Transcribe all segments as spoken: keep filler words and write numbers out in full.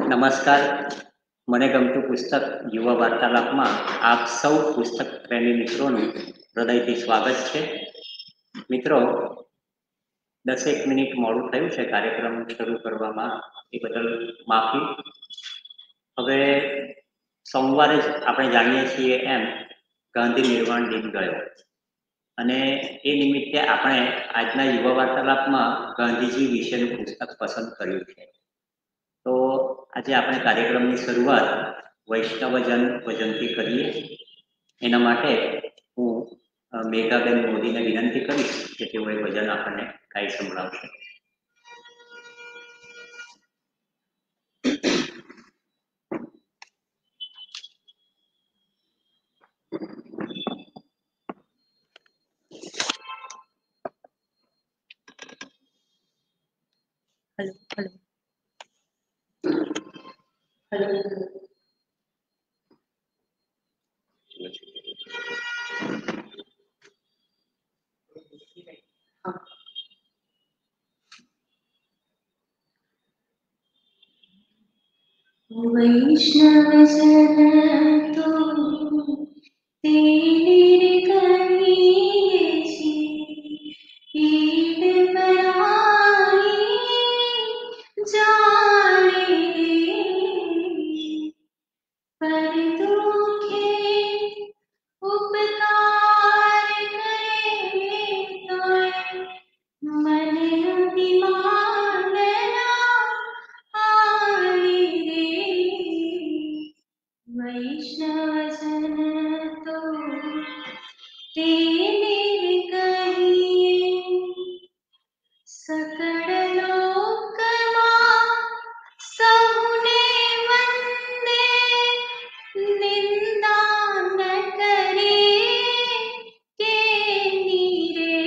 नमस्कार, મને ગમતું પુસ્તક યુવા વાર્તાલાપમાં આપ સૌ પુસ્તક પ્રેમી મિત્રોનું હૃદયથી સ્વાગત છે। મિત્રો, દસેક મિનિટ મોડું થયું છે કાર્યક્રમ શરૂ કરવામાં, એ બદલ માફી। હવે સોમવારે જ આપણે જાણીએ છીએ એમ ગાંધી નિર્વાણ દિન ગયો અને એ નિમિત્તે આપણે આજના યુવા વાર્તાલાપમાં ગાંધીજી વિશેનું પુસ્તક પસંદ કર્યું છે। तो आज આપણે કાર્યક્રમની શરૂઆત વૈષ્ણવજન ભજનથી કરીએ। એના માટે હું મેઘાબેન મોદીને વિનંતી કરીશ કે તેઓ એ ભજન આપણને ગાઈ સંભળાવશે। हेलो हेलो हेलो वैष्णव जन तो तेरे कहिए जी पीड़ पराई जाने पर दुखे उपकार करे तो मन अभिमान आए रे। वैष्णव जन तो तेरे कहिए सकल लोक मां सहुने वंदे निंदा न करे के नीरे।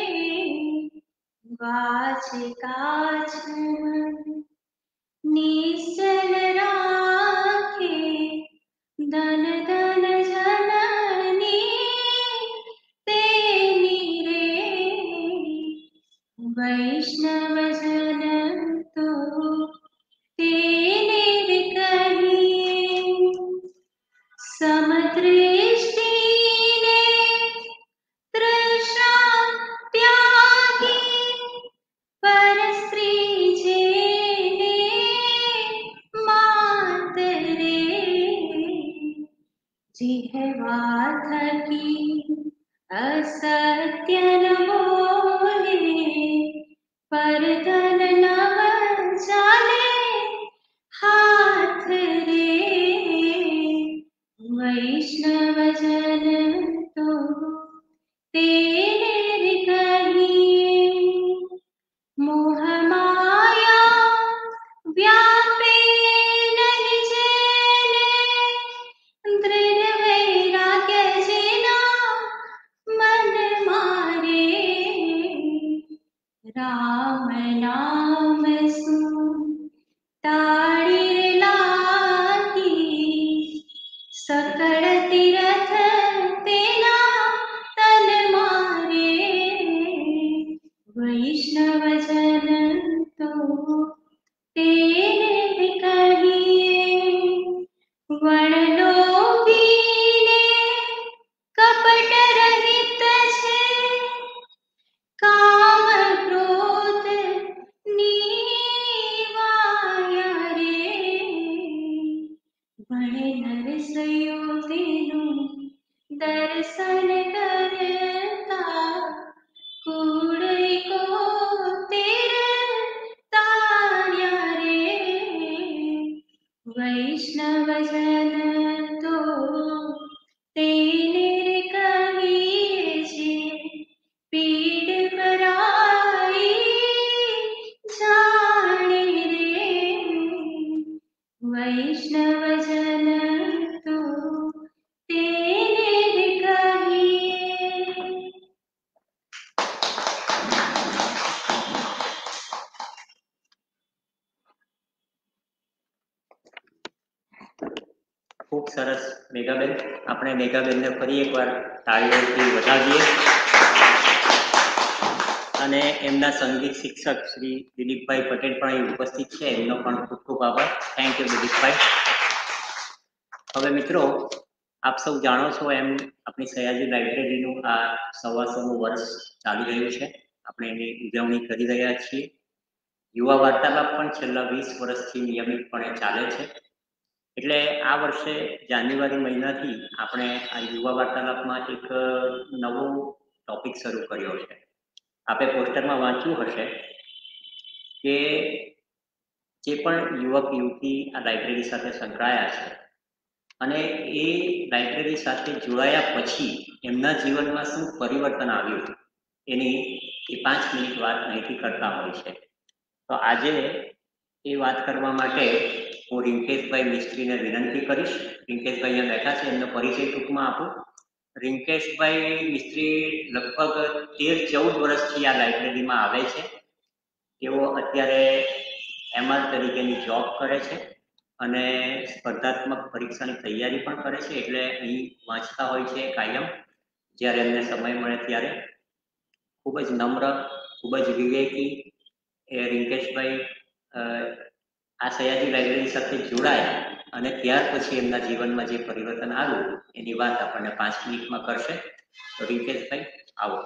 वाच काज मन निश्चल राखे धन धन जननी तेनी रे। वैष्णव जन तो तेरे कहिए समदृष्टि ने तृष्णा त्यागी पर स्त्री जेने मात रे। जिह्वा थकी असत्य न बोले पर धन नव चाले हाथ रे। वैष्णव जन तो तेरे कहिए मोह माया व्यापे नहीं जेने दृढ़ वैराग्य जेना मन मारे। राम नाम सुन ताड़ीर लागी सकल तीरथ तेना तन मारे। वैष्णव जन तो तेरे कहिए वर्णलोभी ने कपट रहित छे काम क्रोध नीवाया रे। बड़े नरसयो तेनु दर्शन करता कूड़े को तेर तार्या रे। वैष्णव जन तो तेरे कहिए जे पीड़ पराई जाने रे। वैष्णव जन तो तेरे कहिए। ખૂબ સરસ મેઘાબેન, આપણે મેઘાબેનને ફરી એકવાર તાળીઓથી વધાવીએ। અને એમના સંગીત શિક્ષક શ્રી દિલીપભાઈ પટેલ પણ અહીં ઉપસ્થિત છે. એમનો પણ ખૂબ ખૂબ આભાર. થેન્ક યુ દિલીપભાઈ. હવે મિત્રો, આપ સૌ જાણો છો એમ આપણી સયાજી લાઇબ્રેરીનું આ સવાસોનું વર્ષ ચાલી રહ્યું છે. આપણે એની ઉજવણી કરી રહ્યા છીએ. યુવા વાર્તાલાપ પણ છેલ્લા વીસ વર્ષથી નિયમિતપણે ચાલે છે. એટલે આ વર્ષે જાન્યુઆરી મહિનાથી આપણે આ યુવા વાર્તાલાપમાં એક નવો ટોપિક શરૂ કર્યો છે. આપણે પોસ્ટરમાં વાંચ્યું હશે કે જે પણ યુવક યુવતી આ લાઇબ્રેરી સાથે સંકળાયા છે અને એ લાઇબ્રેરી સાથે જોડાયા પછી એમના જીવનમાં શું પરિવર્તન આવ્યું એની એ પાંચ મિનિટ વાત અહીંથી કરતા હોય છે. તો આજે એ વાત કરવા માટે હું રિંકેશભાઈ મિસ્ત્રીને વિનંતી કરીશ. રિંકેશભાઈ અહીંયા બેઠા છે, એમનો પરિચય ટૂંકમાં આપું. રિંકેશભાઈ મિસ્ત્રી લગભગ તેર ચૌદ વર્ષથી આ લાઇબ્રેરીમાં આવે છે. તેઓ અત્યારે એમઆર તરીકેની જોબ કરે છે અને સ્પર્ધાત્મક પરીક્ષાની તૈયારી પણ કરે છે. એટલે અહીં વાંચતા હોય છે કાયમ જ્યારે એમને સમય મળે ત્યારે. ખૂબ જ નમ્ર, ખૂબ જ વિવેકી એ રિંકેશભાઈ આ સયાજી લાઇબ્રેરી સાથે જોડાયા અને ત્યાર પછી એમના જીવનમાં જે પરિવર્તન આવ્યું એની વાત આપણને પાંચ મિનિટમાં કરશે. તો રિંકેશભાઈ, આવો.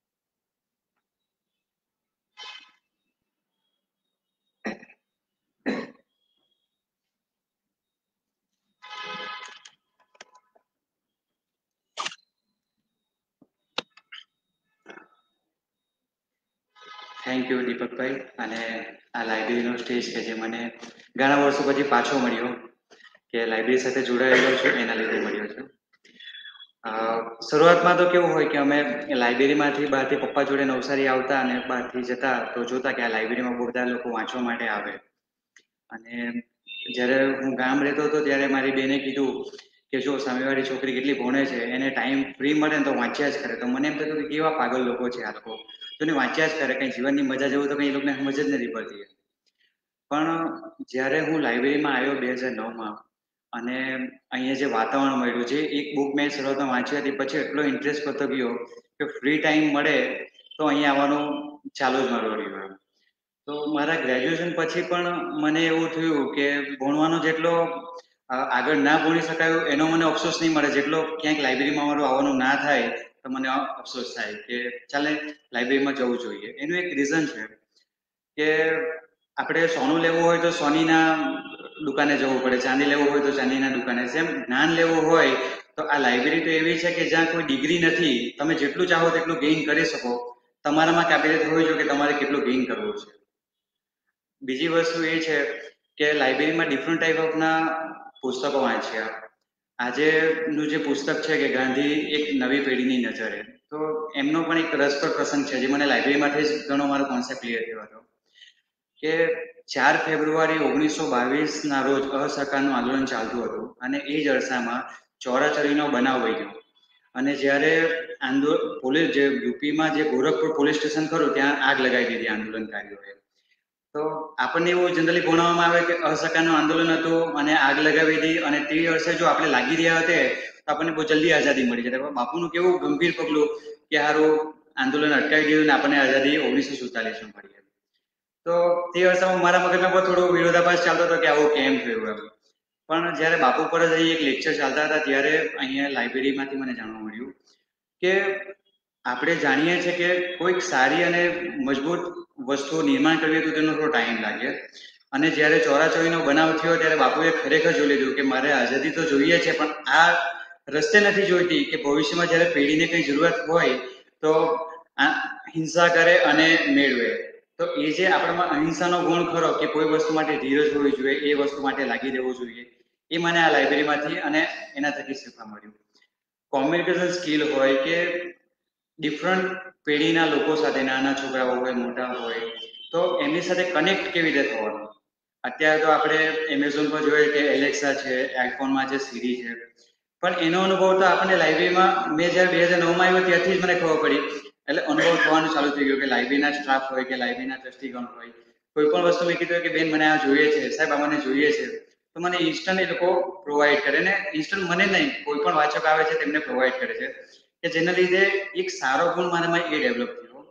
થેન્ક યુ દીપકભાઈ. અને આ લાઇબ્રેરીનો સ્ટેજ કે જે મને ઘણા વર્ષો પછી પાછો મળ્યો, કે લાઇબ્રેરી સાથે જોડાયેલો છું એના લીધે મળ્યો છે. શરૂઆતમાં તો કેવું હોય કે અમે લાઇબ્રેરીમાંથી બહારથી પપ્પા જોડે નવસારી આવતા અને બહારથી જતા તો જોતા કે આ લાઇબ્રેરીમાં બહુ બધા લોકો વાંચવા માટે આવે. અને જ્યારે હું ગામ રહેતો હતો ત્યારે મારી બેને કીધું કે જો સામેવાળી છોકરી કેટલી ભણે છે, એને ટાઈમ ફ્રી મળે ને તો વાંચ્યા જ કરે. તો મને એમ થતું કે કેવા પાગલ લોકો છે આ લોકો, તો એને વાંચ્યા જ કરે, કંઈ જીવનની મજા જેવું તો કંઈ એ લોકોને સમજ જ નથી પડતી. પણ જ્યારે હું લાઇબ્રેરીમાં આવ્યો બે હજાર નવમાં અને અહીંયા જે વાતાવરણ મળ્યું છે, એક બુક મેં શરૂઆતમાં વાંચી હતી, પછી એટલો ઇન્ટરેસ્ટ પડતો ગયો કે ફ્રી ટાઈમ મળે તો અહીંયા આવવાનું ચાલુ જ મારું રહ્યું. તો મારા ગ્રેજ્યુએશન પછી પણ મને એવું થયું કે ભણવાનો જેટલો આગળ ના ભણી શકાયું એનો મને અફસોસ નહીં મળે, જેટલો ક્યાંક લાઇબ્રેરીમાં મારું આવવાનું ના થાય તો મને અફસોસ થાય કે ચાલે લાઇબ્રેરીમાં જવું જોઈએ. એનું એક રીઝન છે કે આપણે સોનું લેવું હોય તો સોનીના દુકાને જવું પડે, ચાંદી લેવું હોય તો ચાંદીના દુકાને. જેમ જ્ઞાન લેવું હોય તો આ લાઇબ્રેરી તો એવી છે કે જ્યાં કોઈ ડિગ્રી નથી, તમે જેટલું ચાહો તેટલું ગેઇન કરી શકો. તમારામાં કાબિલિયત હોવી જોઈએ કે તમારે કેટલું ગેઇન કરવું છે. બીજી વસ્તુ એ છે કે લાઇબ્રેરીમાં ડિફરન્ટ ટાઈપ ઓફના પુસ્તકો વાંચ્યા. આજેનું જે પુસ્તક છે કે ગાંધી એક નવી પેઢીની નજરે, તો એમનો પણ એક રસપ્રદ પ્રસંગ છે જે મને લાઇબ્રેરીમાંથી જ ઘણો મારો કોન્સેપ્ટ ક્લિયર થયો હતો કે ચાર ફેબ્રુઆરી ઓગણીસો બાવીસના રોજ અસહકારનું આંદોલન ચાલતું હતું અને એ જ અરસામાં ચોરાચોરીનો બનાવ બન્યો. અને જ્યારે આંદોલન પોલીસ જે યુપીમાં જે ગોરખપુર પોલીસ સ્ટેશન ખરું ત્યાં આગ લગાવી દીધી આંદોલનકારીઓએ. તો આપણને એવું જનરલી ભણવામાં આવે કે અસહકારનું આંદોલન હતું અને આગ લગાવી દીધી અને તે વર્ષે જો આપણે લાગી રહ્યા હતા તો આપણને બહુ જલ્દી આઝાદી મળી જાય. બાપુનું કેવું ગંભીર પગલું કે સારું આંદોલન અટકાવી દીધું ને આપણને આઝાદી ઓગણીસો સુડતાલીસમાં મળી. તો તે વર્ષમાં મારા મગજમાં બહુ થોડો વિરોધાભાસ ચાલતો હતો કે આવું કેમ થયું એમ. પણ જ્યારે બાપુ પર જ અહીં એક લેક્ચર ચાલતા હતા ત્યારે અહીંયા લાઇબ્રેરીમાંથી મને જાણવા મળ્યું કે આપણે જાણીએ છીએ કે કોઈક સારી અને મજબૂત વસ્તુઓ નિર્માણ કરવી તો તેનો થોડો ટાઈમ લાગે. અને જ્યારે ચોરાચોરીનો બનાવ થયો ત્યારે બાપુએ ખરેખર જોઈ લીધું કે મારે આઝાદી તો જોઈએ છે પણ આ રસ્તે નથી જોઈતી કે ભવિષ્યમાં જ્યારે પેઢીને કંઈ જરૂરત હોય તો આ હિંસા કરે અને મેળવે. તો એ જે આપણામાં અહિંસાનો ગુણ ખરો કે કોઈ વસ્તુ માટે ધીરજ હોવી જોઈએ, એ વસ્તુ માટે લાગી રહેવું જોઈએ, એ મને આ લાઇબ્રેરીમાંથી અને એના થકી શીખવા મળ્યું. કોમ્યુનિકેશન સ્કિલ હોય કે ડિફરન્ટ પેઢીના લોકો સાથે, નાના છોકરાઓ હોય, મોટા હોય, તો એમની સાથે કનેક્ટ કેવી રીતે થવાનું. અત્યારે તો આપણે એમેઝોન પર જોઈએ કે એલેક્સા છે, આઈફોનમાં જે સીરી છે, પણ એનો અનુભવ તો આપણને લાઇબ્રેરીમાં મેં જ્યારે બે હજાર નવમાં આવ્યો ત્યારથી જ મને ખબર પડી. એટલે અનુભવ થવાનું ચાલુ થઈ ગયું કે લાઇબ્રેરીના સ્ટાફ હોય કે લાઇબ્રેરીના ટ્રસ્ટીગણ હોય, કોઈ પણ વસ્તુ મેં કીધું કે બેન મને આ જોઈએ છે, સાહેબ આ મને જોઈએ છે, તો મને ઇન્સ્ટન્ટ એ લોકો પ્રોવાઈડ કરે. ને ઇન્સ્ટન્ટ મને નહીં, કોઈ પણ વાચક આવે છે તેમને પ્રોવાઈડ કરે છે કે જેના લીધે એક સારો ગુણ મારામાં એ ડેવલપ થયો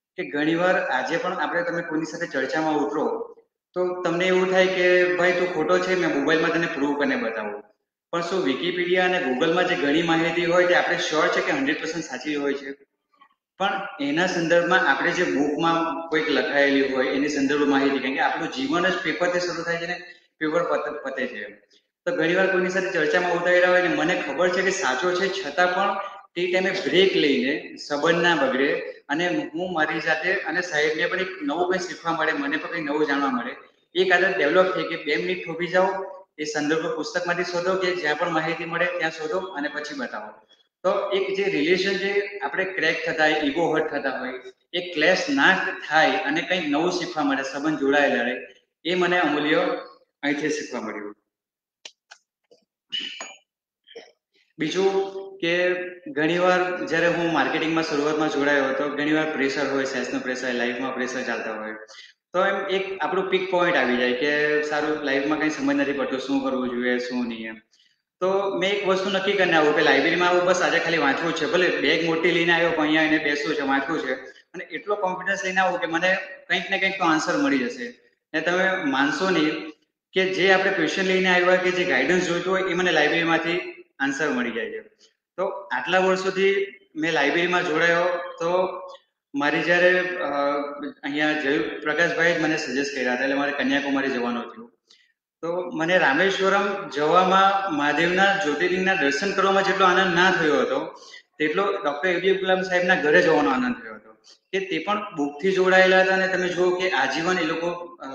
કે ઘણીવાર આજે પણ આપણે તમે કોઈની સાથે ચર્ચામાં ઉતરો તો તમને એવું થાય કે ભાઈ તું ખોટો છે, મેં મોબાઈલમાં તને પ્રૂવ કરીને બતાવું. પણ શું વિકીપીડિયા અને ગૂગલમાં જે ઘણી માહિતી હોય તે આપણે શ્યોર છે કે હંડ્રેડ પર્સન્ટ સાચી હોય છે? પણ એના સંદર્ભમાં આપણે જે બુકમાં કોઈક લખાયેલી હોય એની સંદર્ભ માહિતી, કારણ કે આપણું જીવન જ પેપરથી શરૂ થાય છે ને પેપર પતે છે. તો ઘણીવાર કોઈની સાથે ચર્ચામાં ઉતાર્યા હોય ને મને ખબર છે કે સાચો છે, છતાં પણ તે ટાઈમે બ્રેક લઈને સંબંધ ના બગડે અને હું મારી સાથે અને સાહેબને પણ એક નવું કંઈ શીખવા મળે, મને પણ કંઈ નવું જાણવા મળે, એક આદત ડેવલપ થઈ કે બે મિનિટ થોભી જાઓ, એ સંદર્ભ પુસ્તકમાંથી શોધો કે જ્યાં પણ માહિતી મળે ત્યાં શોધો અને પછી બતાવો. તો એક જે રિલેશન જે આપણે ક્રેક થતા હોય, ઈગો હર્ટ થતા હોય, એ ક્લેશ ના થાય અને કંઈક નવું શીખવા મળે, સંબંધ જોડાયેલા રહે, એ મને અમૂલ્ય અહીંથી શીખવા મળ્યું. બીજું કે ઘણીવાર જ્યારે હું માર્કેટિંગમાં શરૂઆતમાં જોડાયો હતો, ઘણીવાર પ્રેશર હોય, સેલ્સનું પ્રેશર, લાઈફમાં પ્રેશર ચાલતા હોય, તો એમ એક આપણું પીક પોઈન્ટ આવી જાય કે સારું લાઈફમાં કંઈ સમજ નથી પડતું, શું કરવું જોઈએ શું નહીં એમ. તો મેં એક વસ્તુ નક્કી કરીને આવું કે લાઇબ્રેરીમાં આવું, બસ આજે ખાલી વાંચવું છે, ભલે બેગ મોટી લઈને આવ્યો પણ અહીંયા એને બેસવું છે, વાંચવું છે, અને એટલો કોન્ફિડન્સ લઈને આવું કે મને કંઈક ને કંઈક તો આન્સર મળી જશે. ને તમે માનશો નહીં કે જે આપણે ક્વેશ્ચન લઈને આવ્યા કે જે ગાઈડન્સ જોઈતું હોય એ મને લાઇબ્રેરીમાંથી આન્સર મળી જાય છે. તો આટલા વર્ષોથી મેં લાઇબ્રેરીમાં જોડાયો તો મારી જ્યારે અહીંયા જય પ્રકાશભાઈ જ મને સજેસ્ટ કર્યા હતા, એટલે મારે કન્યાકુમારી જવાનું થયું. તો મને રામેશ્વરમ જવામાં મહાદેવના જ્યોતિર્લિંગના દર્શન કરવામાં જેટલો આનંદ ના થયો હતો તેટલો ડૉક્ટર એપીજે કલામ સાહેબના ઘરે જવાનો આનંદ થયો હતો, કે તે પણ બુકથી જોડાયેલા હતા અને તમે જુઓ કે આજીવન એ લોકો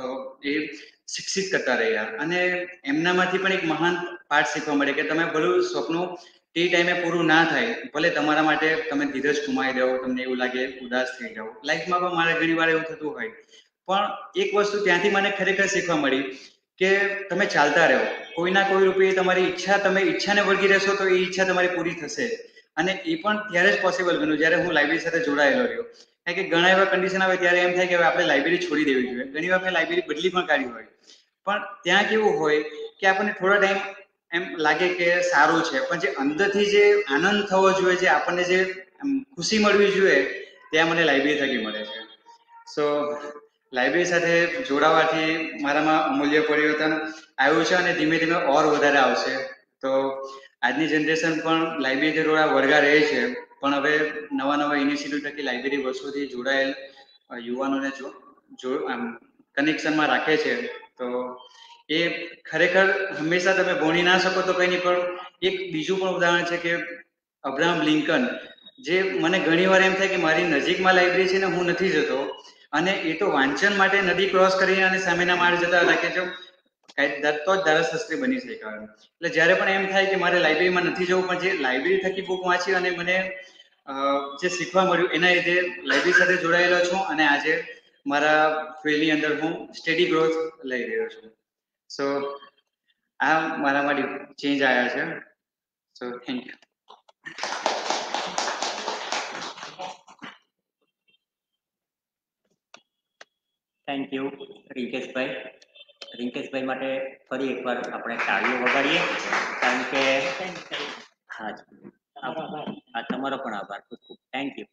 એ શિક્ષિત કરતા રહ્યા અને એમનામાંથી પણ એક મહાન પાઠ શીખવા મળે કે તમે ભલું સ્વપ્નું તે ટાઈમે પૂરું ના થાય, ભલે તમારા માટે તમે ધીરજ ગુમાવી દો, તમને એવું લાગે ઉદાસ થઈ જાઓ, લાઈફમાં પણ મારે ઘણી વાર એવું થતું હોય, પણ એક વસ્તુ ત્યાંથી મને ખરેખર શીખવા મળી કે તમે ચાલતા રહો, કોઈના કોઈ રૂપે તમારી ઈચ્છા, તમે ઈચ્છાને વળગી રહેશો તો એ ઈચ્છા તમારી પૂરી થશે. અને એ પણ ત્યારે જ પોસિબલ બન્યું જ્યારે હું લાઇબ્રેરી સાથે જોડાયેલો રહ્યો. કારણ કે ઘણા એવા કન્ડિશન આવે ત્યારે એમ થાય કે હવે આપણે લાઇબ્રેરી છોડી દેવી જોઈએ. ઘણી વાર મેં લાઇબ્રેરી બદલી પણ કાઢી હોય, પણ ત્યાં કેવું હોય કે આપણને થોડા ટાઈમ એમ લાગે કે સારું છે, પણ જે અંદરથી જે આનંદ થવો જોઈએ, જે આપણને જે ખુશી મળવી જોઈએ, ત્યાં મને લાઇબ્રેરી થકી મળે છે. સો લાઇબ્રેરી સાથે જોડાવાથી મારામાં અમૂલ્ય પરિવર્તન આવ્યું છે અને ધીમે ધીમે ઓર વધારે આવશે. તો આજની જનરેશન પણ લાઇબ્રેરી જોડા વળગા રહે છે, પણ હવે નવા નવા ઇનિશિયેટિવ થકી લાઇબ્રેરી વર્ષોથી જોડાયેલ યુવાનોને જો જો આમ કનેક્શનમાં રાખે છે. તો એ ખરેખર હંમેશા તમે ભણી ના શકો તો કંઈ નહીં, પણ એક બીજું પણ ઉદાહરણ છે કે અબ્રાહમ લિંકન, જે મને ઘણી વાર એમ થાય કે મારી નજીકમાં લાઇબ્રેરી છે ને હું નથી જતો, અને એ તો વાંચન માટે નદી ક્રોસ કરીને અને સામેના માળ જતા હતા કે જો કાંઈ તો જ ધારાશાસ્ત્રી બની શકાય. એટલે જ્યારે પણ એમ થાય કે મારે લાઇબ્રેરીમાં નથી જવું, પણ જે લાઇબ્રેરી થકી બુક વાંચી અને મને જે શીખવા મળ્યું એના લીધે લાઇબ્રેરી સાથે જોડાયેલો છું અને આજે મારા ફિલ્ડની અંદર હું સ્ટડી ગ્રોથ લઈ રહ્યો છું. સો આ મારામાં ચેન્જ આવ્યા છે. So thank you. Thank you રિંકેશભાઈ. રિંકેશભાઈ માટે ફરી એકવાર આપણે તાળીઓ વગાડીએ, કારણ કે હા આ તમારો પણ આભાર, ખૂબ ખૂબ થેન્ક યુ.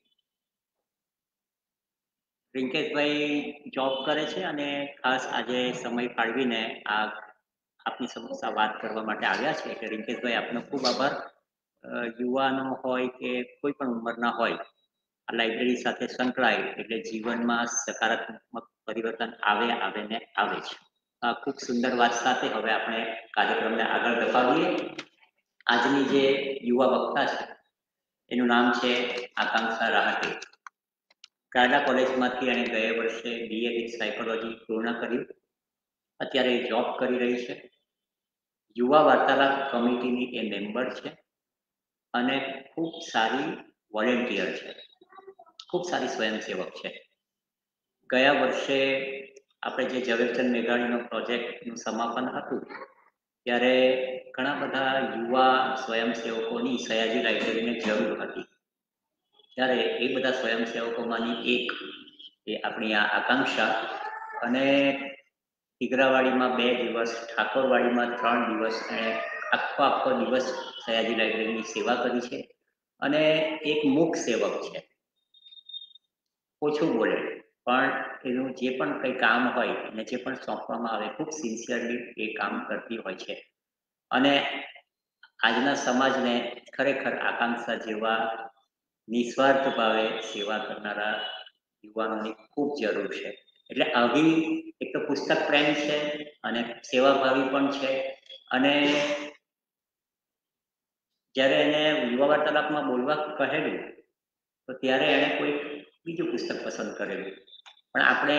રિંકેશભાઈ જોબ કરે છે અને ખાસ આજે સમય ફાળવીને આ આપની સમક્ષ વાત કરવા માટે આવ્યા છે. એટલે રિંકેશભાઈ આપનો ખૂબ આભાર. યુવાનો હોય કે કોઈ પણ ઉંમરના હોય, આ લાઇબ્રેરી સાથે સંકળાય એટલે જીવનમાં સકારાત્મક પરિવર્તન આવે આવે ને આવે છે. આ ખૂબ સુંદર વાત સાથે હવે આપણે કાર્યક્રમને આગળ ધપાવીએ. આજની જે યુવા વક્તા છે એનું નામ છે આકાંક્ષા રાહતે. કાયદા કોલેજમાંથી એણે ગયા વર્ષે બીએ વિથ સાયકોલોજી પૂર્ણ કર્યું. અત્યારે જોબ કરી રહી છે. યુવા વાર્તાલાપ કમિટીની એ મેમ્બર છે અને ખૂબ સારી વોલેન્ટિયર છે, ખૂબ સારી સ્વયંસેવક છે. ગયા વર્ષે આપણે જે ઝવેરચંદ મેઘાણીનો પ્રોજેક્ટનું સમાપન હતું ત્યારે ઘણા બધા યુવા સ્વયંસેવકોની સયાજી લાઇબ્રેરીને જરૂર હતી. ત્યારે એ બધા સ્વયંસેવકોમાંની એક એ આપણી આ આકાંક્ષા, અને ટીગરાવાડીમાં બે દિવસ, ઠાકોરવાડીમાં ત્રણ દિવસ અને આખો આખો દિવસ સયાજી લાઇબ્રેરીની સેવા કરી છે અને એક મૂક સેવક છે. ઓછું બોલે, પણ એનું જે પણ કંઈ કામ હોય અને જે પણ સોંપવામાં આવે ખૂબ સિન્સિયરલી એ કામ કરતી હોય છે. અને આજના સમાજને ખરેખર આકાંક્ષા જેવા નિસ્વાર્થ ભાવે સેવા કરનારા યુવાનોની ખૂબ જરૂર છે. એટલે આવી એક તો પુસ્તક પ્રેમ છે અને સેવાભાવી પણ છે. અને જ્યારે એને યુવા વાર્તાલાપમાં બોલવા કહેલું તો ત્યારે એણે કોઈ બીજું પુસ્તક પસંદ કરેલું, પણ આપણે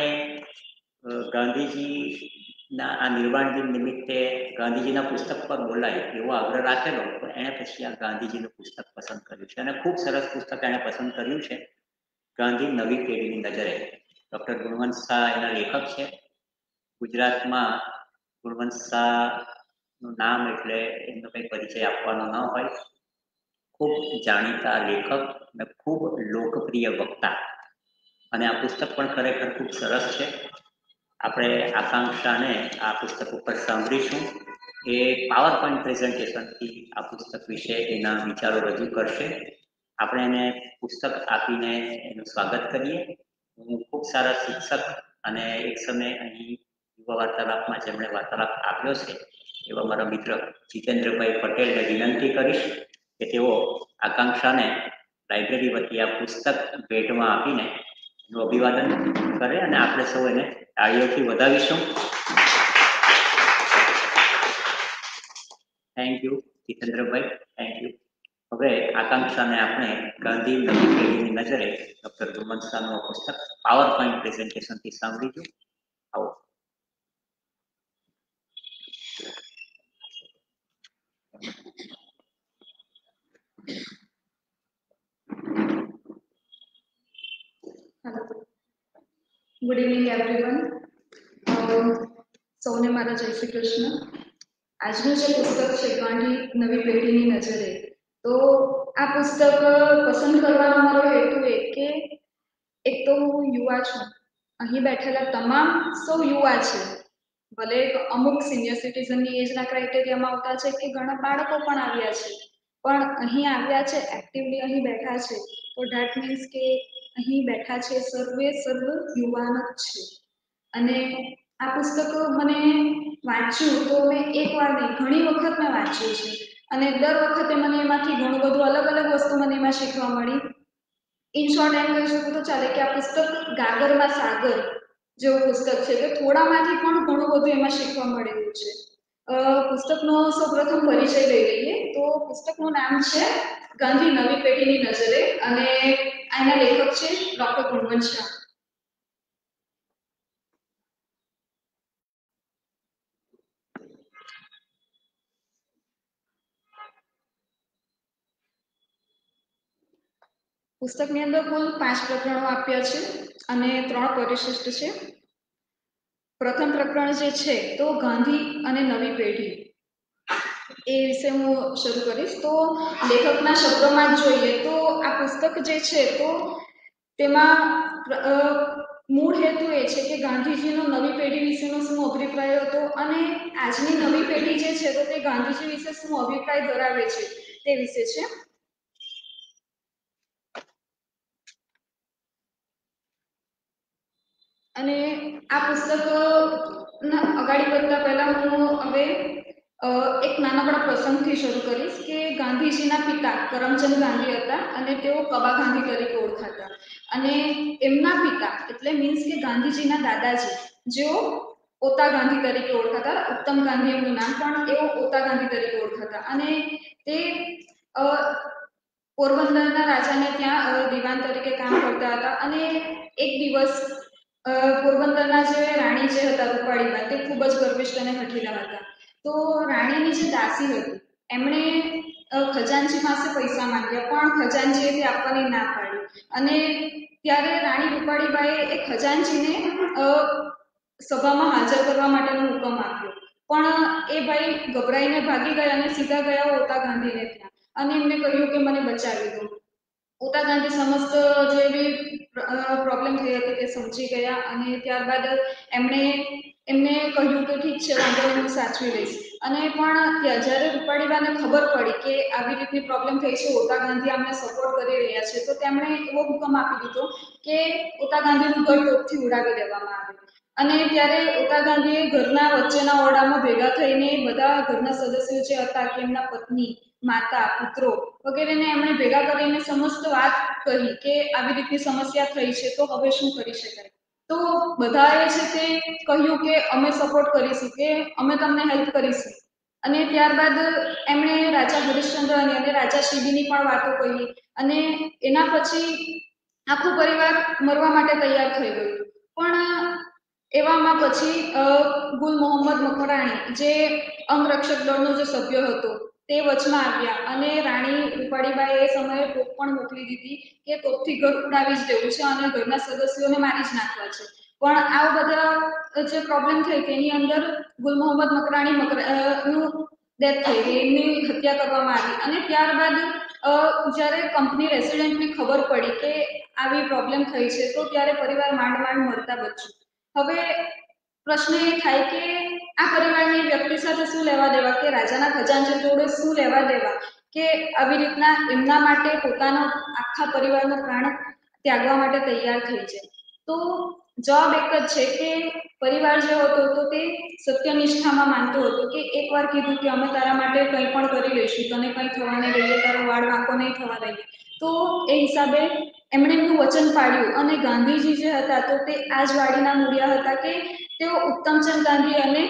ગાંધીજીના આ નિર્વાણ દિન નિમિત્તે ગાંધીજીના પુસ્તક પર બોલાય એવો આગ્રહ રાખેલો, તો એણે પછી આ ગાંધીજીનું પુસ્તક પસંદ કર્યું છે. અને ખૂબ સરસ પુસ્તક એણે પસંદ કર્યું છે, ગાંધી નવી પેઢીની નજરે. ડૉક્ટર ગુણવંત શાહ એના લેખક છે. ગુજરાતમાં ગુણવંત શાહનું નામ એટલે એમનો કંઈ પરિચય આપવાનો ન હોય. ખૂબ જાણીતા લેખક અને ખૂબ લોકપ્રિય વક્તા, અને આ પુસ્તક પણ ખરેખર ખૂબ સરસ છે. આપણે આકાંક્ષાને આ પુસ્તક ઉપર સાંભળીશું. એ પાવર પોઈન્ટ પ્રેઝન્ટેશનથી આ પુસ્તક વિશે એના વિચારો રજૂ કરશે. આપણે એને પુસ્તક આપીને એનું સ્વાગત કરીએ. હું ખૂબ સારા શિક્ષક અને એક સમયે અહીં યુવા વાર્તાલાપમાં જેમણે વાર્તાલાપ આપ્યો છે એવા મારા મિત્ર જીતેન્દ્રભાઈ પટેલને વિનંતી કરીશ કે તેઓ આકાંક્ષાને લાઇબ્રેરી વતી આ પુસ્તક ભેટમાં આપીને એનું અભિવાદન કરે અને આપણે સૌ એને તાળીઓથી વધાવીશું. થેન્ક યુ જીતેન્દ્રભાઈ, થેન્ક યુ. હવે આકાંક્ષાને આપણે ગાંધી નવી પેઢીની નજરે ડૉક્ટર ગુણવંત શાહનું પુસ્તક પાવર પોઈન્ટ પ્રેઝન્ટેશનથી સાંભળીશું. આવો. Good evening everyone. સૌને મારા જય શ્રી કૃષ્ણ. આજનું જે પુસ્તક છે ગાંધી નવી પેઢીની નજરે, તો આ પુસ્તક પસંદ કરવાનો મારો હેતુ એ કે એક તો હું યુવા છું, અહીં બેઠેલા તમામ સૌ યુવા છે, ભલે અમુક સિનિયર સિટીઝનની એજના ક્રાઇટેરિયામાં આવતા છે કે ઘણા બાળકો પણ આવ્યા છે, પણ અહીં આવ્યા છે, એક્ટિવલી અહીં બેઠા છે, તો ધેટ મીન્સ કે અહીં બેઠા છે સર્વે સર્વ યુવાન જ છે. અને આ પુસ્તક મને વાંચ્યું તો મેં એક વાર નહીં ઘણી વખત મેં વાંચ્યું છે, અને દર વખતે મને એમાંથી ઘણું બધું અલગ અલગ વસ્તુ મને એમાં શીખવા મળી. ઇન શોર્ટ એમ કહી શકું તો ચાલે કે આ પુસ્તક ગાગરમાં સાગર જેવું પુસ્તક છે કે થોડામાંથી પણ ઘણું બધું એમાં શીખવા મળેલું છે. પુસ્તકનો સૌપ્રથમ પરિચય લઈ લઈએ તો પુસ્તકનું નામ છે ગાંધી નવી પેઢીની નજરે, અને આના લેખક છે ડૉક્ટર ગુણવંત શાહ. પુસ્તકની અંદર કુલ પાંચ પ્રકરણો આપ્યા છે અને ત્રણ પરિશિષ્ટ છે. પ્રથમ પ્રકરણ જે છે તો ગાંધી અને નવી પેઢી, એ વિશે હું શરૂ કરીશ. તો લેખકના શબ્દોમાં જ જોઈએ તો આ પુસ્તક જે છે તો તેમાં મૂળ હેતુ એ છે કે ગાંધીજીનો નવી પેઢી વિશેનો શું અભિપ્રાય હતો અને આજની નવી પેઢી જે છે તો તે ગાંધીજી વિશે શું અભિપ્રાય ધરાવે છે તે વિશે છે. અને આ પુસ્તક અગાડી વધતા પહેલા હું હવે એક નાનકડા પ્રસંગથી શરૂ કરીશ કે ગાંધીજીના પિતા કરમચંદ ગાંધી હતા અને તેઓ કબા ગાંધી તરીકે ઓળખાતા, અને એમના પિતા એટલે મીન્સ કે ગાંધીજીના દાદાજી જેઓ ઓતા ગાંધી તરીકે ઓળખાતા, ઉત્તમ ગાંધી એમનું નામ, પણ એઓ ઓતા ગાંધી તરીકે ઓળખાતા, અને તે પોરબંદરના રાજાને ત્યાં દિવાન તરીકે કામ કરતા હતા. અને એક દિવસ પોરબંદરના જે રાણી જે હતા રૂપાળીબા, તે ખૂબ જ ગર્વિષ્ઠ અને હઠીલા હતા. તો રાણીની જે દાસી હતી એમણે ખજાનચી પાસે પૈસા માંગ્યા, પણ ખજાનચીએ તે આપવાની ના પાડી, અને ત્યારે રાણી રૂપાળીબાએ એ ખજાનચીને સભામાં હાજર કરવા માટેનો હુકમ આપ્યો, પણ એ ભાઈ ગભરાઈને ભાગી ગયા અને સીધા ગયા ઓતા ગાંધીને ત્યાં, અને એમને કહ્યું કે મને બચાવી દો. ઓતા ગાંધી સમસ્ત જે બી પ્રોબ્લેમ થઈ હતી તે સમજી ગયા, અને ત્યારબાદ એમણે એમને કહ્યું કે ઠીક છે, વાંધો નહીં, હું સાચવી લઈશ. અને પણ ત્યાં જ્યારે રૂપાણીબાને ખબર પડી કે આવી રીતની પ્રોબ્લેમ થઈ છે, ઓતા ગાંધી અમને સપોર્ટ કરી રહ્યા છે, તો તેમણે એવો હુકમ આપી દીધો કે ઓતા ગાંધીનું ઘર તોપથી ઉડાવી દેવામાં આવે. અને ત્યારે ઓતા ગાંધીએ ઘરના વચ્ચેના ઓરડામાં ભેગા થઈને બધા ઘરના સદસ્યો જે હતા કે એમના પત્ની, માતા, પુત્રો વગેરેને એમણે ભેગા કરીને સમસ્ત વાત કહી કે આવી રીતની સમસ્યા થઈ છે, તો હવે શું કરી શકાય. તો બધાએ છે તે કહ્યું કે અમે સપોર્ટ કરીશું, કે અમે તમને હેલ્પ કરીશું. અને ત્યારબાદ એમણે રાજા હરિશ્ચંદ્રની અને રાજા શિબીની પણ વાતો કહી. અને એના પછી આખું પરિવાર મરવા માટે તૈયાર થઈ ગયું. પણ એવામાં પછી ગુલ મોહમ્મદ મકરાણી જે અંગરક્ષક દળનો જે સભ્ય હતો તે વચમાં આવ્યા અને રાણી રૂપાળીબાએ એ સમયે તોપ પણ મોકલી દીધી કે તોપથી ઘર ઉડાવી જ દેવું છે અને ઘરના સદસ્યોને મારી જ નાખવા છે. પણ આ બધા જે પ્રોબ્લેમ થઈ તેની અંદર ગુલ મોહમ્મદ મકરાણી નું ડેથ થઈ ગઈ, એમની હત્યા કરવામાં આવી. અને ત્યારબાદ જ્યારે કંપની રેસિડેન્ટને ખબર પડી કે આવી પ્રોબ્લેમ થઈ છે, તો ત્યારે પરિવાર માંડ માંડ મરતા બચ્યું. હવે પ્રશ્ન એ થાય કે આ પરિવારની વ્યક્તિ સાથે શું લેવા દેવા, કે રાજાના ખજાનચી જોડે શું લેવા દેવા, કે આવી રીતના એમના માટે પોતાનો આખા પરિવારનો પ્રાણ ત્યાગવા માટે તૈયાર થઈ જાય. તો જવાબ એક જ છે કે પરિવાર જે હતો તો તે સત્યનિષ્ઠામાં માનતો હતો કે એકવાર કીધું કે અમે તારા માટે કંઈ પણ કરી લઈશું, તને કંઈ થવા નહીં દઈએ, તારો વાળ વાંકો નહીં થવા દઈએ. તો એ હિસાબે એમણે એમનું વચન પાડ્યું. અને ગાંધીજી જે હતા તો તે આ જ વાડીના મૂળિયા હતા કે તેઓ ઉત્તમચંદ ગાંધી અને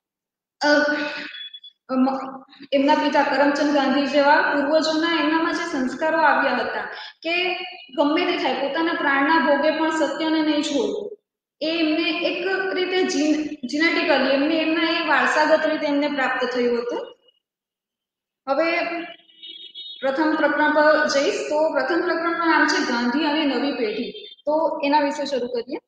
એમના પિતા કરમચંદ ગાંધી જેવા પૂર્વજોના એમનામાં જે સંસ્કારો આવ્યા હતા કે ગમે તે થાય પોતાના પ્રાણના ભોગે પણ સત્યને નહીં છોડવું, એ એમને એક રીતે જીનેટિકલી એમને એમના એ વારસાગત રીતે એમને પ્રાપ્ત થયું હતું. હવે પ્રથમ પ્રકરણ પર જઈશ તો પ્રથમ પ્રકરણનું નામ છે ગાંધી અને નવી પેઢી. તો એના વિશે શરૂ કરીએ.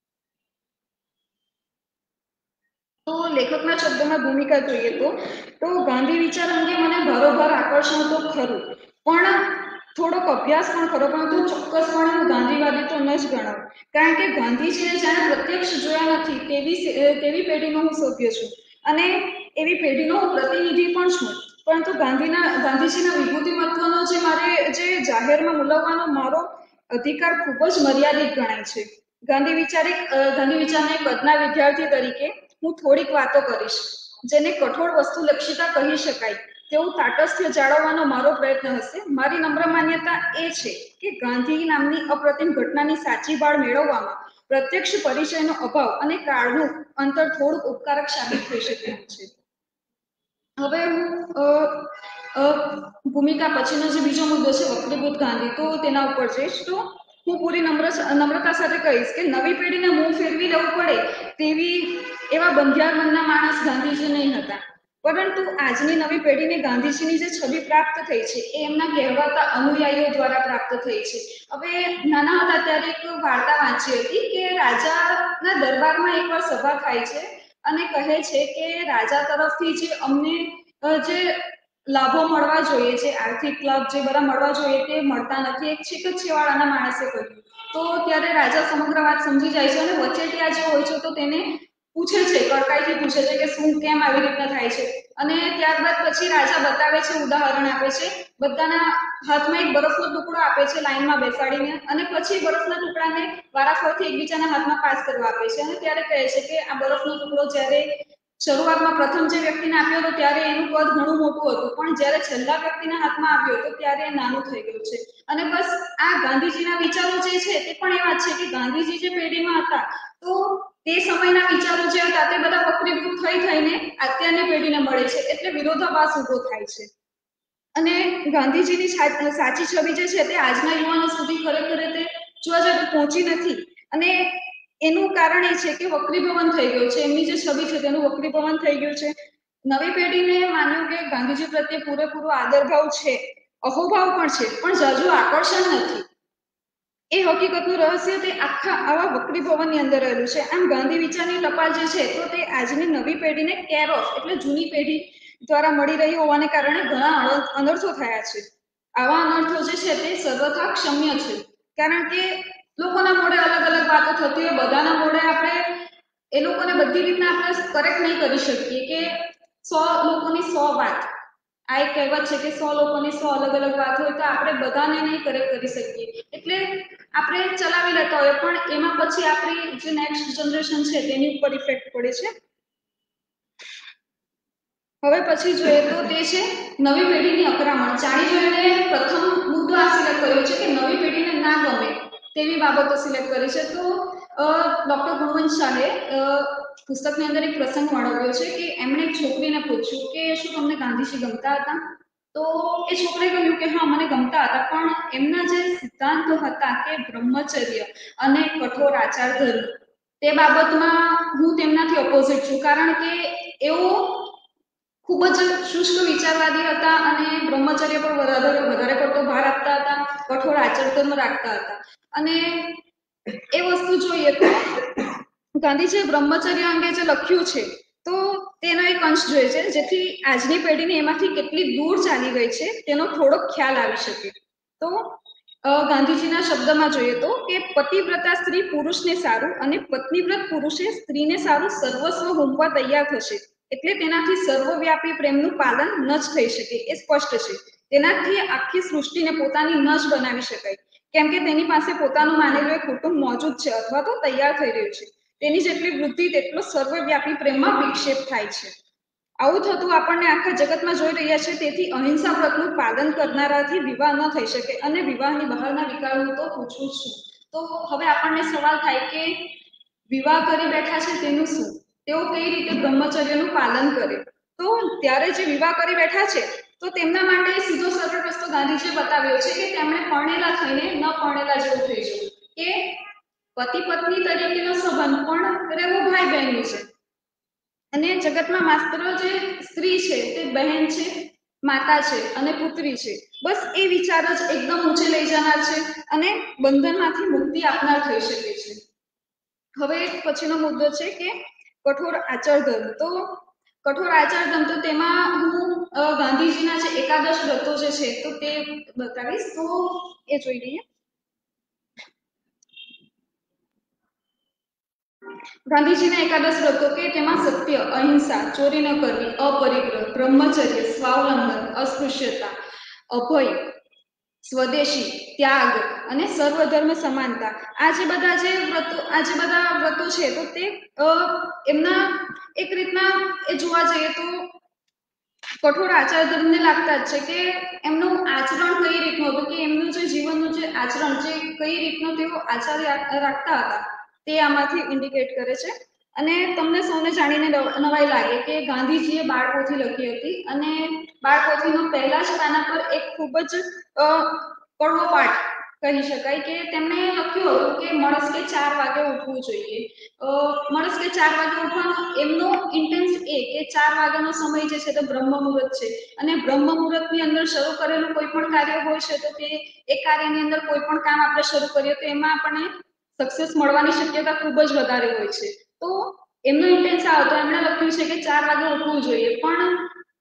તો લેખકના શબ્દોમાં ભૂમિકા જોઈએ તો તો ગાંધી વિચાર અંગે મને ભારોભાર આકર્ષણ તો ખરું, પણ થોડોક અભ્યાસ પણ ખરો, પરંતુ ચોક્કસપણે હું ગાંધીવાદી તો ન જ ગણાવું. કારણ કે ગાંધીજીને જાણે પ્રત્યક્ષ જોયા નથી તેવી તેવી પેઢીનો હું સભ્ય છું અને એવી પેઢીનો હું પ્રતિનિધિ પણ છું. પરંતુ ગાંધીના ગાંધીજીના વિભૂતિ મહત્વનો જે મારે જે જાહેરમાં મૂલવવાનો મારો અધિકાર ખૂબ જ મર્યાદિત ગણાય છે. ગાંધી વિચારી ગાંધી વિચારના એક અદના વિદ્યાર્થી તરીકે હું થોડીક વાતો કરીશ જેને કઠોર વસ્તુલક્ષિતા કહી શકાય તેવું તાટસ્થ્ય જાળવવાનો મારો પ્રયત્ન હશે. મારી નમ્ર માન્યતા એ છે કે ગાંધી નામની અપ્રતિમ ઘટનાની સાચી ભાળ મેળવવામાં પ્રત્યક્ષ પરિચયનો અભાવ અને કાળનું અંતર થોડું ઉપકારક સાબિત થઈ શકે છે. હવે હું ભૂમિકા પછીનો જે બીજો મુદ્દો છે વક્રીભૂત ગાંધી, તો તેના ઉપર જઈશ. તો હું પૂરી નમ્ર નમ્રતા સાથે કહીશ કે નવી પેઢીને મું ફેરવી લેવું પડે તેવી એવા બંધિયાર મનના માણસ ગાંધીજી નહીં હતા. પરંતુ આજની નવી પેઢીને ગાંધીજીની જે છબી પ્રાપ્ત થઈ છે એ એમના કહેવાતા અનુયાયીઓ દ્વારા પ્રાપ્ત થઈ છે. હવે નાના હતા ત્યારે એક વાર્તા વાંચી હતી કે રાજાના દરબારમાં એકવાર સભા થાય છે અને કહે છે કે રાજા તરફથી જે અમને જે લાભો મળવા જોઈએ, જે આર્થિક લાભ જે બધા મળવા જોઈએ તે મળતા નથી. એક છેક જ છેવાડાના માણસે કહ્યું. તો ત્યારે રાજા સમગ્ર વાત સમજી જાય છે અને વચેટિયા જે હોય છે તો તેને પૂછે છે, કડકાઈથી પૂછે છે કે શું કેમ આવી રીતના થાય છે. અને ત્યારબાદ પછી રાજા બતાવે છે, ઉદાહરણ આપે છે, બધાના હાથમાં એક બરફનો ટુકડો આપે છે લાઈનમાં બેસાડીને અને પછી બરફના ટુકડાને વારાફરતી એકબીજાના હાથમાં પાસ કરવા આપે છે. અને ત્યારે કહે છે કે આ બરફનો ટુકડો જ્યારે શરૂઆતમાં પ્રથમ જે વ્યક્તિને આપ્યો હતો ત્યારે એનું કદ ઘણું મોટું હતું, પણ જ્યારે છેલ્લા વ્યક્તિના હાથમાં આવ્યો તો ત્યારે એ નાનું થઈ ગયું છે. અને બસ આ ગાંધીજીના વિચારો જે છે તે પણ એવા છે કે ગાંધીજી જે પેઢીમાં હતા તો તે સમયના વિચારો જે હતા તે બધા વક્રીભૂત થઈ થઈને અત્યારની પેઢીને મળે છે, એટલે વિરોધાભાસ ઉભો થાય છે. અને ગાંધીજીની સાચી છબી જે છે તે આજના યુવાનો સુધી ખરેખર તે જોવા જઈએ તો પહોંચી નથી. અને એનું કારણ એ છે કે વક્રીભવન થઈ ગયું છે, એમની જે છબી છે તેનું વક્રીભવન થઈ ગયું છે. નવી પેઢીને માન્યું કે ગાંધીજી પ્રત્યે પૂરેપૂરો આદરભાવ છે, અહોભાવ પણ છે, પણ ઝાઝુ આકર્ષણ નથી. એ હકીકતનું રહસ્ય તે આખા આવા વક્રીભવનની અંદર રહેલું છે. આમ ગાંધી વિચારની ટપાલ જે છે તો તે આજની નવી પેઢીને કેર ઓફ એટલે જૂની પેઢી દ્વારા મળી રહી હોવાને કારણે ઘણા અનર્થો થયા છે. આવા અનર્થો જે છે તે સર્વથા ક્ષમ્ય છે, કારણ કે લોકોના મોઢે અલગ અલગ વાતો થતી હોય, બધાના મોઢે આપણે એ લોકોને બધી રીતના આપણે કરેક્ટ નહીં કરી શકીએ કે સો લોકોની સો વાત, આ એક કહેવત છે કે સો લોકોની સો અલગ અલગ વાત હોય તો આપણે બધાને નહીં કરેક્ટ કરી શકીએ, એટલે આપણે ચલાવી લેતા હોય પણ એમાં પછી આપણી જે નેક્સ્ટ જનરેશન છે તેની ઉપર ઇફેક્ટ પડે છે. હવે પછી જોઈએ તો તે છે નવી પેઢીની અકરામણ. જાણી જોઈને પ્રથમ મુદ્દો આ સિલેક્ટ કર્યો છે કે નવી પેઢીને ના ગમે તેવી બાબતો સિલેક્ટ કરી છે. તો ડોક્ટર ગુણવંત શાહે પુસ્તકની અંદર એક પ્રસંગ વર્ણવ્યો છે કે એમણે એક છોકરીને પૂછ્યું કે શું તમને ગાંધીજી ગમતા હતા? તો એ છોકરીએ કહ્યું કે હા મને ગમતા હતા, પણ એમના જે સિદ્ધાંતો હતા કે બ્રહ્મચર્ય અને કઠોર આચાર ધર્મ તે બાબતમાં હું તેમનાથી ઓપોઝિટ છું, કારણ કે એઓ ખૂબ જ શુષ્ક વિચારવાદી હતા અને બ્રહ્મચર્ય પર વધારે વધારે પડતો ભાર આપતા હતા, કઠોર આચાર ધર્મ રાખતા હતા. અને એ વસ્તુ જોઈએ તો ગાંધીજીએ બ્રહ્મચર્ય અંગે જે લખ્યું છે તો તેનો એક અંશ જોઈએ છે જેથી આજની પેઢીને એમાંથી કેટલી દૂર ચાલી ગઈ છે તેનો થોડોક ખ્યાલ આવી શકે. તો ગાંધીજીના શબ્દમાં જોઈએ તો કે પતિવ્રતા સ્ત્રી પુરુષને સારું અને પત્નીવ્રત પુરુષે સ્ત્રીને સારું સર્વસ્વ હોમવા તૈયાર થશે, એટલે તેનાથી સર્વવ્યાપી પ્રેમનું પાલન ન જ થઈ શકે એ સ્પષ્ટ છે. તેનાથી આખી સૃષ્ટિને પોતાની ન જ બનાવી શકાય, કેમ કે તેની પાસે પોતાનું માનેલું એક કુટુંબ મોજૂદ છે અથવા તો તૈયાર થઈ રહ્યું છે. તેની જેટલી વૃદ્ધિ તેટલો સર્વવ્યાપી પ્રેમમાં વિક્ષેપ થાય છે. આવું થતું આપણને આખા જગતમાં જોઈ રહ્યા છે. તેથી અહિંસા વ્રતનું પાલન કરનારાથી વિવાહ ન થઈ શકે અને વિવાહની બહારના વિકારનું તો પૂછવું છું. તો હવે આપણને સવાલ થાય કે વિવાહ કરી બેઠા છે તેનું શું, તેઓ કઈ રીતે બ્રહ્મચર્યનું પાલન કરે? તો ત્યારે જે વિવાહ કરી બેઠા છે તો તેમના માટે સીધો સરળ રસ્તો ગાંધીજીએ બતાવ્યો છે કે તેમણે પરણેલા થઈને ન પરણેલા જેવું થઈ જવું, કે પતિ પત્ની તરીકેનો સંબંધ પણ રહેવો ભાઈ બહેનનું છે અને જગતમાં માત્ર જે સ્ત્રી છે તે બહેન છે, માતા છે અને પુત્રી છે. બસ એ વિચાર જ એકદમ ઊંચે લઈ જનાર છે અને બંધનમાંથી મુક્તિ આપનાર થઈ શકે છે. હવે પછીનો મુદ્દો છે કે કઠોર આચાર ધર્મ. તો કઠોર આચાર ધર્મ તો તેમાં હું ગાંધીજીના જે એકાદશ વ્રતો જે છે તો તે બતાવીશ. તો એ જોઈ લઈએ. ગાંધીજીના એકાદશ વ્રતો કે તેમાં સત્ય, અહિંસા, ચોરી ન કરવી, અપરિગ્રહ, બ્રહ્મચર્ય, સ્વાવલંબન, અસ્પૃશ્યતા, અભય, સ્વદેશી, ત્યાગ અને સર્વધર્મ સમાનતા, આ જે બધા જે વ્રતો આ જે બધા વ્રતો છે તો તે એમના એક રીતના એ જોવા જઈએ તો કઠોર આચાર ધર્મને લાગતા જ છે કે એમનું આચરણ કઈ રીતનું હતું, કે એમનું જે જીવનનું જે આચરણ જે કઈ રીતનું તેઓ આચાર્ય રાખતા હતા તે આમાંથી ઇન્ડિકેટ કરે છે. અને તમને સૌને જાણીને નવાઈ લાગે કે ગાંધીજીએ બાળપોથી લખી હતી અને બાળપોથીનો પહેલા જ પાના પર એક ખૂબ જ કડવો પાઠ કહી શકાય કે તેમણે લખ્યું હતું કે મળસ્કે ચાર વાગે ઉઠવું જોઈએ. મળસ્કે ચાર વાગે ઉઠવાનો એમનો ઇન્ટેન્સ એ કે ચાર વાગ્યાનો સમય જે છે તે બ્રહ્મ મુહૂર્ત છે અને બ્રહ્મ મુહૂર્તની અંદર શરૂ કરેલું કોઈ પણ કાર્ય હોય છે તો તે એ કાર્યની અંદર કોઈ પણ કામ આપણે શરૂ કરીએ તો એમાં આપણને સક્સેસ મળવાની શક્યતા ખૂબ જ વધારે હોય છે. તો એમનો ઇન્ટેન્સ આ હતો, એમણે લખ્યું છે કે ચાર વાગે ઉઠવું જોઈએ. પણ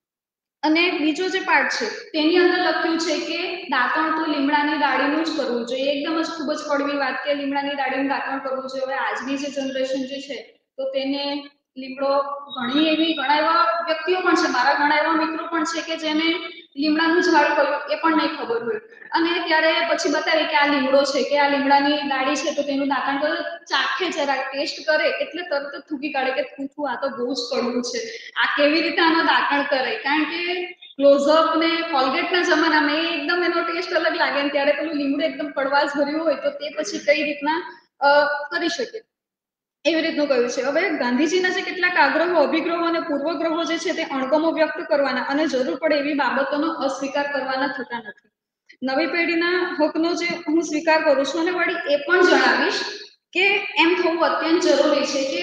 અને બીજો જે પાર્ટ છે તેની અંદર લખ્યું છે કે દાંતણ તો લીમડાની દાઢીનું જ કરવું જોઈએ. એકદમ જ ખૂબ જ કડવી વાત કે લીમડાની દાઢીનું દાંતણ કરવું જોઈએ. હવે આજની જે જનરેશન જે છે તો તેને લીમડો ઘણી એવી ઘણા એવા વ્યક્તિઓ પણ છે, મારા ઘણા એવા મિત્રો પણ છે કે જેને લીમડાનું ઝાડ કયું એ પણ નહીં ખબર હોય અને ત્યારે પછી બતાવે કે આ લીમડો છે કે આ લીમડાની દાઢી છે તો તેનું દાંતણ કરે, ચાખે જરા ટેસ્ટ કરે એટલે તરત જ થૂકી કાઢે કે થૂથું આ તો બહુ જ કડવું છે, આ કેવી રીતે આનો દાંતણ કરે. કારણ કે ક્લોઝઅપ ને કોલગેટના જમાનામાં એ એકદમ એનો ટેસ્ટ અલગ લાગે ને ત્યારે પેલું લીમડું એકદમ કડવાશ ભર્યું હોય તો તે પછી કઈ રીતના કરી શકે એવી રીતનું કહ્યું છે. હવે ગાંધીજીના જે કેટલાક આગ્રહો, અભિગ્રહો અને પૂર્વગ્રહો જે છે તે અણગમો વ્યક્ત કરવાના અને જરૂર પડે એવી બાબતોનો અસ્વીકાર કરવાના થતા નથી. નવી પેઢીના હકનો જે હું સ્વીકાર કરું છું અને વળી એ પણ જણાવીશ કે એમ થવું અત્યંત જરૂરી છે કે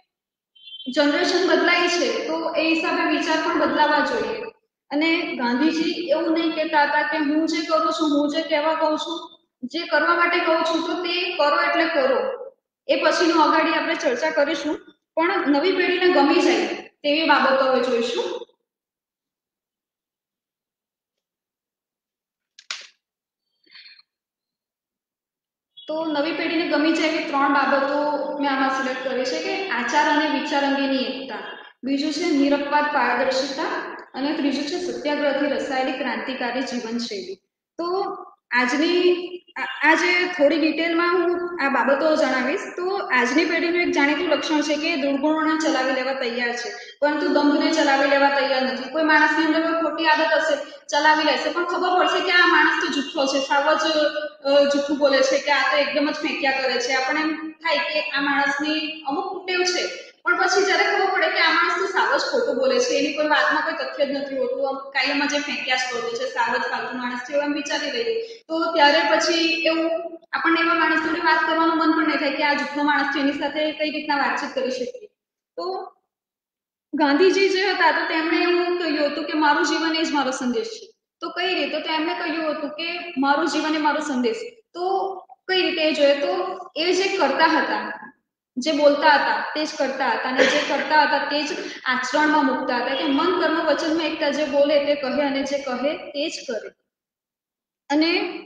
જનરેશન બદલાય છે તો એ હિસાબે વિચાર પણ બદલાવા જોઈએ. અને ગાંધીજી એવું નહીં કહેતા હતા કે હું જે કરું છું, હું જે કહેવા કહું છું, જે કરવા માટે કહું છું તો તે કરો એટલે કરો. એ પછીનું અગાડી આપણે ચર્ચા કરીશું. પણ નવી પેઢીને ગમી જાય તેવી બાબતો હવે જોઈશું. તો નવી પેઢીને ગમી જાય એવી ત્રણ બાબતો મેં આમાં સિલેક્ટ કરે છે કે આચાર અને વિચાર અંગેની એકતા, બીજું છે નિરપવાદ પારદર્શિતા અને ત્રીજું છે સત્યાગ્રહથી રસાયેલી ક્રાંતિકારી જીવનશૈલી. તો આજની આજે થોડી ડિટેલમાં હું આ બાબતો જણાવીશ. તો આજની પેઢીનું એક જાણીતું લક્ષણ છે કે દુર્ગુણોને ચલાવી લેવા તૈયાર છે, પરંતુ દંભને ચલાવી લેવા તૈયાર નથી. કોઈ માણસની અંદર કોઈ ખોટી આદત હશે, ચલાવી લેશે, પણ ખબર પડશે કે આ માણસ તો જુઠ્ઠો છે, સાવ જ જુઠ્ઠું બોલે છે, કે આ તો એકદમ જ ફેંક્યા કરે છે. આપણે એમ થાય કે આ માણસની અમુક ટેવ છે, પણ પછી જ્યારે ખબર પડે કે આ માણસ તો સાવ જ ખોટું બોલે છે, એની કોઈ વાતમાં કોઈ તથ્ય જ નથી હોતું, આમ કાયમ જ ફેંક્યા જ કરે છે, સાવ જ ફાલતુ માણસ છે, એમ વિચારી લઈએ. તો ત્યારે પછી એવું આપણને એવા માણસ જોડે વાત કરવાનું મન પણ નહીં થાય કે આ જુઠ્ઠો માણસ છે, એની સાથે કઈ રીતના વાતચીત કરી શકીએ. તો ગાંધીજી જે હતા તો તેમણે એવું કહ્યું હતું કે મારું જીવન એ જ મારો સંદેશ છે. તો કઈ રીતે? તો એમણે કહ્યું હતું કે મારું જીવન એ મારો સંદેશ. તો કઈ રીતે એ જોઈએ તો એ જે કરતા હતા, જે બોલતા હતા તે જ કરતા હતા, અને જે કરતા હતા તે જ આચરણમાં મૂકતા હતા, કે મન કર્મ વચનમાં એકતા, જે બોલે તે કહે અને જે કહે તે જ કરે. અને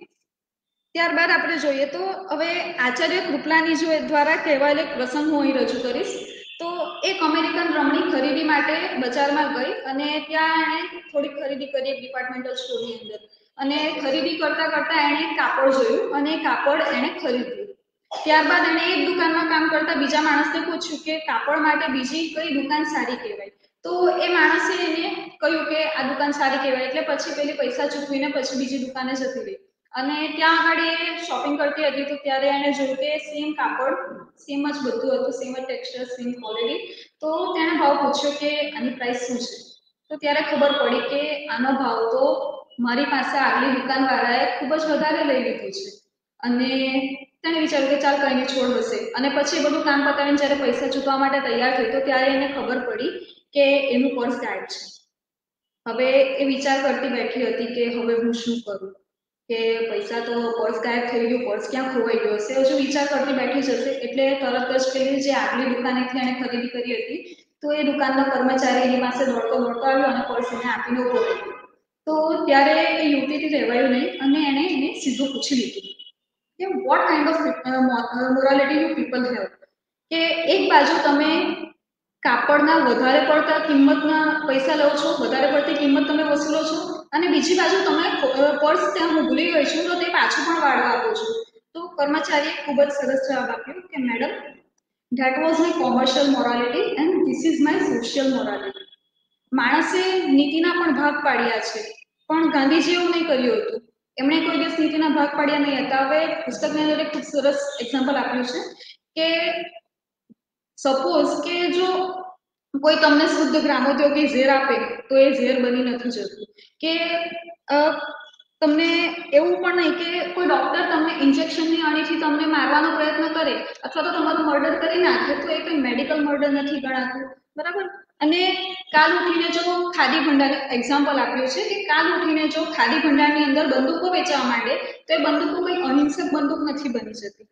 ત્યારબાદ આપણે જોઈએ તો હવે આચાર્ય કૃપલાની જો દ્વારા કહેવાયેલો એક પ્રસંગ હું અહીં રજૂ કરીશ. તો એક અમેરિકન રમણી ખરીદી માટે બજારમાં ગઈ અને ત્યાં એણે થોડીક ખરીદી કરી એક ડિપાર્ટમેન્ટલ સ્ટોરની અંદર, અને ખરીદી કરતા કરતા એણે કાપડ જોયું અને કાપડ એણે ખરીદ્યું. ત્યારબાદ એણે એક દુકાનમાં કામ કરતા બીજા માણસને પૂછ્યું કે કાપડ માટે બીજી કઈ દુકાન સારી કહેવાય. તો એ માણસે એને કહ્યું કે આ દુકાન સારી કહેવાય. એટલે પછી પેલી પૈસા ચૂકવીને પછી બીજી દુકાને જતી રહી અને ત્યાં આગળ એ શોપિંગ કરતી હતી. તો ત્યારે એણે જોયું કે સેમ કાપડ, સેમ જ બધું હતું, સેમ જ ટેક્સચર, સેમ ક્વોલિટી. તો તેણે ભાવ પૂછ્યો કે આની પ્રાઇસ શું છે? તો ત્યારે ખબર પડી કે આનો ભાવ તો મારી પાસે આગલી દુકાનવાળાએ ખૂબ જ વધારે લઈ લીધું છે. અને તેણે વિચાર્યું કે ચાલ કહીને છોડ હશે. અને પછી એ બધું કામ પતાવીને જ્યારે પૈસા ચૂકવવા માટે તૈયાર થઈ તો ત્યારે એને ખબર પડી કે એનું પર્સ ગાયબ છે. હવે એ વિચાર કરતી બેઠી હતી કે હવે હું શું કરું, કે પૈસા તો પર્સ ગાયબ થઈ ગયું, પર્સ ક્યાં ખોવાઈ ગયો હશે, હજુ વિચાર કરતી બેઠી જ હશે. એટલે તરત જ પેલી જે આગલી દુકાનેથી એણે ખરીદી કરી હતી તો એ દુકાનનો કર્મચારી એની પાસે દોડતો દોડતો આવ્યો અને પર્સ એને આપીને ઉભો રહ્યો. તો ત્યારે એ યુવતીથી રહેવાયું નહીં અને એણે એને સીધું પૂછી લીધું કે what kind of morality you people have, કે એક બાજુ તમે કાપડના વધારે પડતા કિંમતના પૈસા લો છો, વધારે પડતી કિંમત તમે વસૂલો છો, અને બીજી બાજુ તમે પર્સ ત્યાં હું ભૂલી ગઈ છું તો તે પાછું પણ વાળવા આપો છો. તો કર્મચારીએ ખૂબ જ સરસ જવાબ આપ્યો કે madam, that was my commercial morality and this is my social morality. માણસે નીતિના પણ ભાગ પાડ્યા છે, પણ ગાંધીજી એવું નહીં કર્યું હતું. એમણે કોઈ દિવસ નીતિના ભાગ પાડ્યા નહીં હતા. હવે પુસ્તકની અંદર એક ખૂબ સરસ એક્ઝામ્પલ આપ્યું છે કે સપોઝ કે જો કોઈ તમને શુદ્ધ ગ્રામોદ્યોગી ઝેર આપે તો એ ઝેર બની નથી જતું, કે તમને એવું પણ નહીં કે કોઈ ડોક્ટર તમને ઇન્જેક્શનની અણીથી તમને મારવાનો પ્રયત્ન કરે અથવા તો તમારું મર્ડર કરી નાખે તો એ કોઈ મેડિકલ મર્ડર નથી ગણાતું, બરાબર. અને કાલ ઉઠીને જો ખાદી ભંડાર એક્ઝામ્પલ આપ્યું છે કે કાલ ઉઠીને જો ખાદી ભંડારની અંદર બંદૂકો વેચવા માંડે તો એ બંદૂકો કોઈ અહિંસક બંદૂક નથી બની જતી.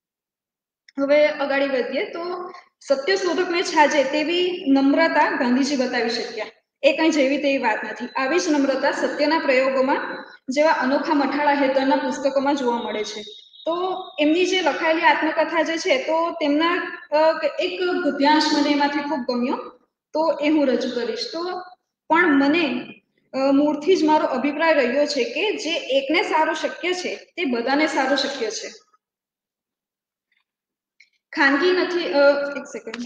હવે આગળ વધીએ તો સત્ય શોધકને છાજે તેવી નમ્રતા ગાંધીજી બતાવી શક્યા. એ કંઈ જેવી તેવી વાત નથી. આવી જ નમ્રતા સત્યના પ્રયોગોમાં જેવા અનોખા મઠાળા હેતરના પુસ્તકોમાં જોવા મળે છે. તો એમની જે લખાયેલી આત્મકથા જે છે તો તેમના એક ગદ્યાંશ મને એમાંથી ખૂબ ગમ્યો, તો એ હું રજૂ કરીશ. તો પણ મને મૂળથી જ મારો અભિપ્રાય રહ્યો છે કે જે એકને સારું શક્ય છે તે બધાને સારું શક્ય છે. ખાનગી નથી, એક સેકન્ડ,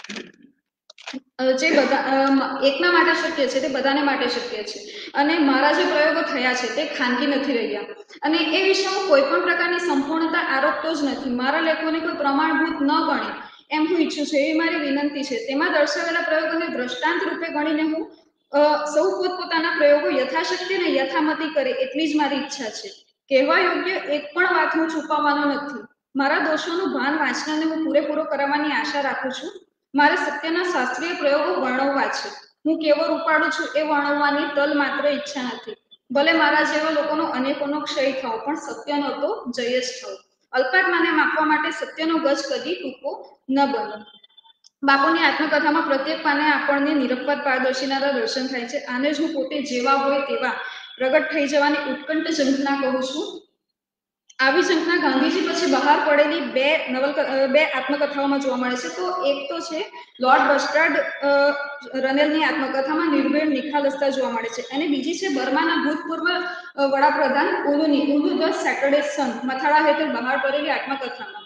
જે બધા એકના માટે શક્ય છે તે બધાને માટે શક્ય છે. અને મારા જે પ્રયોગો થયા છે તે ખાનગી નથી રહ્યા. અને એ વિશે હું કોઈ પણ પ્રકારની સંપૂર્ણતા આરોપતો જ નથી. મારા લેખોને કોઈ પ્રમાણભૂત ન ગણે એમ હું ઈચ્છું છું, એવી મારી વિનંતી છે. તેમાં દર્શાવેલા પ્રયોગોને દ્રષ્ટાંત રૂપે ગણીને હું સૌ પોતપોતાના પ્રયોગો યથાશક્તિ અને યથામતી કરે એટલી જ મારી ઈચ્છા છે. કહેવા યોગ્ય એક પણ વાત હું છુપાવવાનો નથી. મારા દોષોનું ભાન વાંચનારને હું પૂરેપૂરો કરાવવાની આશા રાખું છું. મારે સત્યના શાસ્ત્રીય પ્રયોગો વર્ણવવા છે. હું કેવો રૂપાળું છું એ વર્ણવવાની તલ માત્ર ઈચ્છા નથી. ભલે મારા જેવા લોકોનો અનેકોનો ક્ષય થાવ, પણ સત્યનો તો જય જ થાવ. અલ્પાત્માને માપવા માટે સત્યનો ગજ કદી ટૂંકો ન બનો. બાપુની આત્મકથામાં પ્રત્યેક પાને આપણને નિરપવાદ પારદર્શિતાના દર્શન થાય છે. આને જ હું પોતે જેવા હોય તેવા પ્રગટ થઈ જવાની ઉત્કંઠ ઝંખના કહું છું. આવી ઝંખના ગાંધીજી પછી બહાર પડેલી બે નવલકથા બે આત્મકથાઓમાં જોવા મળે છે. તો એક તો છે લોર્ડ બસ્ટાર્ડ રનેલની આત્મકથામાં નિર્ભીડ નિખાલસતા જોવા મળે છે, અને બીજી છે બર્માના ભૂતપૂર્વ વડાપ્રધાન ઉલુની ઉલુ ધ સેટરડે સન મથાળા હેઠળ બહાર પડેલી આત્મકથામાં.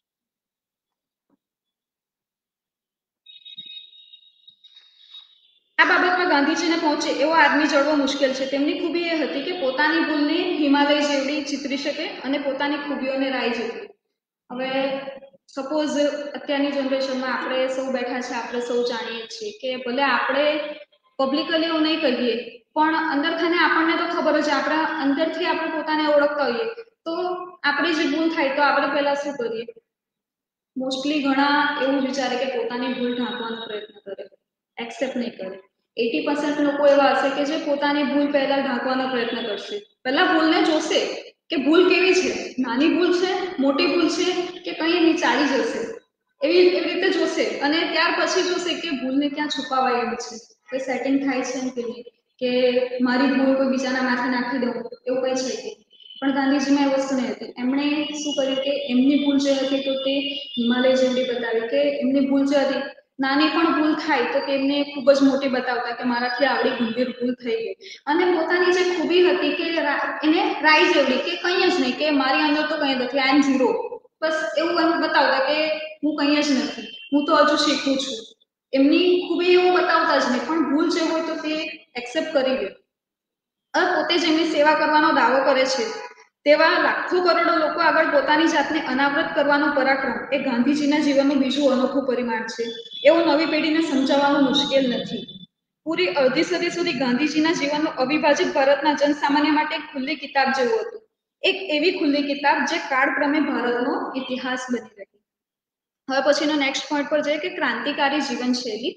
આ બાબતમાં ગાંધીજીને પહોંચે એવો આદમી જળવો મુશ્કેલ છે. તેમની ખૂબી એ હતી કે પોતાની ભૂલને હિમાલય જેવડી ચિતરી શકે અને પોતાની ખૂબીઓને રાઈ જેટલી. હવે સપોઝ અત્યારની જનરેશનમાં આપણે સૌ બેઠા છે, આપણે સૌ જાણીએ છીએ કે ભલે આપણે પબ્લિકલી એવું નહીં કહીએ, પણ અંદર ખાને આપણને તો ખબર જ, આપણા અંદરથી આપણે પોતાને ઓળખતા હોઈએ, તો આપણી જે ભૂલ થાય તો આપણે પહેલા શું કરીએ? મોસ્ટલી ઘણા એવું વિચારે કે પોતાની ભૂલ ઢાંકવાનો પ્રયત્ન કરે, એક્સેપ્ટ નહીં કરે. એટી પર્સન્ટ લોકો એવા હશે કે જે પોતાની ભૂલ પહેલા ઢાંકવાનો પ્રયત્ન કરશે. પહેલા ભૂલને જોશે કે ભૂલ કેવી છે, નાની ભૂલ છે, મોટી ભૂલ છે કે કંઈ એની ચાલી જશે, એવી એવી રીતે જોશે, અને ત્યાર પછી જોશે કે ભૂલને ક્યાં છુપાવાયેલી છે, કોઈ સેટિંગ થાય છે કે નહીં, કે મારી ભૂલ કોઈ બીજાના માથે નાખી દઉં એવું કંઈ છે કે. પણ ગાંધીજીમાં એ વસ્તુ નહીં હતી. એમણે શું કર્યું કે એમની ભૂલ જે હતી તો તે હિમાલય જેવડી બતાવી, કે એમની ભૂલ જે હતી, નાની પણ ભૂલ થાય તો તેમને ખૂબ જ મોટી બતાવતા કે મારાથી આવડી ગંભીર ભૂલ થઈ ગઈ. અને પોતાની જે ખૂબી હતી કે એને રાઈ જેવડી, કે કંઈ જ નહીં, કે મારી અંદર તો કંઈ નથી, આઈ એમ ઝીરો, બસ એવું એમ બતાવતા કે હું કંઈ જ નથી, હું તો હજુ શીખું છું. એમની ખૂબી એવું બતાવતા જ નહીં, પણ ભૂલ જે હોય તો તે એક્સેપ્ટ કરી લે. હવે પોતે જેમની સેવા કરવાનો દાવો કરે છે તેવા લાખો કરોડો લોકો આગળ પોતાની જાતને અનાવૃત કરવાનો પરાક્રમ એ ગાંધીજીના જીવનનું બીજું અનોખું પરિમાણ છે. એવું નવી પેઢીને સમજાવવાનું મુશ્કેલ નથી. પૂરી અડધી સદી સુધી ગાંધીજીના જીવનનું અવિભાજિત ભારતના જનસામાન્ય માટે એક ખુલ્લી કિતાબ જેવું હતું. એક એવી ખુલ્લી કિતાબ જે કાળક્રમે ભારતનો ઇતિહાસ બની રહી. હવે પછીનો નેક્સ્ટ પોઈન્ટ પર જઈએ કે ક્રાંતિકારી જીવનશૈલી.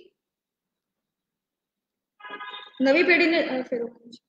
નવી પેઢીને ફેરવવું છે.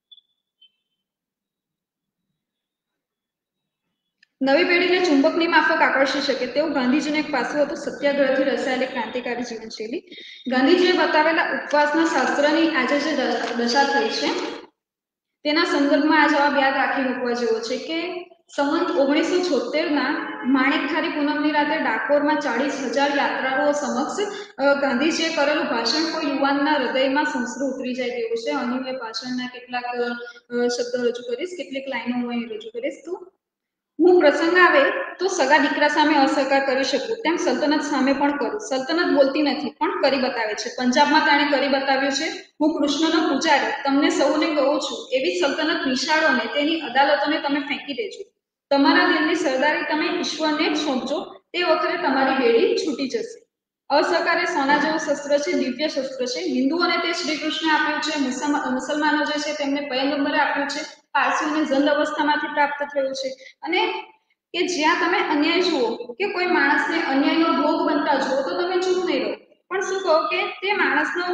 નવી પેઢીને ચુંબકની માફક આકર્ષી શકે તેવું ગાંધીજીનું એક પાસું હતું સત્યાગ્રહથી રચાયેલી ક્રાંતિકારી જીવનશૈલી. ગાંધીજીએ બતાવેલા ઉપવાસના શાસ્ત્રની આજે જે દશા થઈ છે તેના સંદર્ભમાં આ જવાબ યાદ રાખી મૂકવા જેવો છે કે સંવંત ઓગણીસો છોતેરના માણેકથારી પૂનમની રાતે ડાકોરમાં ચાળીસ હજાર યાત્રાળુઓ સમક્ષ ગાંધીજીએ કરેલું ભાષણ કોઈ યુવાનના હૃદયમાં સંસ્કૃત ઉતરી જાય તેવું છે. અહીં મેં ભાષણના કેટલાક શબ્દો રજૂ કરીશ, કેટલીક લાઈનો હું અહીં રજૂ કરીશ. તો હું પ્રસંગ આવે તો સગા દીકરા સામે અસહકાર કરી શકું તેમ સલ્તનત સામે પણ કરું. સલ્તનત બોલતી નથી પણ કરી બતાવે છે. પંજાબમાં તેણે કરી બતાવ્યું છે. હું કૃષ્ણનો પૂજારી તમને સૌને કહું છું, એવી સલ્તનત નિશાળોને તેની અદાલતોને તમે ફેંકી દેજો. તમારા દિલની સરદારી તમે ઈશ્વરને જ સોંપજો, તે વખતે તમારી બેડી છૂટી જશે. અસહકાર એ સોના જેવું શસ્ત્ર છે, દિવ્ય શસ્ત્ર છે. હિન્દુઓને તે શ્રી કૃષ્ણે આપ્યું છે, મુસલમાનો જે છે તેમને પયગંબરે આપ્યું છે, પારસીઓને જંદ અવસ્થામાંથી પ્રાપ્ત થયું છે. અને કે જ્યાં તમે અન્યાય જુઓ કે કોઈ માણસને અન્યાયનો ભોગ બનતા જુઓ તો તમે ચૂપ નહીં રહો, પણ શું કહો કે તે માણસનો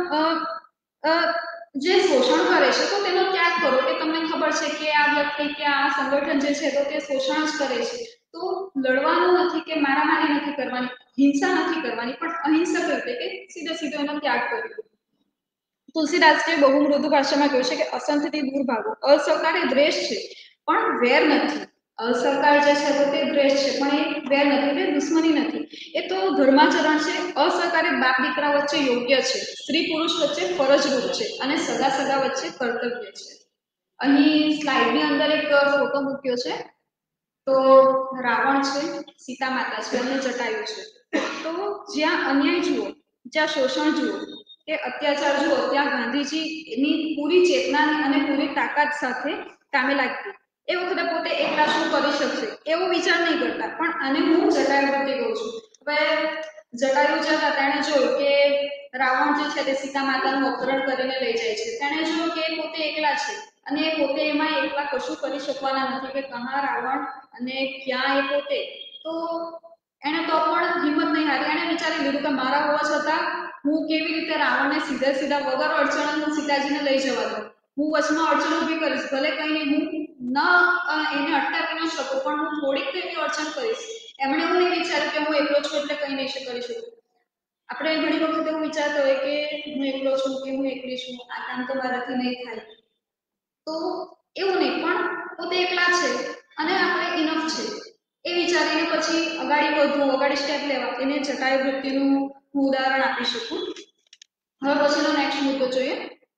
જે શોષણ કરે છે તો તેનો ત્યાગ કરો, કે તમને ખબર છે કે આ વ્યક્તિ કે આ સંગઠન જે છે તો તે શોષણ જ કરે છે, તો લડવાનું નથી કે મારામારી નથી કરવાની, હિંસા નથી કરવાની, પણ અહિંસક રીતે કે સીધે સીધો એનો ત્યાગ કર્યો. તુલસીદાસજીએ બહુ મૃદુ ભાષામાં કહ્યું છે કે અસંતથી દૂર ભાગો. અસહકાર એ દ્વેષ છે પણ વેર નથી. અસહકાર જે છે તો તે દ્વેષ છે પણ એ વેર નથી, તે દુશ્મની નથી, એ તો ધર્માચરણ છે. અસહકાર એ બાપ દીકરા વચ્ચે યોગ્ય છે, સ્ત્રી પુરુષ વચ્ચે ફરજરૂપ છે અને સગા સગા વચ્ચે કર્તવ્ય છે. અહીં સ્લાઇડની અંદર એક ફોટો મૂક્યો છે. તો રાવણ છે, સીતા માતા છે અને જટાયુ છે. તો જ્યાં અન્યાય જુઓ, જ્યાં શોષણ જુઓ કે અત્યાચાર જુઓ, ત્યાં ગાંધીજી એની પૂરી ચેતનાની અને પૂરી તાકાત સાથે કામે લાગી. એ વખતે પોતે એકલા શું કરી શકશે એવો વિચાર નહીં કરતા, પણ આને હું જટાયુ વૃત્તિ કહું છું. હવે જટાયુ જે હતા તેણે જોયું કે રાવણ જે છે તે સીતા માતાનું અપહરણ કરીને લઈ જાય છે. તેણે જોયું કે પોતે એકલા છે અને પોતે એમાં એકલા કશું કરી શકવાના નથી, કે કહા રાવણ અને ક્યાં એ પોતે. તો એને તો પણ હિંમત નહીં હારી. એને વિચારી લીધું કે મારા હોવા છતાં હું કેવી રીતે રાવણને સીધા સીધા વગર અડચણ હું સીતાજીને લઈ જવા દઉં. હું વચમાં અડચણ ઊભી કરીશ, ભલે કંઈ નહીં, હું ન એને અટકાવી ન શકું પણ હું થોડીક તો એની અડચણ કરીશ. એમણે એવું નહીં વિચાર્યું કે હું એકલો છું એટલે કંઈ નહીં કરી શકું. આપણે ઘણી વખત એવું વિચારતા હોય કે હું એકલો છું કે હું એકલી છું, આ કામ તો મારાથી નહીં થાય. તો એવું નહીં, પણ પોતે એકલા છે અને આપણે ઇનફ છે એ વિચારીને પછી અગાડી વધવું, અગાડી સ્ટેપ લેવા, એને જટાયુ વૃત્તિનું હું ઉદાહરણ આપી શકું. હવે પછીનો નેક્સ્ટ મુદ્દો જોઈએ.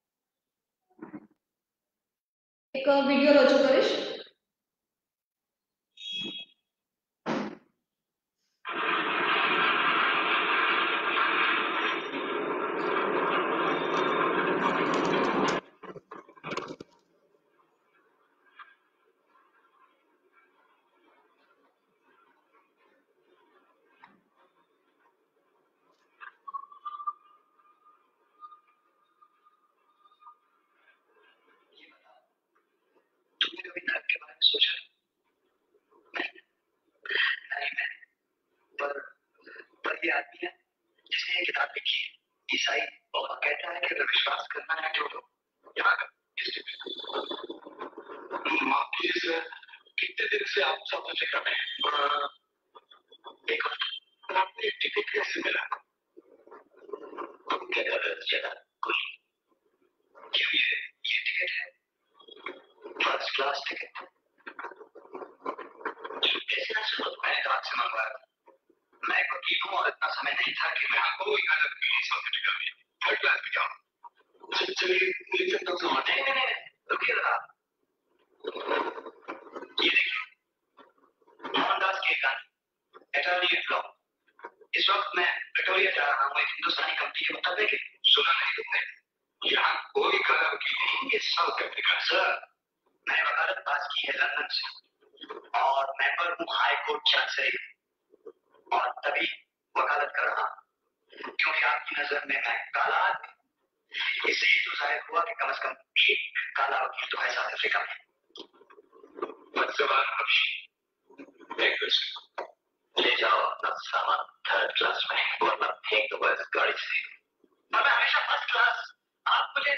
એક વિડીયો રજૂ કરીશ. तुमने कभी नरक के बारे में सोचा? नहीं मैं पर पर ये आदमी है जिसने ये किताब लिखी है, ईसाई, और कहता है कि अगर विश्वास करना है तो यहाँ का माफ कीजिए सर, कितने दिन से आप सब फिक्र में हैं? एक हफ्ता। आपको ये टिकट कैसे मिला? क्या जगह कोई क्यों ये ये टिकट है फर्स्ट क्लास टिकट? कैसे ना सुनो, मैंने कहा से मंगवाया। मैं एक वकील हूँ और इतना समय नहीं था कि मैं आपको कोई गलत नहीं समझ गया। थर्ड क्लास में जाऊँ? चलिए मुझे तब समझ नहीं नहीं नहीं रुकिए जरा। ये देखिए मोहनदास के गाने अटॉर्नी एट लॉ। इस वक्त मैं प्रिटोरिया जा रहा हूँ एक हिंदुस्तानी कंपनी के मुताबिक। सुना नहीं तुमने? यहाँ कोई गलत वकील नहीं, ये साउथ अफ्रीका। सर मैंने वकालत पास की है लंदन से और मेंबर हूँ हाई कोर्ट चांसरी, और तभी वकालत कर रहा हूँ क्योंकि आपकी नजर में मैं काला आदमी। इससे ये तो जाहिर हुआ कि कम से कम एक काला वकील तो है साउथ अफ्रीका में। ले जाओ अपना सामान थर्ड क्लास में, वरना फेंक दो बस गाड़ी से। मैं हमेशा फर्स्ट क्लास। आप मुझे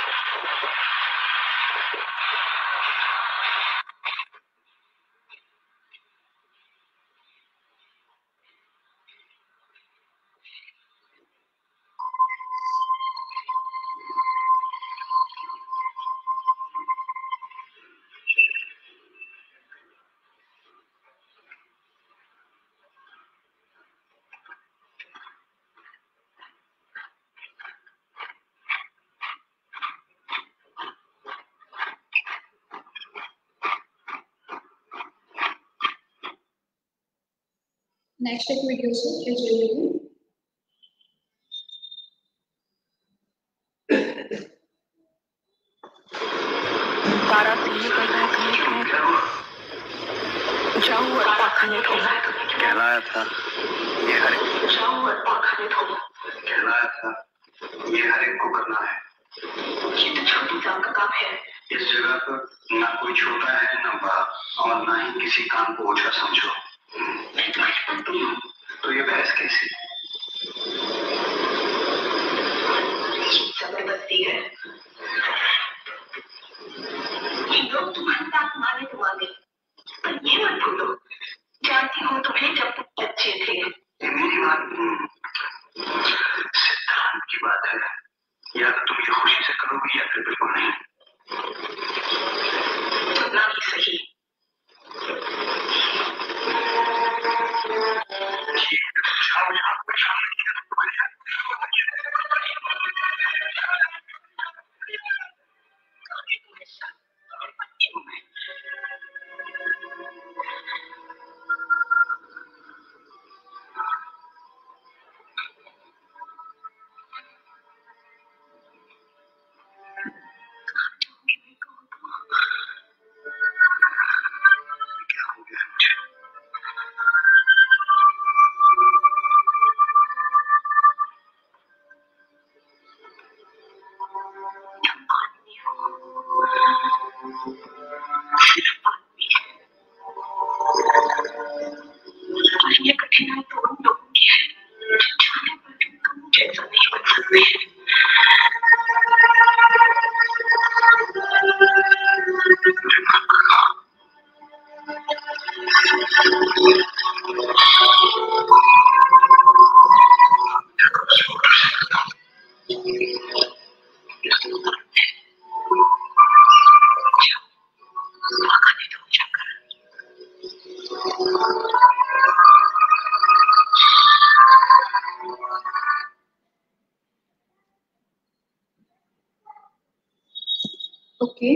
નેક્સ્ટ એક વિડીયો છે એ જોઈ લઈએ. कहलाया था ये हर कहलाया था ये हर एक को करना है। ये तो छोटी काम का काम है। इस जगह पर ना कोई छोटा है ना बड़ा, और ना ही किसी काम को ओछा समझो। तो ये बहस कैसी? जबरदस्ती है। लोग तुम्हारी बात माने तो माने, पर ये मत भूलो जानती हूँ तुम्हें जब तुम बच्चे थे। मेरी बात सिद्धांत की बात है, या तो तुम ये खुशी से करोगी या फिर बिल्कुल नहीं। ना ही सही। जाओ जाओ ये कठिनाई तो उन लोगों की है जाने पर तुम जैसा नहीं बन सकते। ઓકે,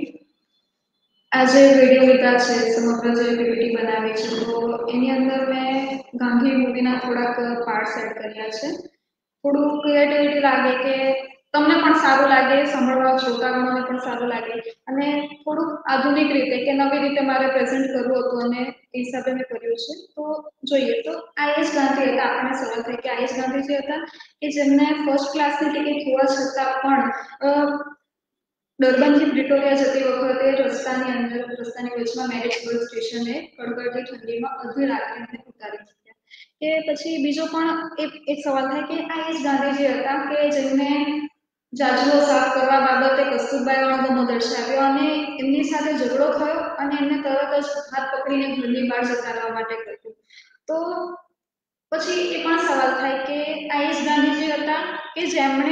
આ જે વિડીયો લીધા છે, સમગ્ર જે પીપીટી બનાવી છે, તો એની અંદર મેં ગાંધી મૂવીના થોડાક પાર્ટ્સ એડ કર્યા છે. થોડું ક્રિએટિવિટી લાગે કે તમને પણ સારું લાગે, સાંભળવા શ્રોતાગણોને પણ સારું લાગે, અને થોડુંક આધુનિક રીતે કે નવી રીતે મારે પ્રેઝન્ટ કરવું હતું અને એ હિસાબે મેં કર્યું છે. તો જોઈએ તો આઈ એસ ગાંધી હતા. આપણને સવાલ થાય કે આઈ એસ ગાંધીજી હતા કે જેમને ફર્સ્ટ ક્લાસની ટિકિટ હોવા છતાં પણ ડરબનથી પ્રિટોરિયા જતી વખતે રસ્તાની અંદર રસ્તાની વચમાં મેરેજબર્ગ સ્ટેશને કડકડતી ઠંડીમાં અડધી રાત્રે ઉતારી દીધા. કે પછી બીજો પણ એક એક સવાલ થાય કે આ એ જ ગાંધીજી હતા કે જેમને જાજરો સાફ કરવા બાબતે કસ્તુરબાઈ અણગમો દર્શાવ્યો અને એમની સાથે ઝઘડો થયો અને એમને તરત જ હાથ પકડીને ઘરની બહાર જતા રહેવા માટે કહ્યું. તો પછી એ પણ સવાલ થાય કે આ એ જ ગાંધીજી હતા કે જેમણે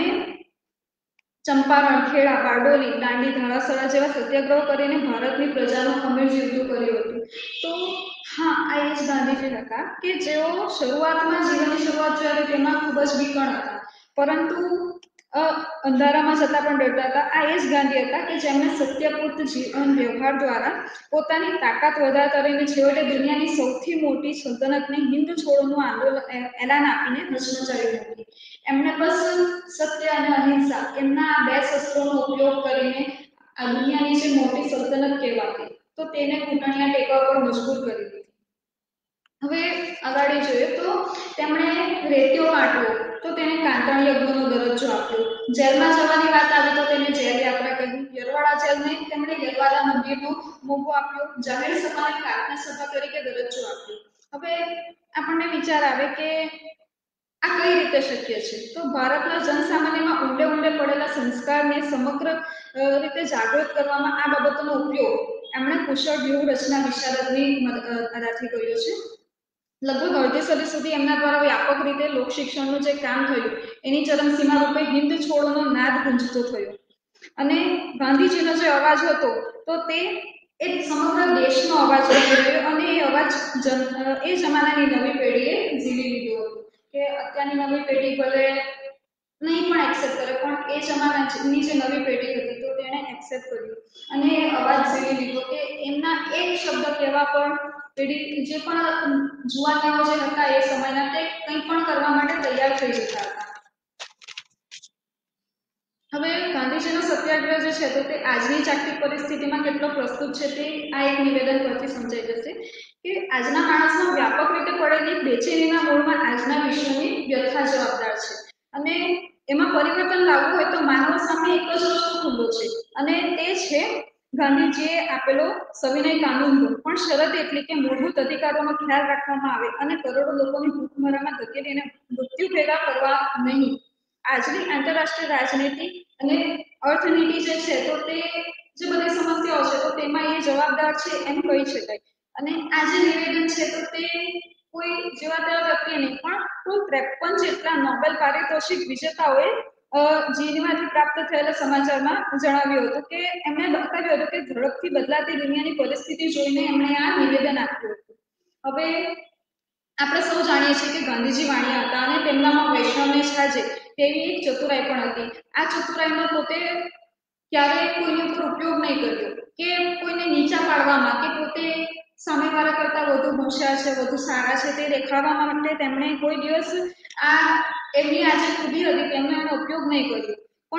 ચંપારણ, ખેડા, બારડોલી, દાંડી, ધારાસરા જેવા સત્યાગ્રહો કરીને ભારતની પ્રજાનું અમીર જીવતું કર્યું હતું. તો હા, આ એ જ ગાંધીજી હતા કે જેઓ શરૂઆતમાં જીવનની શરૂઆત જ્યારે તેમાં ખૂબ જ વિકણ હતા, પરંતુ અંધારામાં જતા પણ ડરતા હતા. આ એ જ ગાંધી હતા કે જેમણે સત્યપૂર્ત જીવન વ્યવહાર દ્વારા પોતાની તાકાત વધારતા રહીને છેવટે દુનિયાની સૌથી મોટી સલ્તનતને હિન્દ છોડોનું આંદોલન એલાન આપીને હચમચાવી હતી. એમણે બસ સત્ય અને અહિંસા એમના આ બે શસ્ત્રોનો ઉપયોગ કરીને આ દુનિયાની જે મોટી સલ્તનત કહેવાતી તો તેને ઘૂંટણિયા ટેકવા પર મજબૂર કરી દીધી. હવે આગળ જોઈએ તો તેમણે રેતીઓ કાઢવો તો તેને કાંતણ યજ્ઞનો દરજ્જો આપ્યો. જેલમાં જવાની વાત આવી તો તેને જેલ યાત્રા કહી. યરવાડા જેલને તેમણે યરવાડા મંદિરનો મોભો આપ્યો. જાહેર સભાને પ્રાર્થના સભા તરીકે દરજ્જો આપ્યો. હવે આપણને વિચાર આવે કે આ કઈ રીતે શક્ય છે? તો ભારતના જનસામાન્યમાં ઊંડે ઊંડે પડેલા સંસ્કારને સમગ્ર રીતે જાગૃત કરવામાં આ બાબતોનો ઉપયોગ એમણે કુશળ વ્યૂહરચના વિશારદની મદદથી કર્યો છે. લગભગ અડધી સદી સુધી એમના દ્વારા વ્યાપક રીતે લોક શિક્ષણનું જે કામ થયું એની ચરમસીમા રૂપે હિન્દ છોડોનો નાદ ગુંજતો થયો અને ગાંધીજીનો જે અવાજ હતો તો તે એક સમગ્ર દેશનો અવાજ બની ગયો અને એ અવાજ એ જમાનાની નવી પેઢીએ ઝીલી લીધો હતો કે અત્યારની નવી પેઢી ભલે નહીં પણ એક્સેપ્ટ કરે પણ એ જમાનાની જે નવી પેઢી હતી તો તેણે એક્સેપ્ટ કર્યું અને એ અવાજ ઝીલી લીધો કે એમના એક શબ્દ કહેવા પર પેઢી જે પણ જુવાનીઓ જે હતા એ સમયના તે કંઈ પણ કરવા માટે તૈયાર થઈ જતા હતા. હવે ગાંધીજીનો સત્યાગ્રહ જે છે તો તે આજની જાગતિક પરિસ્થિતિમાં કેટલો પ્રસ્તુત છે તે આ એક નિવેદન પરથી સમજાઈ જશે કે આજના માણસમાં વ્યાપક રીતે પડેલી બેચેનીના મૂળમાં આજના વિશ્વની વ્યથા જવાબદાર છે અને એમાં પરિવર્તન લાવવું હોય તો માનવ સામે એક જ રસ્તો ખુલ્લો છે અને તે છે ગાંધીજીએ આપેલો સવિનય કાનૂન. પણ શરત એટલી કે મૂળભૂત અધિકારોનો ખ્યાલ રાખવામાં આવે અને કરોડો લોકોની ભૂખમરામાં ધકેલીને મૃત્યુ ભેગા કરવા નહીં. આજની આંતરરાષ્ટ્રીય રાજનીતિ અને અર્થનીતિ જે છે તો તે જે બધી સમસ્યાઓ છે તો તેમાં એ જવાબદાર છે એમ કહી શકાય. અને આ જે નિવેદન છે તો તે કોઈ જેવા તેવા વ્યક્તિ નહીં પણ કુલ ત્રેપન જેટલા નોબેલ પારિતોષિક વિજેતાઓએ જીનીમાંથી પ્રાપ્ત થયેલા સમાચારમાં જણાવ્યું હતું કે એમણે બતાવ્યું હતું કે ઝડપથી બદલાતી દુનિયાની પરિસ્થિતિ જોઈને એમણે આ નિવેદન આપ્યું હતું. હવે આપણે સૌ જાણીએ છીએ કે ગાંધીજી વાણિયા હતા અને તેમનામાં વૈષ્ણવને છાજે તેવી એક ચતુરાઈ પણ હતી. આ ચતુરાઈનો પોતે ક્યારેય કોઈની ઉપર ઉપયોગ નહીં કર્યો કે કોઈને નીચા પાડવામાં કે પોતે સામેવાળા કરતા વધુ હોશિયાર છે, વધુ સારા છે તે દેખાડવા માટે તેમણે કોઈ દિવસ આ એમની આ જે ખૂબી હતી તેમનો એનો ઉપયોગ નહીં કર્યો.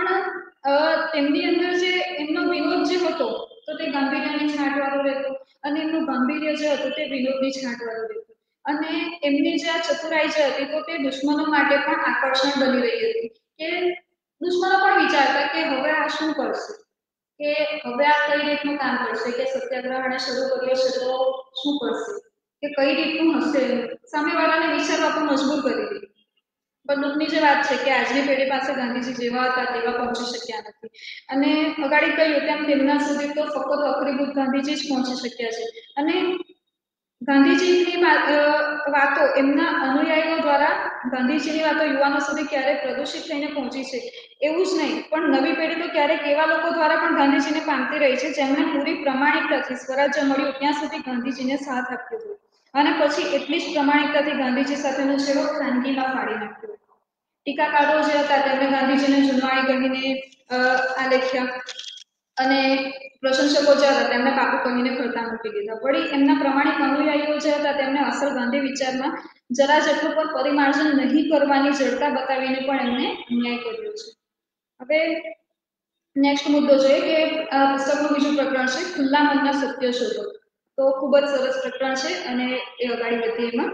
પણ તેમની અંદર જે એમનો વિનોદ જે હતો તો તે ગાંભીર્યની છાંટવાળો રહેતો અને એમનું ગાંભીર્ય જે હતું તે વિનોદની છાંટવાળો રહેતો અને એમની જે આ ચતુરાઈ જે હતી તો તે દુશ્મનો માટે પણ આકર્ષણ બની રહી હતી કે દુશ્મનો પણ વિચારતા કે હવે આ શું કરશે, કે હવે આ કઈ રીતનું કામ કરશે, કે સત્યાગ્રહને શરૂ કર્યો છે તો શું કરશે, કે કઈ રીતનું હશે, સામેવાળાને વિચારવા પણ મજબૂર કરી દીધી. પણ દુઃખની જે વાત છે કે આજની પેઢી પાસે ગાંધીજી જેવા હતા તેવા પહોંચી શક્યા નથી અને અગાડી કહ્યું તેમ તેમના સુધી તો ફક્ત અખરીભૂત ગાંધીજી જ પહોંચી શક્યા છે અને ગાંધીજીની વાતો એમના અનુયાયીઓ દ્વારા ગાંધીજીની વાતો યુવાનો સુધી ક્યારેક પ્રદૂષિત થઈને પહોંચી છે એવું જ નહીં પણ નવી પેઢી તો ક્યારેક એવા લોકો દ્વારા પણ ગાંધીજીને પામતી રહી છે જેમણે પૂરી પ્રમાણિકતાથી સ્વરાજ્ય મળ્યું ત્યાં સુધી ગાંધીજીને સાથ આપ્યો હતો અને પછી એટલી જ પ્રમાણિકતાથી ગાંધીજી સાથેનો છેડો ખાનગીમાં ફાડી નાખ્યો. ટીકાકારો જે હતા તેમણે ગાંધીજીને જુનવાણી કહીને આલેખ્યા અને પ્રશંસકો જે હતા તેમને પાકું કહીને ખરતા મૂકી દીધા. વળી એમના પ્રમાણિક અનુયાયીઓ જે હતા તેમને અસલ ગાંધી વિચારમાં જરા જેટલું પણ પરિમાર્જન નહીં કરવાની જડતા બતાવીને પણ એમને અન્યાય કર્યો છે. હવે નેક્સ્ટ મુદ્દો જોઈએ કે આ પુસ્તકનું બીજું પ્રકરણ છે ખુલ્લા મનના સત્ય શોધો. તો ખૂબ જ સરસ પ્રકરણ છે અને એ અગાડી વધીએ એમાં.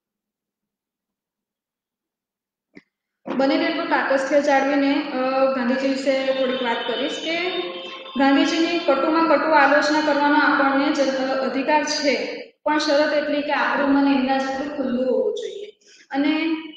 બને તેટલું તાકસ્થ્ય જાળવીને ગાંધીજી વિશે થોડીક વાત કરીશ કે ગાંધીજીની કટુમાં કટુ આલોચના કરવાનો આપણને અધિકાર છે, પણ શરત એટલી કે આપણું મન એમના જેટલું ખુલ્લું હોવું જોઈએ. અને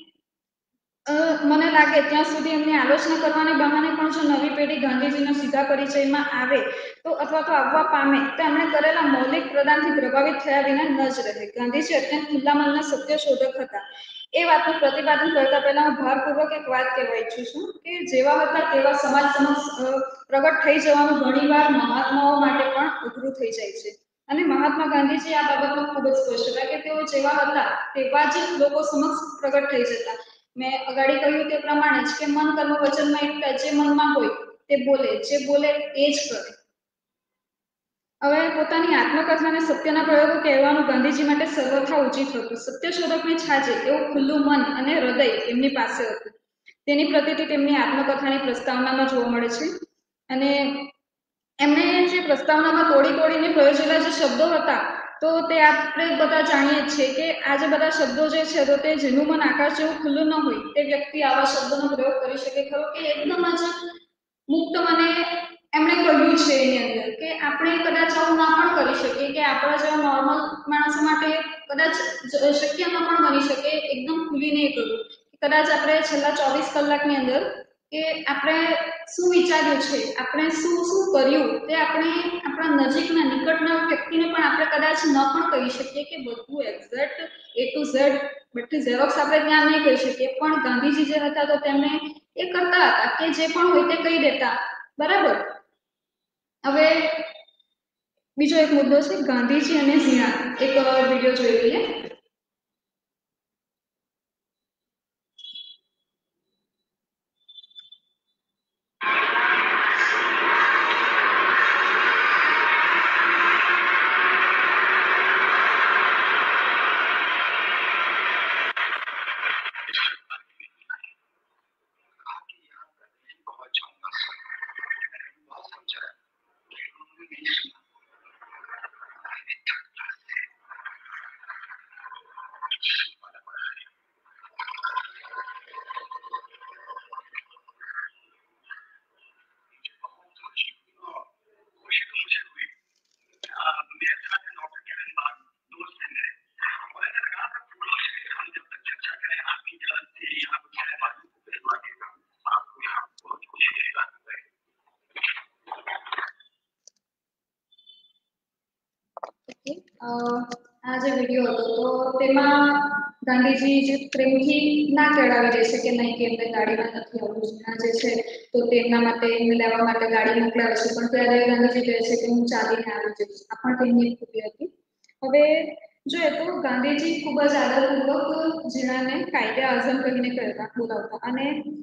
મને લાગે ત્યાં સુધી એમની આલોચના કરવાને બહાને પણ જો નવી પેઢી ગાંધીજીના સીધા પરિચયમાં આવે તો અથવા તો આવવા પામે તો એમણે કરેલા મૌલિક પ્રદાનથી પ્રભાવિત થયા વિના ન જ રહે. ગાંધીજી અત્યંત ખુલ્લા મનના સત્ય શોધક હતા. એ વાતનું પ્રતિપાદન કરતા પહેલા હું ભારપૂર્વક એક વાત કહેવા ઈચ્છું છું કે જેવા હતા તેવા સમાજ સમક્ષ પ્રગટ થઈ જવાનું ઘણીવાર મહાત્માઓ માટે પણ અઘરું થઈ જાય છે. અને મહાત્મા ગાંધીજી આ બાબતમાં ખૂબ જ સ્પષ્ટ હતા કે તેઓ જેવા હતા તેવા જ લોકો સમક્ષ પ્રગટ થઈ જતા. મેં અગાડી કહ્યું તે પ્રમાણે જ કે મન કર્મ વચનમાં એકતા, જે મનમાં હોય તે બોલે, જે બોલે એ જ કરે. હવે પોતાની આત્મકથાને સત્યના પ્રયોગો કહેવાનું ગાંધીજી માટે સર્વથા ઉચિત હતું. સત્ય શોધકને છાજે એવું ખુલ્લું મન અને હૃદય એમની પાસે હતું. તેની પ્રતીતિ તેમની આત્મકથાની પ્રસ્તાવનામાં જોવા મળે છે. અને એમણે જે પ્રસ્તાવનામાં તોડી તોડીને પ્રયોજેલા જે શબ્દો હતા તો તે આપણે બધા જાણીએ જ છીએ કે આ જે બધા શબ્દો જે છે તો તે જેનું મન આકાશ જેવું ખુલ્લું ન હોય તે વ્યક્તિ આવા શબ્દોનો પ્રયોગ કરી શકે ખરો કે એકદમ જ મુક્ત મને એમણે કહ્યું છે એની અંદર કે આપણે કદાચ આવું ના પણ કરી શકીએ કે આપણા જેવા નોર્મલ માણસો માટે કદાચ શક્ય ન પણ બની શકે એકદમ ખુલીને એ કરવું. કદાચ આપણે છેલ્લા ચોવીસ કલાકની અંદર કે આપણે શું વિચાર્યું છે, આપણે શું શું કર્યું તે આપણે આપણા નજીકના નિકટના વ્યક્તિને પણ આપણે કદાચ ન પણ કહી શકીએ કે બધું એક્ઝેક્ટ એ ટુ ઝેડ બધી ઝેરોક્સ આપણે ત્યાં નહીં કહી શકીએ, પણ ગાંધીજી જે હતા તો તેમને એ કરતા હતા કે જે પણ હોય તે કહી દેતા. બરાબર. હવે બીજો એક મુદ્દો છે ગાંધીજી અને ઝીણા. એક વિડીયો જોઈ લઈએ. આ જે વિડીયો હતો તો તેમાં ગાંધીજી જે પ્રેમથી ના કહેવાવી દે છે કે નહીં કે એમને ગાડીમાં નથી આવવું. ઝીણા જે છે તો તેમના માટે એમને લેવા માટે ગાડી મોકલાવે છે, પણ ત્યારે ગાંધીજી કહે છે કે હું ચાલીને આવી જઈશ. આ પણ તેમની ખૂબી હતી. હવે જોઈએ તો ગાંધીજી ખૂબ જ આદરપૂર્વક ઝીણાને કાયદે આઝમ કહીને કહેતા બોલાવતા. અને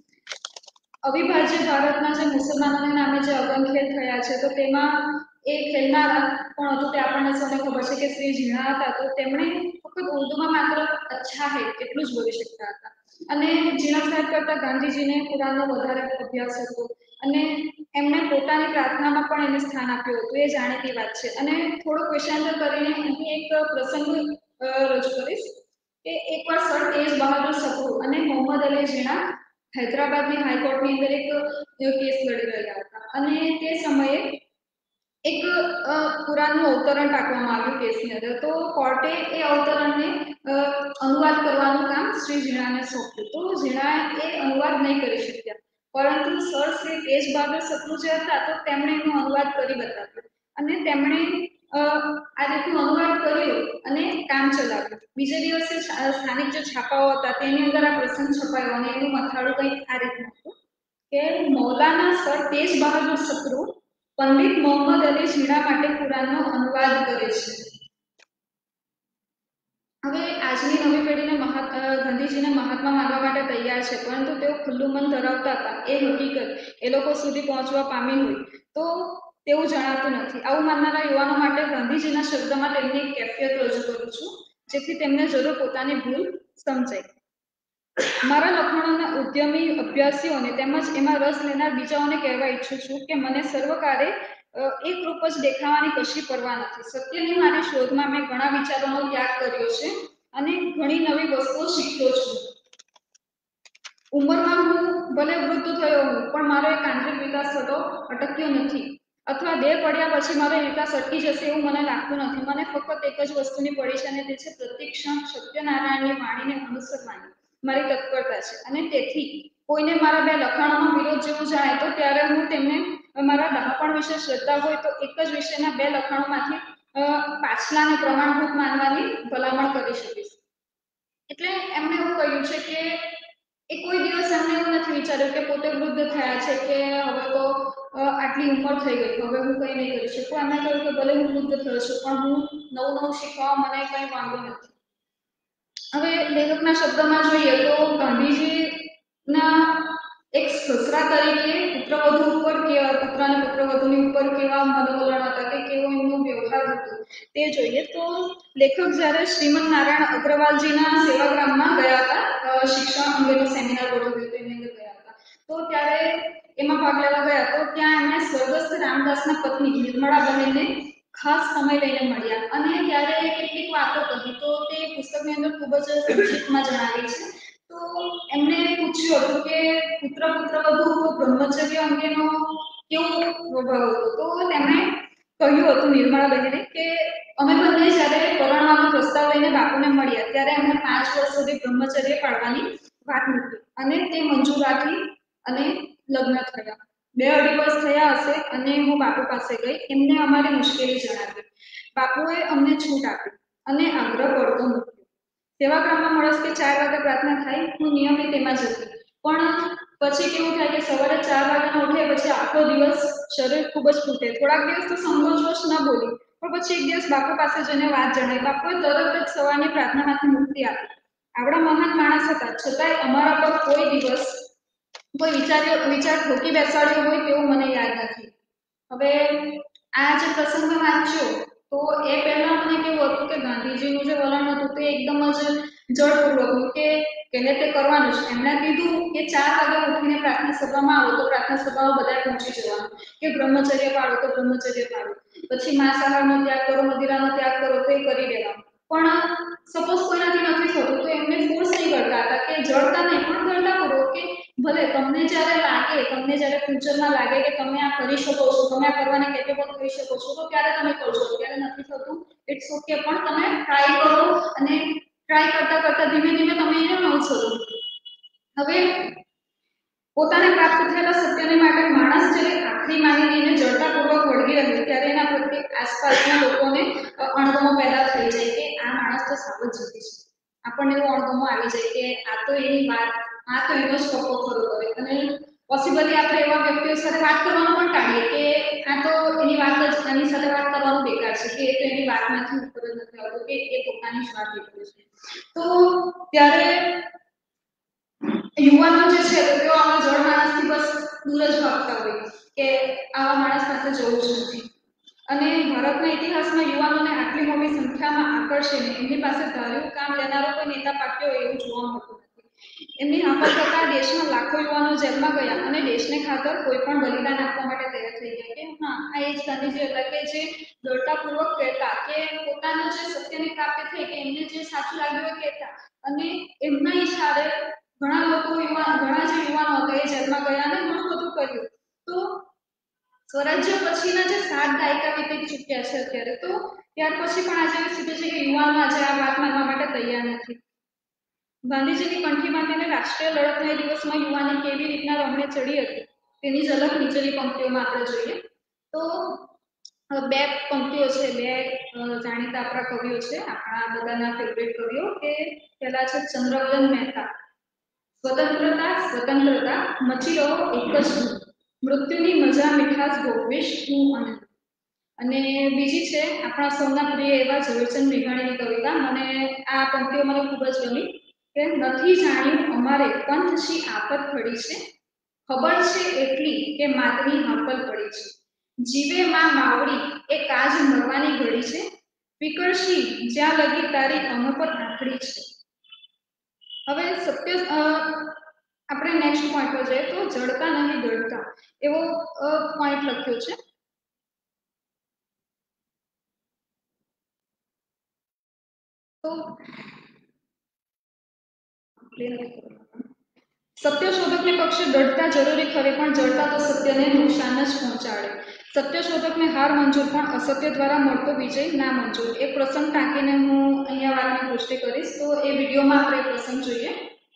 અવિભાજ્ય ભારતના જે મુસલમાનોના નામે જે અગમખેલ થયા છે તો તેમાં એ ખેલનારા પણ હતું તે આપણને સૌને ખબર છે કે શ્રી ઝીણા હતા. તો તેમણે ફક્ત ઉર્દુમાં માત્ર અચ્છા હે એટલું જ બોલી શકતા હતા. અને ઝીણા સાહેબ કરતા ગાંધીજીને કુરાનનો વધારે અભ્યાસ હતો અને એમણે પોતાની પ્રાર્થનામાં પણ એને સ્થાન આપ્યું હતું. એ જાણીતી વાત છે. અને થોડુંક વિષયાંતર કરીને અહીં એક પ્રસંગ રજૂ કરીશ કે એકવાર સર તેજ બહાદુર સપ્રુ અને મોહમ્મદ અલી ઝીણા હૈદરાબાદની હાઈકોર્ટની અંદર એક કેસ લડી રહ્યા હતા. અને તે સમયે એક કુરાનનું અવતરણ ટાંકવામાં આવ્યું કેસની અંદર. તો કોર્ટે એ અવતરણને અનુવાદ કરવાનું કામ શ્રી ઝીણાને સોંપ્યું. તો ઝીણા એ અનુવાદ નહીં કરી શક્યા, પરંતુ સર શ્રી તેજ બહાદુર સપ્રુ જે હતા તો તેમણે એનો અનુવાદ કરી બતાવ્યો. અને તેમણે આ રીતનું અનુવાદ કર્યું અને કામ ચલાવ્યું. બીજે દિવસે સ્થાનિક જે છાપાઓ હતા તેની અંદર આ પ્રસંગ છપાયો અને એનું મથાળું કંઈક આ રીતનું હતું કે મૌલાના સર તેજ બહાદુર સપ્રુ પંડિત મોહમ્મદ અલી ઝીણા માટે કુરાનનો અનુવાદ કરે છે. હવે આજની નવી પેઢીને ગાંધીજીને મહાત્મા માનવા માટે તૈયાર છે, પરંતુ તેઓ ખુલ્લું મન ધરાવતા હતા એ હકીકત એ લોકો સુધી પહોંચવા પામી હોય તો તેવું જણાતું નથી. આવું માનનારા યુવાનો માટે ગાંધીજીના શબ્દમાં તેમની એક કેફિયત રજૂ કરું છું, જેથી તેમને જરૂર પોતાની ભૂલ સમજાય. મારા લખાણોના ઉદ્યમી અભ્યાસીઓને તેમજ એમાં રસ લેનાર બીજાઓને કહેવા ઈચ્છું છું કે મને સર્વકારે એક રૂપ જ દેખાવાની કશી પરવા નથી. સત્યની મારી શોધમાં મેં ઘણા વિચારોનો ત્યાગ કર્યો છે અને ઘણી નવી વસ્તુઓ શીખ્યો છું. ઉંમરમાં હું ભલે વૃદ્ધ થયો હું, પણ મારો એક આંતરિક વિકાસ થતો અટક્યો નથી, અથવા દેહ પડ્યા પછી મારો વિકાસ અટકી જશે એવું મને લાગતું નથી. મને ફક્ત એક જ વસ્તુની પડી છે અને તે છે પ્રતિક્ષણ સત્યનારાયણની વાણીને અનુસરવાની મારી તત્પરતા છે. અને તેથી કોઈને મારા બે લખાણોનો વિરોધ જેવું જાય તો ત્યારે હું તેમને મારા ડહાપણ વિશે શ્રદ્ધા હોય તો એક જ વિષયના બે લખાણોમાંથી પાછલાને પ્રમાણભૂત માનવાની ભલામણ કરી શકીશ. એટલે એમને એવું કહ્યું છે કે એ કોઈ દિવસ એમને એવું નથી વિચાર્યું કે પોતે વૃદ્ધ થયા છે કે હવે તો આટલી ઉંમર થઈ ગઈ, હવે હું કંઈ નહીં કરી શકું. એમને કહ્યું કે ભલે હું વૃદ્ધ થયો છું પણ હું નવું નવું શીખવા મને કંઈ વાંધો નથી. હવે લેખકના શબ્દોમાં જોઈએ તો ગાંધીજીના એક સસરા તરીકે પુત્રવધુ ઉપર કેવા પુત્ર અને પુત્રવધુની ઉપર કેવા મનોવલણ હતા કે કેવો એમનો વ્યવહાર હતો તે જોઈએ તો લેખક જ્યારે શ્રીમદ નારાયણ અગ્રવાલજીના સેવાગ્રામમાં ગયા હતા, શિક્ષણ અંગેનો સેમિનાર ગોઠવ્યો હતો એની અંદર ગયા હતા, તો ત્યારે એમાં ભાગ લેવા ગયા તો ત્યાં એમણે સ્વર્ગસ્થ રામદાસના પત્ની નિર્મળાબહેનને ખાસ સમય લઈને મળ્યા અને ત્યારે કેટલીક વાતો કહી. તો તે પુસ્તકની અંદર ખૂબ જ સંક્ષિપ્તમાં જણાવી છે. તો એમને પૂછ્યું હતું કે પુત્ર પુત્રવધુ બ્રહ્મચર્ય અંગેનો કેવો સ્વભાવ હતો. તો તેમણે કહ્યું હતું નિર્મળાબહેને કે અમે બંને જ્યારે પરણવાનો પ્રસ્તાવ લઈને બાપુને મળ્યા ત્યારે એમણે પાંચ વર્ષ સુધી બ્રહ્મચર્ય પાળવાની વાત મૂકી અને તે મંજૂર રાખી અને લગ્ન થયા. બે અઢી વર્ષ થયા હશે અને હું બાપુ પાસે ગઈ. એમને અમારી મુશ્કેલી જણાવી. બાપુએ અમને છૂટ આપી અને આગ્રહ પડતો મૂક્યો. સેવાગ્રામમાં મળસ કે ચાર વાગે પ્રાર્થના થાય, હું નિયમિત એમાં જતી, પણ પછી કેવું થાય કે સવારે ચાર વાગ્યાના ઉઠે પછી આખો દિવસ શરીર ખૂબ જ તૂટે. થોડાક દિવસ તો સંકોચવશ ના બોલી, પણ પછી એક દિવસ બાપુ પાસે જઈને વાત જણાવી. બાપુએ તરત જ સવારની પ્રાર્થનામાંથી મુક્તિ આપી. આવડા મહાન માણસ હતા છતાંય અમારા પર કોઈ દિવસ કોઈ વિચાર વિચાર ઠોકી બેસાડ્યો હોય તેવું મને યાદ નથી. હવે આ જે પ્રસંગ વાંચ્યો તો એ પહેલા મને કેવું હતું કે ગાંધીજીનું જે વલણ હતું તે એકદમ જ જળપૂર્વકનું કે કહે તે કરવાનું છે. એમણે કીધું કે ચાર વાગે ઉઠીને પ્રાર્થના સભામાં આવો તો પ્રાર્થના સભામાં બધા પહોંચી જવાનું, કે બ્રહ્મચર્ય પાળો તો બ્રહ્મચર્ય પાળો, પછી માંસાહારનો ત્યાગ કરો, મદિરાનો ત્યાગ કરો તો એ કરી દેવાનું. પણ સપોઝ કોઈનાથી નથી થતું તો એમને ફોર્સ નહીં કરતા હતા કે જડતા નહીં પણ કરતા પૂર્વક કે ભલે તમને જ્યારે લાગે, તમને જ્યારે ફ્યુચરમાં લાગે કે તમે આ કરી શકો છો, તમે આ કરવાને કેપેબલ થઈ શકો છો તો ત્યારે તમે કરજો. ત્યારે નથી થતું ઇટ્સ ઓકે, પણ તમે ટ્રાય કરો અને ટ્રાય કરતા કરતા ધીમે ધીમે તમે એને અનુસરો. હવે પોતાને પ્રાપ્ત થયેલા સત્યને માટે માણસ જ્યારે આખરી માની લઈને જડતાપૂર્વક વળગી રહે ત્યારે એના પ્રત્યે આસપાસના લોકોને અણગમો પેદા થઈ જાય કે આ માણસ તો સાવ જ જતી છે. આપણને એવો અણગમો આવી જાય કે આ તો એની વાત, આ તો એનો જ પપ્પો ખરો કરે. અને પોસિબલી આપણે એવા વ્યક્તિઓ સાથે વાત કરવાનું પણ ટાળીએ કે આ તો એની વાત જ, આની સાથે વાત કરવાનું બેકાર છે, કે એ તો એની વાતમાંથી ઉપર જ નથી આવતું, કે એ પોતાની જ વાત કરે છે. તો ત્યારે યુવાનો જે છે તેઓ આવા જળ માણસથી બસ દૂર જ ભાગતા હોય કે આવા માણસ પાસે જવું જ નથી. અને ભારતના ઇતિહાસમાં યુવાનોને આટલી મોટી સંખ્યામાં આકર્ષે ને એમની પાસે ધાર્યું કામ લેનારો કોઈ નેતા પાક્યો એવું જોવા મળતું નથી. એમની હાંફળ થતા દેશમાં લાખો યુવાનો જેલમાં ગયા અને દેશને ખાતર કોઈ પણ બલિદાન આપવા માટે તૈયાર થઈ ગયા. કે હા, આ એ જ ગાંધીજી હતા કે જે દૃઢતાપૂર્વક કહેતા કે પોતાના જે સત્યની પ્રાપ્તિ થઈ કે એમને જે સાચું લાગ્યું એ કહેતા, અને એમના ઈશારે ઘણા લોકો યુવાન ઘણા જે યુવાનો હતા એ જેલમાં ગયા અને ઘણું બધું કર્યું. તો સ્વરાજ્ય પછીના જે સાત દાયકા વીતી ચૂક્યા છે અત્યારે, તો ત્યાર પછી પણ આજે એવી સ્થિતિ છે કે યુવાનો આજે આ વાત માનવા માટે તૈયાર નથી. ગાંધીજીની કંઠી બાંધીને રાષ્ટ્રીય લડતના દિવસમાં યુવાની કેવી રીતના રમણે ચડી હતી તેની ઝલક નીચેની પંક્તિઓમાં આપણે જોઈએ. તો બે પંક્તિઓ છે, બે જાણીતા આપણા કવિઓ છે, આપણા બધાના ફેવરેટ કવિઓ, કે પહેલા છે ચંદ્રવદન મહેતા, સ્વતંત્રતા સ્વતંત્રતા મચી રહો એક જ ધૂન, મૃત્યુની મજા મીઠાશ ભોગવીશ હું આનંદ. અને બીજી છે આપણા સૌના પ્રિય એવા ઝવેરચંદ મેઘાણીની કવિતા. મને આ પંક્તિઓ મને ખૂબ જ ગમી કે નથી જાણ્યું અમારે પંથ શી આફત પડી છે, ખબર છે એટલી કે માતની હાંફલ પડી છે, જીવે માં માવડી એ કાજ મળવાની ઘડી છે, વિકળશી જ્યાં લગી તારી અમ પર આંકડી છે. હવે સત્ય આપણે નેક્સ્ટ પોઈન્ટ પર જઈએ તો જડતા નહીં દળતા એવો પોઈન્ટ લખ્યો છે. તો સત્ય શોધકને પક્ષે દળતા જરૂરી ખરી, પણ જડતા તો સત્યને નુકસાન જ પહોંચાડે. સત્ય શોધકને હાર મંજૂર, પણ અસત્ય દ્વારા મળતો વિજય ના મંજૂર. એ પ્રસંગ ટાંકીને હું અહીંયા વાતની પુષ્ટિ કરીશ. તો એ વિડીયોમાં આપણે પ્રસંગ જોઈએ.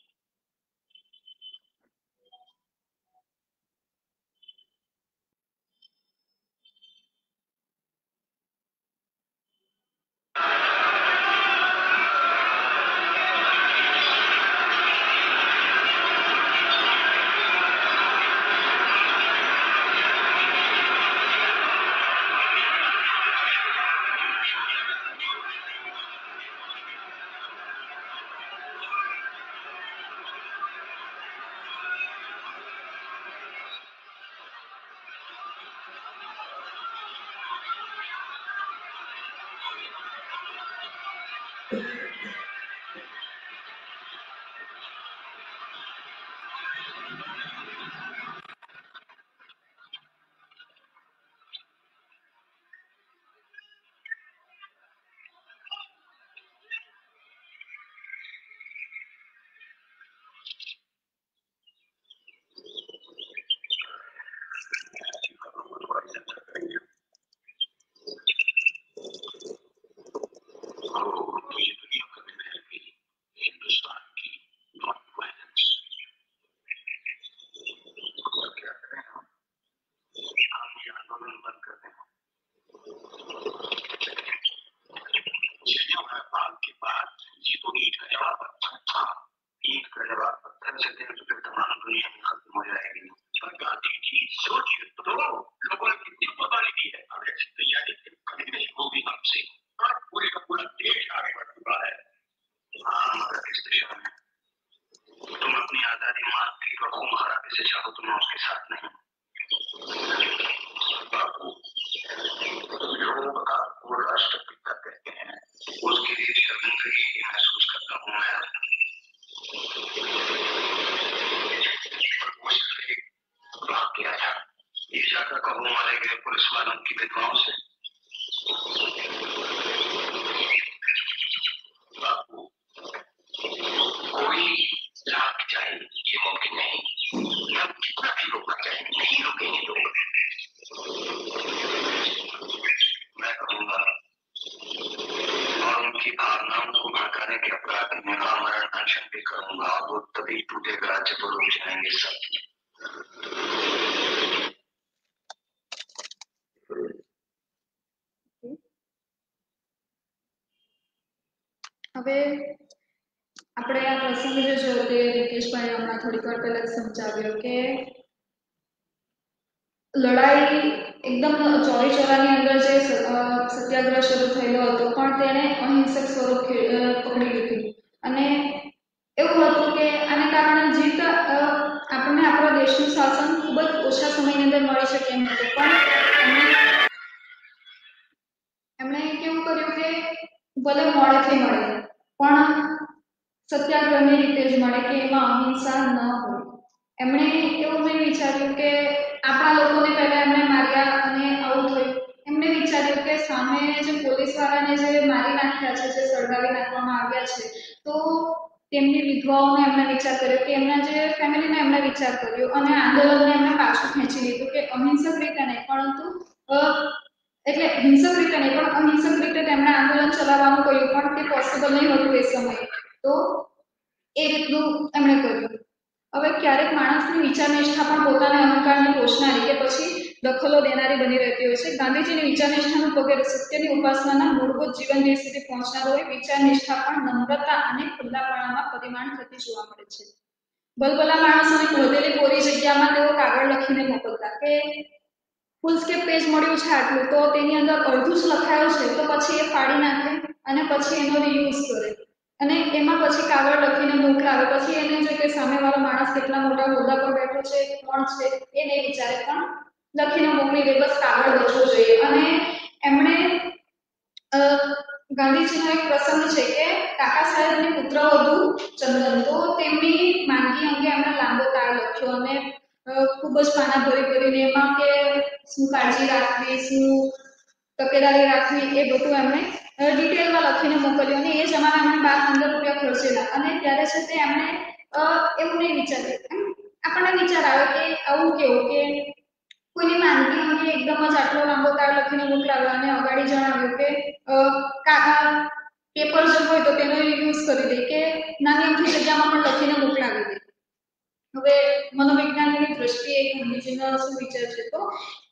હવે આપણે આ પ્રસંગ જે જોયો તે રીતેશભાઈ હમણાં થોડીક વાર પહેલા જ સમજાવ્યો કે લડાઈ એકદમ ચોરી ચોરાની અંદર જે સત્યાગ્રહ શરૂ થયેલો હતો પણ તેણે અહિંસક સ્વરૂપ પકડી લીધું અને એવું હતું કે આને કારણે જીત આપણને આપણા દેશનું શાસન ખૂબ જ ઓછા સમયની અંદર મળી શકે એમ હતું, પણ એમણે કેવું કર્યું કે ભલે મોડેથી મળે પણ સત્યાગ્રહની રીતે જ મળે કે એમાં અહિંસા ન હોય. એમણે એવું નહીં વિચાર્યું કે આપણા લોકોને પહેલા એમણે માર્યા અને આવું થયું. એમણે વિચાર્યું કે સામે જે પોલીસ વાળાને જે મારી નાખ્યા છે, જે સળગાવી નાખવામાં આવ્યા છે, તો તેમની વિધવાઓનો એમણે વિચાર કર્યો કે એમના જે ફેમિલીનો એમણે વિચાર કર્યો અને આંદોલનને એમણે પાછું ખેંચી લીધું કે અહિંસક રીતે નહીં પરંતુ એટલે હિંસક રીતે નહીં પણ અહિંસક રીતે તેમણે આંદોલન ચલાવવાનું કહ્યું, પણ તે પોસિબલ નહીં હતું એ સમયે. તો એ રીતનું એમણે કર્યું. હવે ક્યારેક માણસની વિચાર નિષ્ઠા પણ પોતાના અહંકારને પોષનારી કે પછી દખલો દેનારી બની રહેતી હોય છે. ગાંધીજીની વિચાર નિષ્ઠાનું વગેરે સત્યની ઉપાસનાના મૂળભૂત જીવન જે સુધી પહોંચનાર હોય વિચાર નિષ્ઠા પણ નમ્રતા અને ખુલ્લાપણામાં પરિમાણ થતી જોવા મળે છે. ભલભલા માણસોની વધેલી કોરી જગ્યામાં તેઓ કાગળ લખીને મોકલતા કે ફૂલસ્કેપ પેજ મળ્યું છે આટલું, તો તેની અંદર અડધું જ લખાયું છે, તો પછી એ ફાડી નાખે અને પછી એનો રીયુઝ કરે અને એમાં પછી કાગળ લખીને મોકલાવે. પછી એને જો કે સામેવાળો માણસ કેટલા મોટા હોદ્દા પર બેઠો છે, કોણ છે એ નહીં વિચારે, પણ લખીને મોકલી દે, બસ કાગળ બચવો જોઈએ. અને એમણે ગાંધીજીનો એક પ્રસંગ છે કે કાકા સાહેબની પુત્રવધુ ચંદન, તો તેમની માંદગી અંગે એમણે લાંબો તાળ લખ્યો અને ખૂબ જ પાના ભરી ભરીને એમાં કે શું કાળજી રાખવી, શું તકેદારી રાખવી, એ બધું એમણે ડિટેલમાં લખીને મોકલ્યું. અને એ જમાનામાં એમણે બાર પંદર રૂપિયા ખર્ચેલા. અને ત્યારે છે તે એમણે એવું નહીં વિચાર્યું, આપણને વિચાર આવે કે આવું કેવું કે કોઈની માંદગી અંગે એકદમ જ આટલો લાંબો તાળ લખીને મોકલાવ્યો અને અગાડી જણાવ્યું કે પેપર જો હોય તો તેનો યુઝ કરી દે, કે નાની અમથી જગ્યામાં પણ લખીને મોકલાવી દે. હવે મનોવિજ્ઞાનની દ્રષ્ટિએ ગાંધીજીનો શું વિચાર છે, તો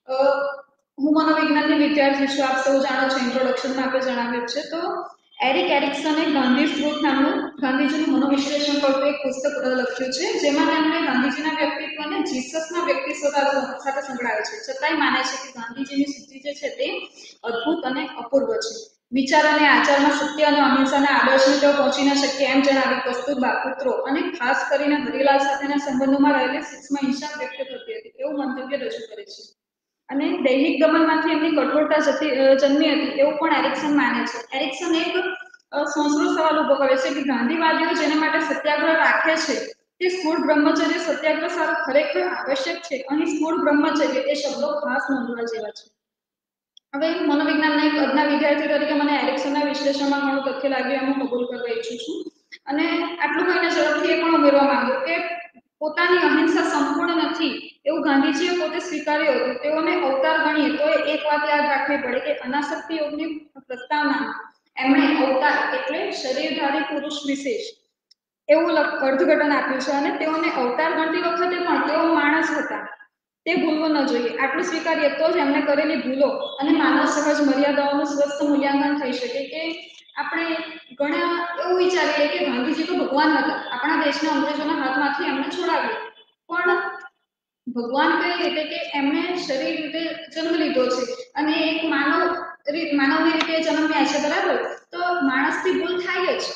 હું મનોવિજ્ઞાનની વિદ્યાર્થી છું, આપ સૌ જાણો છો, ઇન્ટ્રોડક્શનમાં આપણે જણાવ્યું છે. તો એરિક એરિક્સને ગાંધી સ્મૃત નામનું ગાંધીજીનું મનોવિશ્લેષણ કરતું એક પુસ્તક લખ્યું છે, જેમાં તેમણે ગાંધીજીના વ્યક્તિત્વને જીસસના વ્યક્તિત્વ સાથે સંકળાવે છે. છતાંય માને છે કે ગાંધીજીની સિદ્ધિ જે છે તે અદ્ભુત અને અપૂર્વ છે. વિચાર અને આચારમાં સત્ય અને અહિંસાના આદર્શને તેઓ પહોંચી ન શક્યા એમ જણાવી કસ્તુરબા, પુત્રો અને ખાસ કરીને હરિલાલ સાથેના સંબંધોમાં રહેલી સૂક્ષ્મ હિંસા વ્યક્ત થતી હતી એવું મંતવ્ય રજૂ કરે છે. અને દૈહિક દમનમાંથી એમની કઠોરતા જન્મી હતી એવું પણ એરિક્સન માને છે. એરિક્સન એક સંસ્કૃત સવાલ ઉભો કરે છે કે ગાંધીવાદીઓ જેના માટે સત્યાગ્રહ રાખે છે તે સ્થૂળ બ્રહ્મચર્ય સત્યાગ્રહ સારું ખરેખર આવશ્યક છે. અહીં સ્થૂળ બ્રહ્મચર્ય એ શબ્દો ખાસ નોંધવા જેવા છે. હવે મનોવિજ્ઞાનના એક અજ્ઞા વિદ્યાર્થી તરીકે મને એરિક્સનના વિશ્લેષણમાં ઘણું તથ્ય લાગ્યું, એમ હું કબૂલ કરવા ઈચ્છું છું. અને આટલું કહીને ઝડપથી એ પણ ઉમેરવા માંગુ કે પોતાની અહિંસા સંપૂર્ણ નથી એવું ગાંધીજીએ પોતે સ્વીકાર્યું હતું. તેઓને અવતાર ગણીએ તો એક વાત યાદ રાખવી પડે કે અનાસક્તિ યોગની પ્રસ્તાવના એમણે અવતાર એટલે શરીરધારી પુરુષ વિશેષ એવું અર્થઘટન આપ્યું છે. અને તેઓને અવતાર ગણતી વખતે પણ તેઓ માણસ હતા, તે ભૂલવું ન જોઈએ. આટલું સ્વીકારીએ તો જ એમણે કરેલી ભૂલો અને માનવ સહજ મર્યાદાઓનું સ્વસ્થ મૂલ્યાંકન થઈ શકે. કે આપણે ઘણા એવું વિચારીએ કે ગાંધીજી તો ભગવાન હતા, આપણા દેશને અંગ્રેજોના હાથમાંથી એમણે છોડાવ્યો, પણ ભગવાન કઈ રીતે કે એમણે શરીર રીતે જન્મ લીધો છે અને એક માનવ માનવની રીતે જન્મ્યા છે, બરાબર? તો માણસથી ભૂલ થાય જ,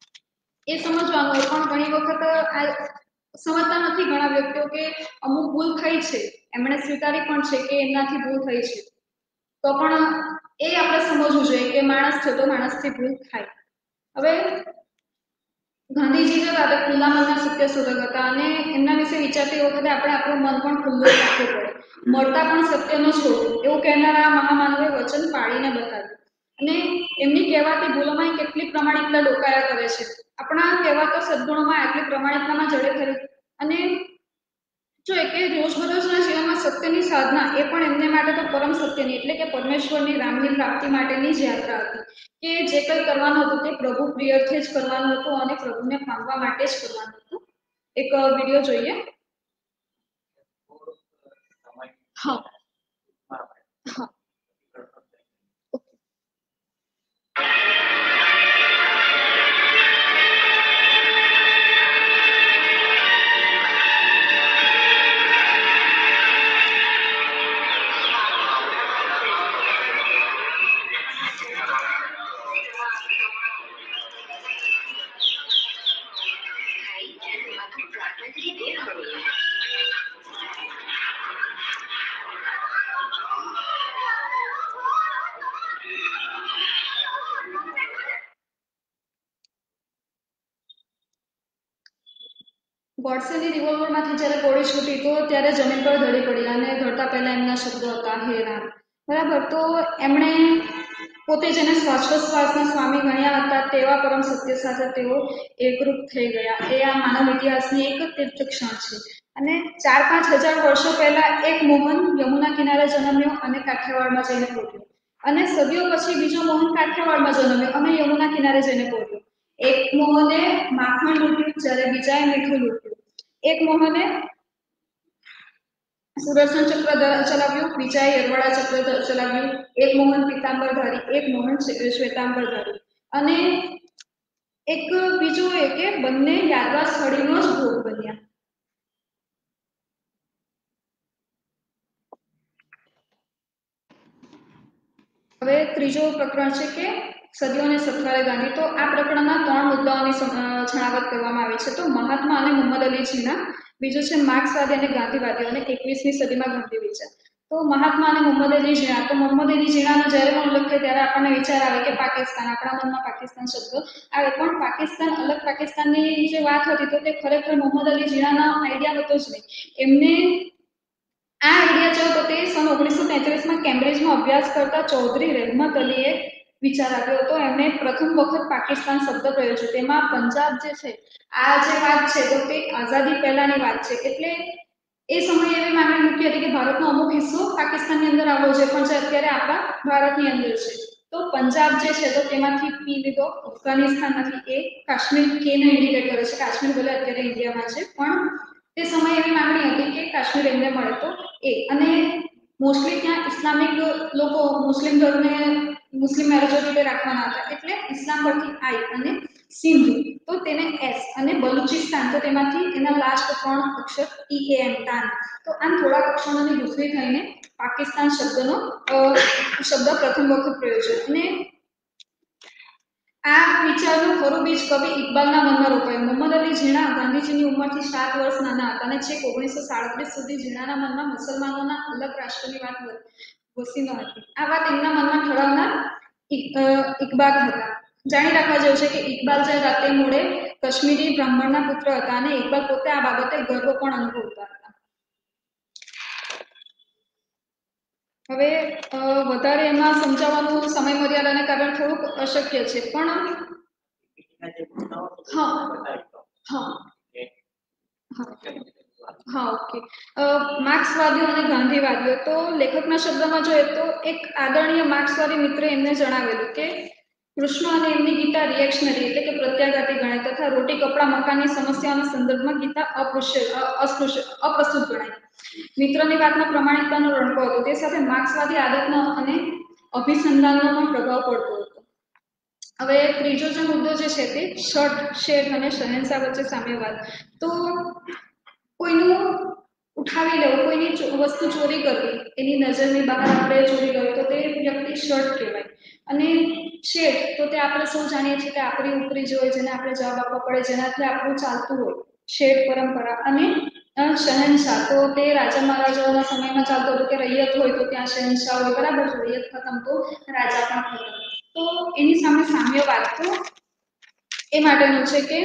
એ સમજવાનું. પણ ઘણી વખત આ સમજતા નથી ઘણા વ્યક્તિઓ કે અમુક ભૂલ થઈ છે, એમણે સ્વીકારી પણ છે કે એમનાથી ભૂલ થઈ છે, તો પણ એ આપણે સમજવું જોઈએ કે માણસ છે તો માણસથી ભૂલ થાય. હવે ગાંધીજી જે હતા ખુલ્લા મનના સત્ય શોધક હતા અને એમના વિશે વિચારતી વખતે આપણે આપણું મન પણ ખુલ્લું રાખવું પડે. મળતા પણ સત્ય ન છોડવું એવું કહેનારા મહામાનવે વચન પાળીને બતાવ્યું. અને એમની કહેવાતી ભૂલોમાં કેટલી પ્રમાણિકતા ડોકાયા કરે છે. આપણા કહેવાતા સદગુણોમાં આટલી પ્રમાણિકતામાં જડે ખરી. અને જો કે રોજબરોજના જીવનમાં સત્યની સાધના એ પણ એમને માટે તો પરમ સત્યની એટલે કે પરમેશ્વરની રામની પ્રાપ્તિ માટેની જ યાત્રા હતી. કે જે કંઈ કરવાનું હતું તે પ્રભુ પ્રિયર્થે જ કરવાનું હતું અને પ્રભુને પામવા માટે જ કરવાનું હતું. એક વિડીયો જોઈએ. હા હા ગોડસેની રિવોલ્વરમાંથી જ્યારે ગોળી છૂટી તો ત્યારે જમીન પર ઢળી પડી અને ઢળતા પહેલા એમના શબ્દો હતા, હે રામ. બરાબર? તો એમણે પોતે જેને શ્વાસોશ્વાસના સ્વામી ગણ્યા હતા તેવા પરમ સત્ય સાથે તેઓ એકરૂપ થઈ ગયા. એ આ માનવ ઇતિહાસની એક તીર્થ ક્ષણ છે. અને ચાર પાંચ હજાર વર્ષો પહેલા એક મોહન યમુના કિનારે જન્મ્યો અને કાઠિયાવાડમાં જઈને પહોંચ્યો. અને સદીઓ પછી બીજો મોહન કાઠિયાવાડમાં જન્મ્યો અને યમુના કિનારે જઈને પહોંચ્યો. એક મોહને માખણ લૂંટ્યું જ્યારે બીજાએ મીઠું લૂંટ્યું. એક મોહને સુદર્શન ચક્ર ચલાવ્યું, બીજાએ યરવાડા ચક્ર ચલાવ્યું. એક મોહન પીતાંબરધારી, એક મોહન શ્વેતાંબરધારી. અને એક બીજું એ કે બંને યાદવા સ્થળીનો જ ભોગ બન્યા. હવે ત્રીજો પ્રકરણ છે કે સદીઓને સથવારે ગાંધી. તો આ પ્રકરણના ત્રણ મુદ્દાઓની છણાવટ કરવામાં આવી છે. તો મહાત્મા અને મુહમ્મદ અલીજીના, બીજું છે માર્ક્સવાદી અને ગાંધીવાદીઓ અને એકવીસમી સદીમાં ગાંધી વિચાર. તો મહાત્મા અને મોહમ્મદ અલી ઝીણા, તો મોહમ્મદ અલી ઝીણાનો જ્યારે પણ ઉલ્લેખ થાય ત્યારે આપણને વિચાર આવે કે પાકિસ્તાન, આપણા મનમાં પાકિસ્તાન શબ્દ આવે, પણ પાકિસ્તાન અલગ પાકિસ્તાનની જે વાત હતી તો તે ખરેખર મોહમ્મદ અલી ઝીણાનો આઈડિયા હતો જ નહીં. એમને આ આઈડિયા જો તો તે સન ઓગણીસો તેત્રીસમાં કેમ્બ્રિજમાં અભ્યાસ કરતા ચૌધરી રહેમત અલીએ વિચાર આપ્યો હતો. એમણે પ્રથમ વખત પાકિસ્તાન શબ્દ પ્રયોગ છે. તેમાં પંજાબ જે છે, આ જે વાત છે તો તે આઝાદી પહેલાની વાત છે. એટલે એ સમયે એવી માંગણી મૂકી હતી કે ભારતનો અમુક હિસ્સો પાકિસ્તાનની અંદર આવવો જોઈએ, પણ જે અત્યારે આપણા ભારતની અંદર છે. તો પંજાબ જે છે તો તેમાંથી પી લીધો, અફઘાનિસ્તાનમાંથી એ, કાશ્મીર કે ને ઇન્ડિકેટ કરે છે. કાશ્મીર ભલે અત્યારે ઇન્ડિયામાં છે, પણ તે સમયે એવી માંગણી હતી કે કાશ્મીર એમને મળે તો એ. અને મોસ્ટલી ત્યાં ઇસ્લામિક લોકો મુસ્લિમ ધર્મને મુસ્લિમ મેજોરિટી રાખવાના હતા, એટલે ઇસ્લામ પરથી આઈ અને સિંધ તો તેને એસ, અને બલુચિસ્તાન તો તેમાંથી એના લાસ્ટ ત્રણ અક્ષર ઈ એ એમ તાન. તો આમ થોડાક અક્ષરોની ગુથવી થઈને પાકિસ્તાન શબ્દનો શબ્દ પ્રથમ વખત પ્રયોજ્યો. અને આ વિચારનો ખરો બીજ કવિ ઇકબાલના મનમાં રોપાયો. મોહમ્મદ અલી ઝીણા ગાંધીજીની ઉંમરથી સાત વર્ષ નાના હતા અને છેક ઓગણીસો સાડત્રીસ સુધી ઝીણાના મનમાં મુસલમાનોના અલગ રાષ્ટ્રની વાત વસી ન હતી. આ વાત એમના મનમાં ઠરાવનાર ઇકબાલ હતા. જાણી રાખવા જેવું છે કે ઇકબાલ જે રાતે મોડે કાશ્મીરી બ્રાહ્મણના પુત્ર હતા અને ઇકબાલ પોતે આ બાબતે ગર્વ પણ અનુભવતા હતા. હવે વધારે એમાં સમજાવવાનું સમય મર્યાદાને કારણે થોડુંક અશક્ય છે, પણ હા હા હા ઓકે. માર્ક્સવાદીઓ અને ગાંધીવાદીઓ, તો લેખકના શબ્દમાં જોઈએ તો એક આદરણીય માર્ક્સવાદી મિત્રે એમને જણાવેલું કે કૃષ્ણ અને એમની ગીતા રિએક્શનરી એટલે કે પ્રત્યાઘાતી ગણાય તથા રોટી કપડા મકાનની સમસ્યાઓના સંદર્ભમાં ગીતા અપ્રસ્તુત ગણાય. મિત્રની વાતમાં પ્રમાણિકતાનો રણકો હતો, તે સાથે માર્ક્સવાદી આદતનો અને અભિસંધાનનો પણ પ્રભાવ પડતો હતો. હવે ત્રીજો જે મુદ્દો જે છે તે શર્ટ, શેઠ અને શહેનશાહ વચ્ચે સામ્યવાદ. તો કોઈનું ઉઠાવી લેવું, કોઈની વસ્તુ ચોરી કરવી, એની નજરની બહાર આપણે ચોરી કરવી તો તે વ્યક્તિ શર્ટ કહેવાય. અને શેઠ તો તે આપણે સૌ જાણીએ છીએ કે આપણી ઉપરી જે હોય, જેને આપણે જવાબ આપવા પડે, જેનાથી આપણું ચાલતું હોય, શેઠ પરંપરા. અને શહેનશાહ તો તે રાજા મહારાજાઓના સમયમાં ચાલતું હતું કે રૈયત હોય તો ત્યાં શહેનશાહ હોય, બરાબર છે, રૈયત ખતમ તો રાજા પણ ખતમ. તો એની સામે સામ્યવાદ તો એ માટેનું છે કે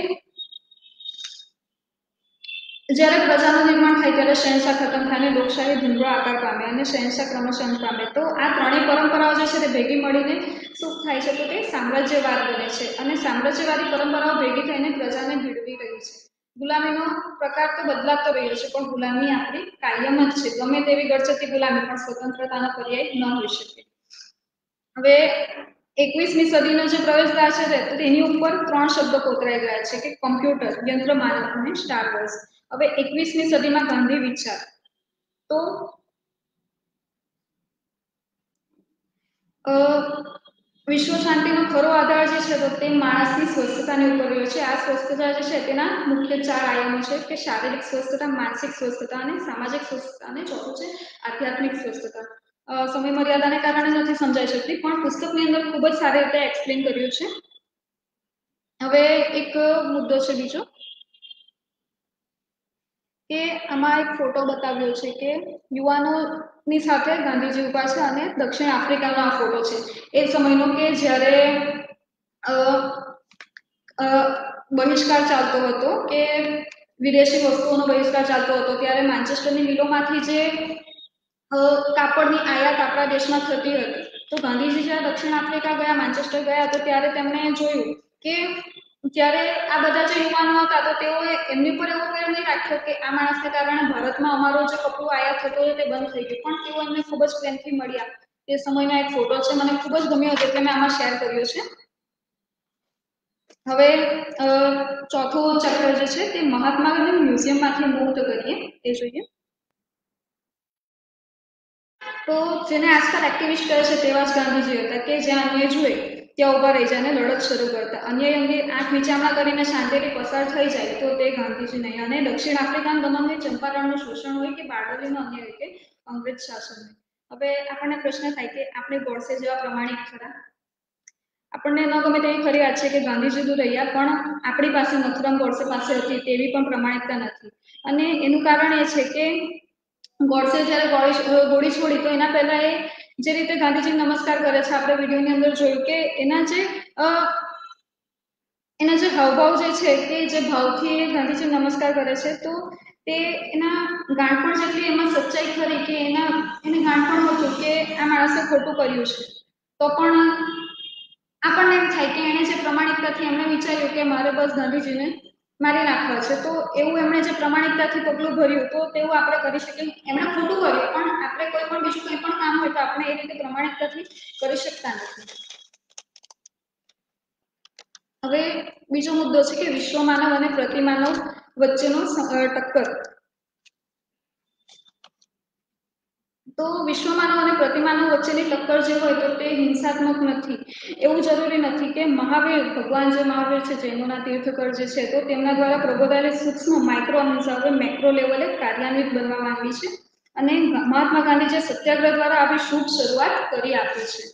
જ્યારે પ્રજાનું નિર્માણ થાય ત્યારે શહેનશાહ ખતમ થાય અને લોકશાહી ધુંધળો આકાર પામે અને શહેનશાહ ક્રમશઃ અંત પામે. તો આ ત્રણેય પરંપરાઓ જે છે તે ભેગી મળીને શું થાય છે તો તે સામ્રાજ્યવાદ બને છે. અને સામ્રાજ્યવાદી પરંપરાઓ ભેગી થઈને પ્રજાને ભેળવી રહી છે. ગુલામીનો પ્રકાર તો બદલાતો રહ્યો છે, પણ ગુલામી આપણી કાયમ જ છે. ગમે તેવી ગળચતી ગુલામી પણ સ્વતંત્રતાનો પર્યાય ન હોઈ શકે. હવે એકવીસમી સદીનો જે પ્રવેશદ્વાર છે તો તેની ઉપર ત્રણ શબ્દો કોતરાઈ ગયા છે કે કોમ્પ્યુટર, યંત્ર માનવ અને સ્ટાર વોર્સ. હવે એકવીસમી સદીમાં ગાંધી વિચાર, તો વિશ્વ શાંતિનો ખરો આધાર જે છે તો તે માણસની સ્વસ્થતાની ઉપર રહ્યો છે. આ સ્વસ્થતા જે છે તેના મુખ્ય ચાર આયામો છે કે શારીરિક સ્વસ્થતા, માનસિક સ્વસ્થતા અને સામાજિક સ્વસ્થતા, અને ચોથું છે આધ્યાત્મિક સ્વસ્થતા. સમય મર્યાદાને કારણે નથી સમજાઈ શકતી, પણ પુસ્તકની અંદર ખૂબ જ સારી રીતે એક્સપ્લેન કર્યું છે. હવે એક મુદ્દો છે બીજો કે આમાં એક ફોટો બતાવ્યો છે કે યુવાનોની સાથે ગાંધીજી ઉભા છે અને દક્ષિણ આફ્રિકાનો આ ફોટો છે એ સમયનો કે જ્યારે બહિષ્કાર ચાલતો હતો, કે વિદેશી વસ્તુઓનો બહિષ્કાર ચાલતો હતો, ત્યારે માન્ચેસ્ટરની મિલોમાંથી જે કાપડની આયાત આપણા દેશમાં થતી હતી. તો ગાંધીજી જ્યારે દક્ષિણ આફ્રિકા ગયા, માન્ચેસ્ટર ગયા, તો ત્યારે તેમણે જોયું કે ત્યારે આ બધા જે યુવાનો હતા તો તેઓએ એમની પર એવો નિર્ણય નહીં રાખ્યો કે આ માણસને કારણે ભારતમાં અમારો જે કપડું આયાત થતો હતો તે બંધ થઈ ગયું, પણ તેઓ એમને ખૂબ જ પ્રેમથી મળ્યા. તે સમયનો એક ફોટો છે, મને ખૂબ જ ગમ્યો હતો એટલે મેં આમાં શેર કર્યો છે. હવે ચોથો ચેપ્ટર જે છે તે મહાત્મા ગાંધી મ્યુઝિયમમાંથી મુક્ત કરીએ એ જોઈએ. તો જેને આજકાલ એક્ટિવિસ્ટ કહે છે તેવા જ ગાંધીજી હતા કે જ્યાં અન્યાય જુએ ત્યાં ઉભા રહી જાય અને લડત શરૂ કરતા. અન્યાય અંગે આંખ વિચારણા કરીને શાંતિથી પસાર થઈ જાય તો તે ગાંધીજી નહીં. અને દક્ષિણ આફ્રિકાના દમનની ચંપારણનું શોષણ હોય કે બારડોલીનો અન્યાય હોય કે અંગ્રેજ શાસન હોય. હવે આપણને પ્રશ્ન થાય કે આપણે ગોડસે જેવા પ્રમાણિક ખરા? આપણને ન ગમે તેવી ખરી વાત છે કે ગાંધીજી દૂર રહ્યા, પણ આપણી પાસે નથુરામ ગોડસે પાસે હતી તેવી પણ પ્રમાણિકતા નથી. અને એનું કારણ એ છે કે ગોડસે જ્યારે ગોળી ગોળી છોડી તો એના પહેલા એ જે રીતે ગાંધીજી નમસ્કાર કરે છે, આપણે વિડીયોની અંદર જોયું કે એના જે એના જે હાવભાવ જે છે કે જે ભાવથી એ ગાંધીજી નમસ્કાર કરે છે, તો તે એના ગાંઠપણ જેટલી એમાં સચ્ચાઈ ખરી કે એના એને ગાંઠપણ હતું કે આ માણસે ખોટું કર્યું છે, તો પણ આપણને એમ થાય કે એણે જે પ્રમાણિકતાથી એમણે વિચાર્યું કે મારે બસ ગાંધીજીને મારી નાખવા છે, તો એવું એમણે જે પ્રમાણિકતાથી પગલું ભર્યું તો તેવું આપણે કરી શકીએ. એમણે ખોટું કર્યું પણ આપણે કોઈ પણ બીજું કંઈ પણ કામ હોય તો આપણે એ રીતે પ્રમાણિકતાથી કરી શકતા નથી. હવે બીજો મુદ્દો છે કે વિશ્વ માનવ અને પ્રતિમાનવ વચ્ચેનો ટક્કર. તો વિશ્વ માનવ અને પ્રતિમાનવ વચ્ચેની ટક્કર જે હોય તો તે હિંસાત્મક નથી. એવું જરૂરી નથી કે મહાવીર ભગવાન જે મહાવીર છે, જૈનોના તીર્થકર જે છે, તો તેમના દ્વારા પ્રબોધાયેલી સૂક્ષ્મ માઇક્રો અહિંસા હવે મેક્રો લેવલે કાર્યાન્વિત બનવા માંગી છે, અને મહાત્મા ગાંધી જે સત્યાગ્રહ દ્વારા આવી શુભ શરૂઆત કરી આપી છે.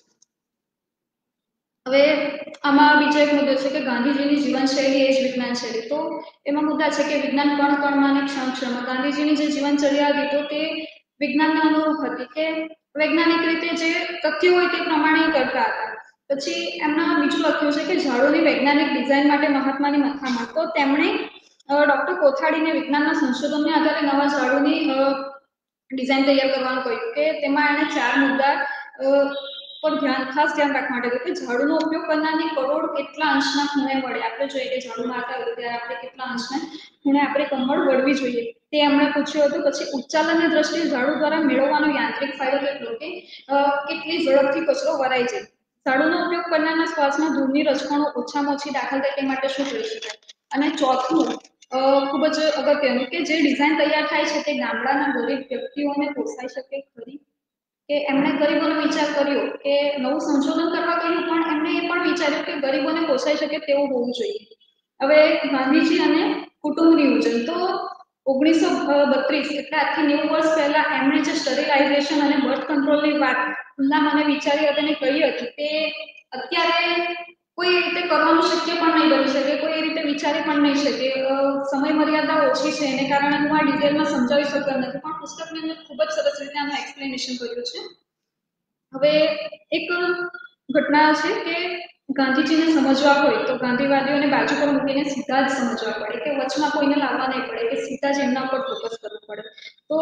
હવે આમાં બીજો એક મુદ્દો છે કે ગાંધીજીની જીવનશૈલી એ જ વિજ્ઞાન શૈલી. તો એમાં મુદ્દા છે કે વિજ્ઞાન કણ કણમાં અને ક્ષણ ક્ષણમાં. ગાંધીજીની જે જીવનચર્યા હતી તો તે વિજ્ઞાનને અનુરૂપ હતી કે વૈજ્ઞાનિક રીતે જે તથ્યો હોય તે પ્રમાણે કરતા હતા. પછી એમના બીજું લખ્યું છે કે ઝાડુની વૈજ્ઞાનિક ડિઝાઇન માટે મહાત્માની મથામણ. તો તેમણે ડોક્ટર કોથાડીને વિજ્ઞાનના સંશોધનને આધારે નવા ઝાડુની ડિઝાઇન તૈયાર કરવાનું કહ્યું કે તેમાં એણે ચાર મુદ્દા પર ધ્યાન ખાસ ધ્યાન રાખવા માટે કે ઝાડુનો ઉપયોગ કરનારની કરોડ કેટલા અંશના ખૂણે વળે. આપણે જોઈએ કે ઝાડુ મારતા હોય ત્યારે આપણે કેટલા અંશના ખૂણે આપણે કમળ વળવી જોઈએ તે એમણે પૂછ્યું હતું. પછી ઉચ્ચાલનની દ્રષ્ટિએ ઝાડુ દ્વારા મેળવવાનો યાંત્રિક ફાયદો કેટલો કે કેટલી ઝડપથી કચરો વરાઈ જાય. ઝાડુનો ઉપયોગ કરનારના શ્વાસમાં ધૂળની રચકણો ઓછામાં ઓછી દાખલ થાય તે માટે શું કરી શકાય. અને ચોથું ખૂબ જ અગત્યનું કે જે ડિઝાઇન તૈયાર થાય છે તે ગામડાના ગરીબ વ્યક્તિઓને પોસાઈ શકે ખરી. કે એમણે ગરીબોનો વિચાર કર્યો કે નવું સંશોધન કરવા કહ્યું પણ એમણે એ પણ વિચાર્યું કે ગરીબોને પોસાઈ શકે તેવું હોવું જોઈએ. હવે ગાંધીજી અને કુટુંબ નિયોજન. તો ઓગણીસો બત્રીસ એટલે આજથી નેવું વર્ષ પહેલા એમણે જે સ્ટરીલાઇઝેશન અને બર્થ કંટ્રોલની વાત ના મને વિચારી હતી અને કહી હતી તે અત્યારે કોઈ રીતે કરવાનું શક્ય પણ નહીં બની શકે, કોઈ રીતે વિચારી પણ નહીં શકે. સમય મર્યાદા ઓછી છે એને કારણે હું આ ડિટેલમાં સમજાવી શકતો નથી, પણ પુસ્તકની અંદર ખૂબ જ સરસ રીતે આનું એક્સપ્લેનેશન કર્યું છે. હવે એક ઘટના છે કે ગાંધીજીને સમજવા હોય તો ગાંધીવાદીઓને બાજુ પર મૂકીને સીધા જ સમજવા પડે, કે વચમાં કોઈને લાવવા નહીં પડે, કે સીધા જ એમના પર ફોકસ કરવું પડે. તો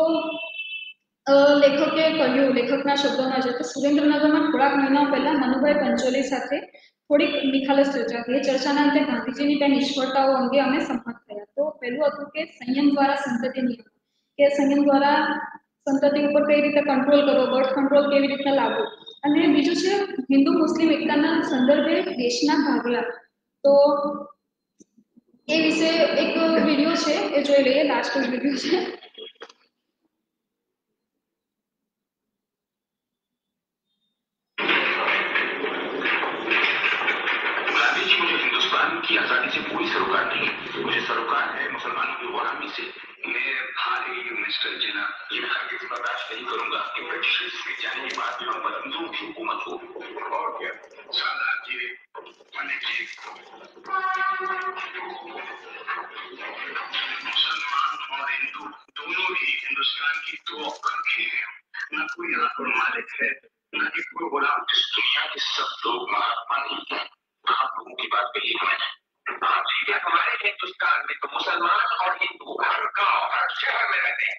લેખકે કહ્યું, લેખકના શબ્દોમાં છે કે સુરેન્દ્રનગરમાં થોડાક મહિનાઓ પહેલા મનુભાઈ પંચોલી સાથે થોડીક નિખાલસ ચર્ચા થઈ. ચર્ચાના અંતે ગાંધીજીની બે નિષ્ફળતાઓ અંગે અમે સંમત થયા. તો પહેલું હતું કે સંયમ દ્વારા સંતતિ નિયમ, કે સંયમ દ્વારા સંતતિ ઉપર કઈ રીતે કંટ્રોલ કરવો, બર્થ કંટ્રોલ કેવી રીતે લાવવો. અને બીજું છે હિન્દુ મુસ્લિમ એકતાના સંદર્ભે દેશના ભાગલા. તો એ વિશે એક વિડીયો છે એ જોઈ લઈએ, લાસ્ટ વિડીયો છે. की आजादी से कोई सरोकार नहीं, मुझे सरोकार है मुसलमानों की गुलामी से। मैं हारी मिस्टर जिना, ये मैं हरगिज बर्दाश्त नहीं करूंगा कि ब्रिटिश के जाने के बाद हम पर हिंदुओं की हुकूमत हो। और क्या साला जी मलिक जी, मुसलमान और हिंदू दोनों ही हिंदुस्तान की दो आंखें हैं। न कोई यहाँ पर मालिक है, न ही कोई गुलाम। इस दुनिया के सब लोग महात्मा नहीं है। आप लोगों की बात कही है मैंने। आप ठीक है, हमारे हिंदुस्तान में तो मुसलमान और हिंदू हर गांव हर शहर में रहते हैं।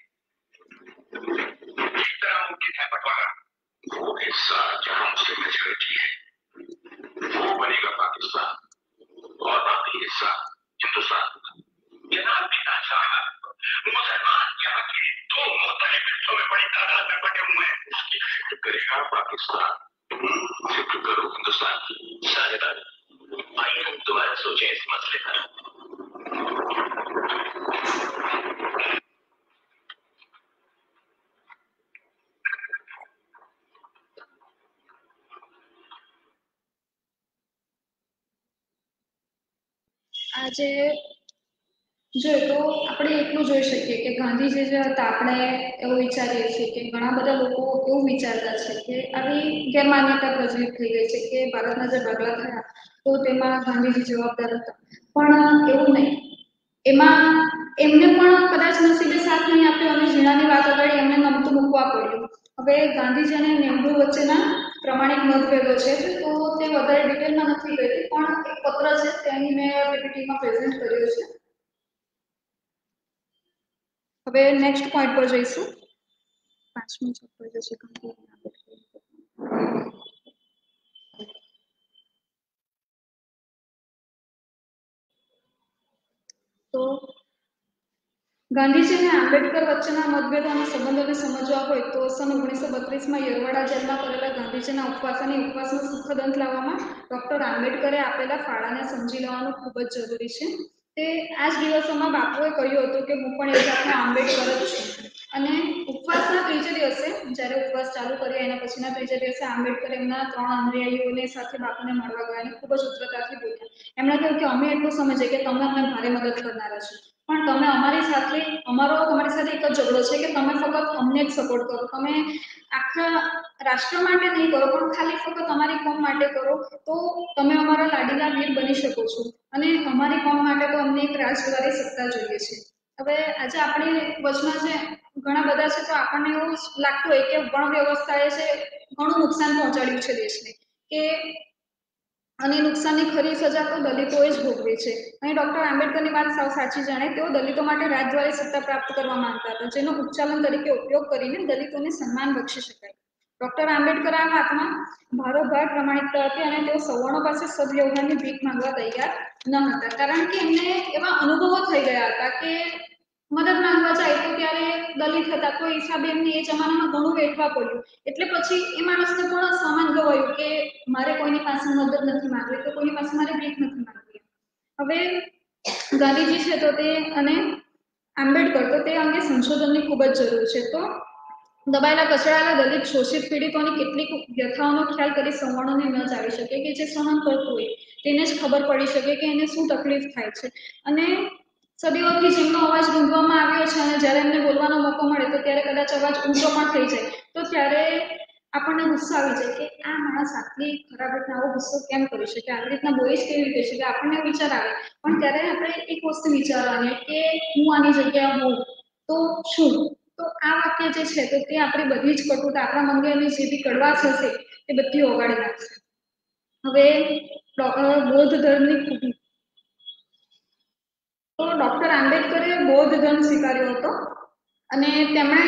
किस तरह मुमकिन है बंटवारा? वो हिस्सा जहां मुस्लिम मेजोरिटी है वो बनेगा पाकिस्तान, और बाकी हिस्सा हिंदुस्तान। जनाब पिता साहब, मुसलमान यहाँ के दो मुख्तलिफ हिस्सों में बड़ी तादाद में बटे हुए हैं। करेगा पाकिस्तान, फिक्र करो हिंदुस्तान की। साझेदारी आइए हम दोबारा सोचें इस मसले पर। આજે જોઈએ તો આપણે એટલું જોઈ શકીએ કે ગાંધીજી જે હતા, આપણે એવું વિચારીએ છીએ કે ઘણા બધા લોકો એવું વિચારતા છે કે આવી ગેરમાન્યતા પ્રચલિત થઈ ગઈ છે કે ભારતના જે ભાગલા થયા તો તેમાં ગાંધીજી જવાબદાર હતા, પણ એવું નહીં. એમાં એમને પણ કદાચ નસીબે સાથ નહીં આપ્યો અને ઝીણાની વાત આગળ એમને નમતું મૂકવા પડ્યું. હવે ગાંધીજી અને નેહરુ વચ્ચેના પ્રમાણિક મતભેદો છે, તો તે વધારે ડિટેલમાં નથી ગઈ, પણ એક પત્ર છે તેની મેં પીપીટીમાં પ્રેઝન્ટ કર્યો છે. હવે નેક્સ્ટ પોઈન્ટ પર જઈશું. પાંચમું ચેપ્ટર જે છે તો ગાંધીજી અને આંબેડકર વચ્ચેના મતભેદો અને સંબંધોને સમજવા હોય તો સન ઓગણીસો બત્રીસમાં યરવાડા જેલમાં કરેલા ગાંધીજીના ઉપવાસ અને ઉપવાસનો સુખદ અંત લાવવામાં ડોક્ટર આંબેડકરે આપેલા ફાળાને સમજી લેવાનું ખૂબ જ જરૂરી છે. તે આ જ દિવસોમાં બાપુએ કહ્યું હતું કે હું પણ એક જાતનો આંબેડકર જ છું. અને ઉપવાસના ત્રીજે દિવસે જ્યારે ઉપવાસ ચાલુ કર્યો એના પછીના ત્રીજે દિવસે આંબેડકર એમના ત્રણ અનુયાયીઓને સાથે બાપુને મળવા ગયા અને ખૂબ જ ઉદ્ધતાથી બોલ્યા. એમણે કહ્યું કે અમે એટલું સમજીએ કે તમે અમને ભારે મદદ કરનારા છો, પણ તમે અમારી સાથે અમારો તમારી સાથે એક જ ઝઘડો છે કે તમે ફક્ત અમને જ સપોર્ટ કરો, તમે આખા રાષ્ટ્ર માટે નહીં કરો પણ ખાલી ફક્ત તમારી કોમ માટે કરો, તો તમે અમારા લાડીલા વીર બની શકો છો. અને અમારી કોમ માટે તો અમને એક રાજદ્વારી સત્તા જોઈએ છે. હવે આજે આપણી વચમાં જે ઘણા બધા છે તો આપણને એવું લાગતું હોય કે વણ વ્યવસ્થાએ છે ઘણું નુકસાન પહોંચાડ્યું છે દેશને, કે અને નુકસાનની ખરી સજા તો દલિતોએ જ ભોગવી છે. અહીં ડોક્ટર આંબેડકરની વાત સાવ સાચી જણાય. તેઓ દલિતો માટે રાજદ્વારી સત્તા પ્રાપ્ત કરવા માંગતા હતા, જેનો ઉચ્ચાલન તરીકે ઉપયોગ કરીને દલિતોને સન્માન બક્ષી શકાય. ડોક્ટર આંબેડકર આ વાતમાં ભારોભાર પ્રમાણિકતા હતી અને તેઓ સવર્ણો પાસે સદવ્યવહારની ભીખ માંગવા તૈયાર ન હતા, કારણ કે એમને એવા અનુભવો થઈ ગયા હતા કે મદદ માંગવા જાય તો ત્યારે દલિત હતા, તો હિસાબે એમને એ જમાનામાં ઘણું વેઠવા પડ્યું. એટલે પછી એ માણસને પણ સામાન ગવાયું કે મારે કોઈની પાસે મદદ નથી માંગવી, તો કોઈની પાસે મારે ભીખ નથી માંગવી. હવે ગાંધીજી છે તો તે અને આંબેડકર તો તે અંગે સંશોધનની ખૂબ જ જરૂર છે. તો દબાયેલા કચડાયેલા દલિત શોષિત પીડિતોની કેટલીક વ્યથાઓનો ખ્યાલ કરી સવર્ણોને ન જ આવી શકે, કે જે સહન કરતું હોય તેને જ ખબર પડી શકે કે એને શું તકલીફ થાય છે. અને સદીઓથી જેમનો અવાજ રૂંધવામાં આવ્યો છે અને જ્યારે એમને બોલવાનો મોકો મળે તો ત્યારે કદાચ અવાજ ઊંચો પણ થઈ જાય, તો ત્યારે આપણને ગુસ્સો આવી જાય કે આ માણસ આટલી ખરાબ રીતના આવો ગુસ્સો કેમ કરી શકે, આવી રીતના બોલી જ કેવી રીતે શકે, આપણને વિચાર આવે. પણ ત્યારે આપણે એક વસ્તુ વિચારવાની કે હું આની જગ્યાએ હોઉં તો શું, તો આ વાક્ય જે છે તો તે આપણી બધી જ કટુતા, આપણા મંદિરની જે બી કડવાશ હશે એ બધી ઓગાળી નાખશે. હવે બૌદ્ધ ધર્મની ખૂબી, તો ડોક્ટર આંબેડકરે બૌદ્ધ ધર્મ સ્વીકાર્યો હતો અને તેમણે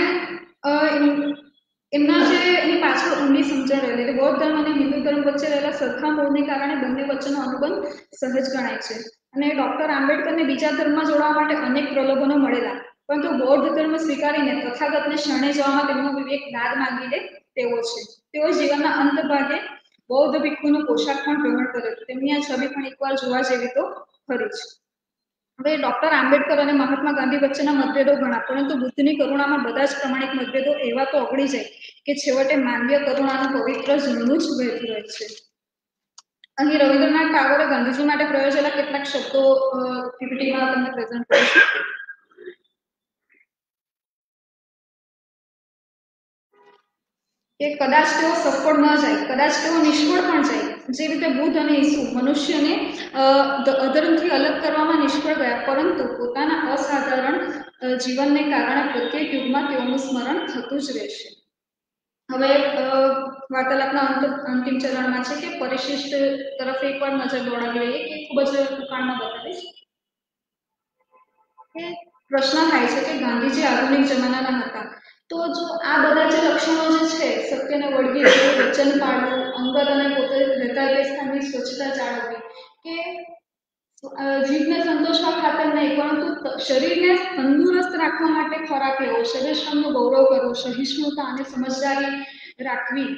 એમના જે એની પાછળ ઊંડી સમજણ રહેલી, એટલે બૌદ્ધ ધર્મ અને હિન્દુ ધર્મ વચ્ચે રહેલા સરખા મૂળને કારણે બંને વચ્ચેનો અનુબંધ સહજ ગણાય છે. અને ડોક્ટર આંબેડકરને બીજા ધર્મમાં જોડવા માટે અનેક પ્રલોભનો મળેલા, પરંતુ બૌદ્ધ ધર્મ સ્વીકારીને તથાગતને શરણે જવામાં તેમનો વિવેક દાદ માંગી લે તેવો છે. તેઓ જીવનના અંત ભાગે બૌદ્ધ ભિક્ષુનો પોશાક પણ ગ્રહણ કર્યો. તેમની આ છબી પણ એકવાર જોવા જેવી તો ખરી જ. હવે ડોક્ટર આંબેડકર અને મહાત્મા ગાંધી વચ્ચેના મતભેદો ઘણા, પરંતુ બુદ્ધની કરુણામાં બધા જ પ્રમાણિક મતભેદો એવા તો ઓગળી જાય કે છેવટે માનવીય કરુણાનું પવિત્ર ઝરણું જ વહેતું રહે છે. અહીં રવિન્દ્રનાથ ટાગોરે ગાંધીજી માટે પ્રયોજેલા કેટલાક શબ્દો પીપીટીમાં તમને પ્રેઝન્ટ કરીશું. કે કદાચ તેઓ સફળ ન જાય, કદાચ તેઓ નિષ્ફળ પણ જાય, જે રીતે બુદ્ધ અને ઈસુ મનુષ્યને અધર્મથી અલગ કરવામાં નિષ્ફળ ગયા, પરંતુ પોતાના અસાધારણ જીવનને કારણે પ્રત્યેક યુગમાં તેઓનું સ્મરણ થતું જ રહેશે. હવે વાર્તાલાપના અંતિમ ચરણમાં છે કે પરિશિષ્ટ તરફ એકવાર નજર દોડાવી લઈએ, કે ખૂબ જ ટૂંકાણમાં બતાવીશ. કે પ્રશ્ન થાય છે કે ગાંધીજી આધુનિક જમાનાના હતા, તો જો આ બધા જે લક્ષણો જે છે, સત્યને વળગી રહેવું, વચન પાળવું, અંગત અને પોતે રહેતા તે સ્થાનની સ્વચ્છતા જાળવવી, કે જીભને સંતોષવા ખાતર નહીં પરંતુ શરીરને તંદુરસ્ત રાખવા માટે ખોરાક લેવો, શરીર શ્રમનું ગૌરવ કરવું, સહિષ્ણુતા અને સમજદારી રાખવી,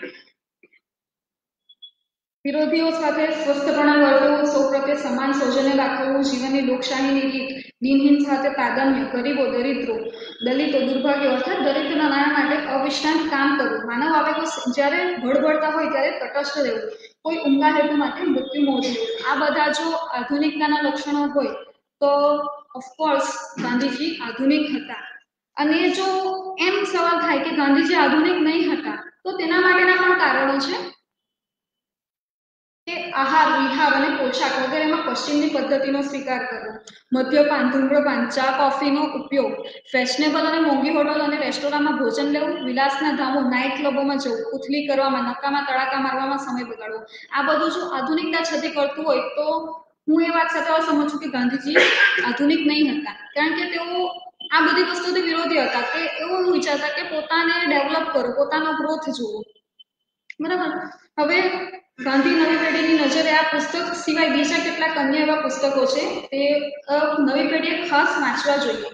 વિરોધીઓ સાથે સ્વસ્થપણે વર્તવું, સૌ પ્રત્યે સમાન સૌજન્ય દાખવવું, જીવનની લોકશાહીની રીત, દિનહીન સાથે તાદામ્ય, ગરીબો, દરિદ્રો, દલિતો, દુર્ભાગ્યો અર્થાત દરિદ્રના નાણા માટે અવિશ્રાંત કામ કરવું, માનવ આવેગો જ્યારે ભળભળતા હોય ત્યારે તટસ્થ રહેવું, કોઈ ઊંડા હેતુ માટે મૃત્યુ મોડવું. આ બધા જો આધુનિકતાના લક્ષણો હોય તો ઓફકોર્સ ગાંધીજી આધુનિક હતા. અને જો એમ સવાલ થાય કે ગાંધીજી આધુનિક નહીં હતા, તો તેના માટેના પણ કારણો છે. કે આહાર વિહાર અને પોશાક વગેરેમાં પશ્ચિમની પદ્ધતિનો સ્વીકાર કરવો, મદ્યપાન, ધૂમ્રપાન, ચા કોફીનો ઉપયોગ, ફેશનેબલ અને મોંઘી હોટલ અને રેસ્ટોરન્ટમાં ભોજન લેવું, વિલાસના ધામો નાઇટ ક્લબોમાં જવું, ઉથલી કરવામાં, નકામાં તડાકા મારવામાં સમય બગાડવો, આ બધું જો આધુનિકતા છતી કરતું હોય તો હું એ વાત સાથે સમજું છું કે ગાંધીજી આધુનિક નહીં હતા, કારણ કે તેઓ આ બધી વસ્તુથી વિરોધી હતા. કે એવું વિચારતા કે પોતાને ડેવલપ કરો, પોતાનો ગ્રોથ જોવો, બરાબર. હવે ગાંધી નવી પેઢીની નજરે આ પુસ્તક સિવાય બીજા કેટલાક અન્ય એવા પુસ્તકો છે તે નવી પેઢીએ ખાસ વાંચવા જોઈએ.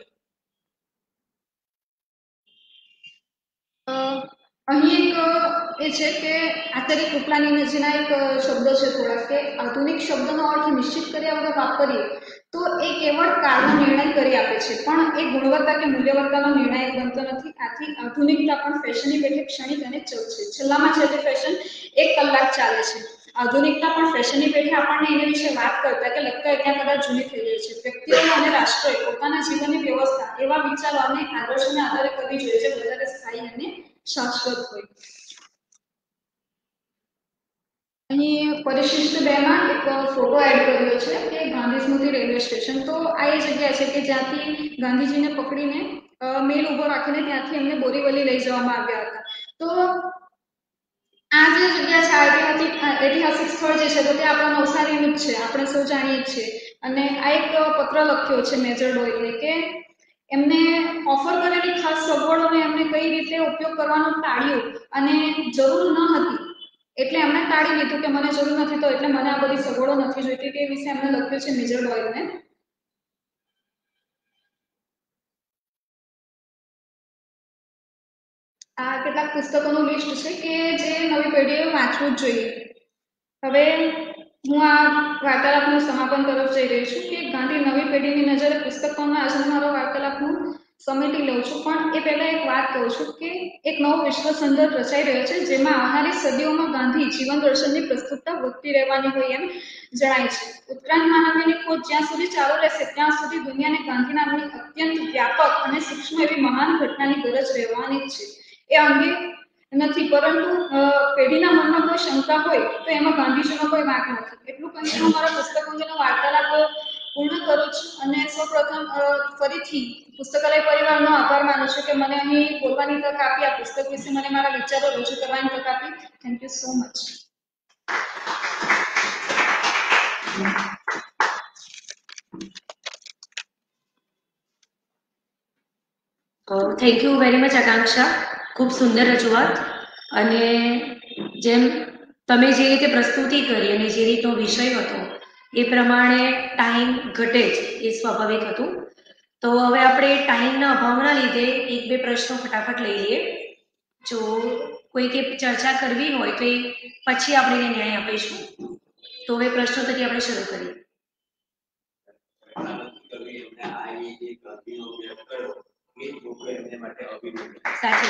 અહીં એક એ છે કે આચાર્ય કૃપલાનીજીના એક શબ્દ છે થોડા કે આધુનિક શબ્દનો અર્થ નિશ્ચિત કર્યા વગર વાપરીએ તો એ કેવળ કાળનો નિર્ણય કરી આપે છે, પણ એ ગુણવત્તા કે મૂલ્યવત્તાનો નિર્ણાયક બનતો નથી. આથી આધુનિકતા પણ ફેશનની પેઠે ક્ષણિક અને ચલ છે. છેલ્લામાં છેલ્લે ફેશન એક કલાક ચાલે છે. આધુનિકતા પણ ફેશનની પેઠે આપણને એના વિશે વાત કરતા કે લગતા ત્યાં કદાચ જૂની થઈ ગઈ છે. વ્યક્તિઓ અને રાષ્ટ્રોએ પોતાના જીવનની વ્યવસ્થા એવા વિચારો અને આદર્શોને આધારે કરવી જોઈએ જે વધારે સ્થાયી અને શાશ્વત હોય. અહીં પરિશિષ્ટ બે માં એક ફોટો એડ કર્યો છે કે ગાંધી સ્મૃતિ રેલવે સ્ટેશન. તો આ એ જગ્યા છે કે જ્યાંથી ગાંધીજીને પકડીને મેલ ઉભો રાખીને ત્યાંથી એમને બોરીવલી લઈ જવામાં આવ્યા હતા. તો આ જે જગ્યા છે ઐતિહાસિક ઐતિહાસિક સ્થળ જે છે તો તે આપણા નવસારીનું જ છે, આપણે સૌ જાણીએ જ છીએ. અને આ એક પત્ર લખ્યો છે મેજર ડોયલે કે એમને ઓફર કરેલી ખાસ સગવડોને એમને કઈ રીતે ઉપયોગ કરવાનું ટાળ્યું અને જરૂર ન હતી એટલે એમણે ટાળી લીધું કે મને જરૂર નથી તો એટલે મને આ બધી સગવડો નથી જોઈતી. તે વિશે એમને લખ્યું છે મેજર ડોયલને. આ કેટલાક પુસ્તકોનું લિસ્ટ છે કે જે નવી પેઢીએ વાંચવું જ જોઈએ. હવે હું આ વાર્તાલાપનું સમાપન તરફ જઈ રહી છું કે ગાંધી નવી પેઢીની નજરે પુસ્તકોના આજનો મારો વાર્તાલાપનું સમેટી લઉં છું, પણ એ પહેલા એક વાત કહું છું કે એક નવો વિશ્વ સંદર્ભ રચાઈ રહ્યો છે જેમાં આવનારી સદીઓમાં ગાંધી જીવન દર્શનની પ્રસ્તુતતા વધતી રહેવાની હોય એમ જણાય છે. ઉત્ક્રાંત માનવીની ખોજ જ્યાં સુધી ચાલુ રહેશે ત્યાં સુધી દુનિયાને ગાંધી નામની અત્યંત વ્યાપક અને સૂક્ષ્મ એવી મહાન ઘટનાની ગરજ રહેવાની જ છે. એ અંગે નથી, પરંતુ પેઢીના મનમાં કોઈ શંકા હોય તો એમાં ગાંધીજીનો કોઈ વાંક નથી. એટલું કહીને હું મારા પુસ્તક અંગેનો વાર્તાલાપ પૂર્ણ કરું છું અને સૌપ્રથમ ફરીથી પુસ્તકાલય પરિવારનો આભાર માનું છું કે મને અહીં બોલવાની તક આપી, આ પુસ્તક વિશે મને મારા વિચારો રજૂ કરવાની તક આપી. Thank you so much. Thank you very much Akanksha, ખૂબ સુંદર રજૂઆત. અને જેમ તમે જે રીતે પ્રસ્તુતિ કરી અને જે રીતનો વિષય હતો એ પ્રમાણે ટાઈમ ઘટે જ, એ સ્વાભાવિક હતું. તો હવે આપણે ટાઈમના અભાવના લીધે એક બે પ્રશ્નો ફટાફટ લઈ લઈએ. જો કોઈકે ચર્ચા કરવી હોય તો એ પછી આપણે એને ન્યાય આપીશું. તો હવે પ્રશ્નોત્તરી આપણે શરૂ કરીએ. સાચું.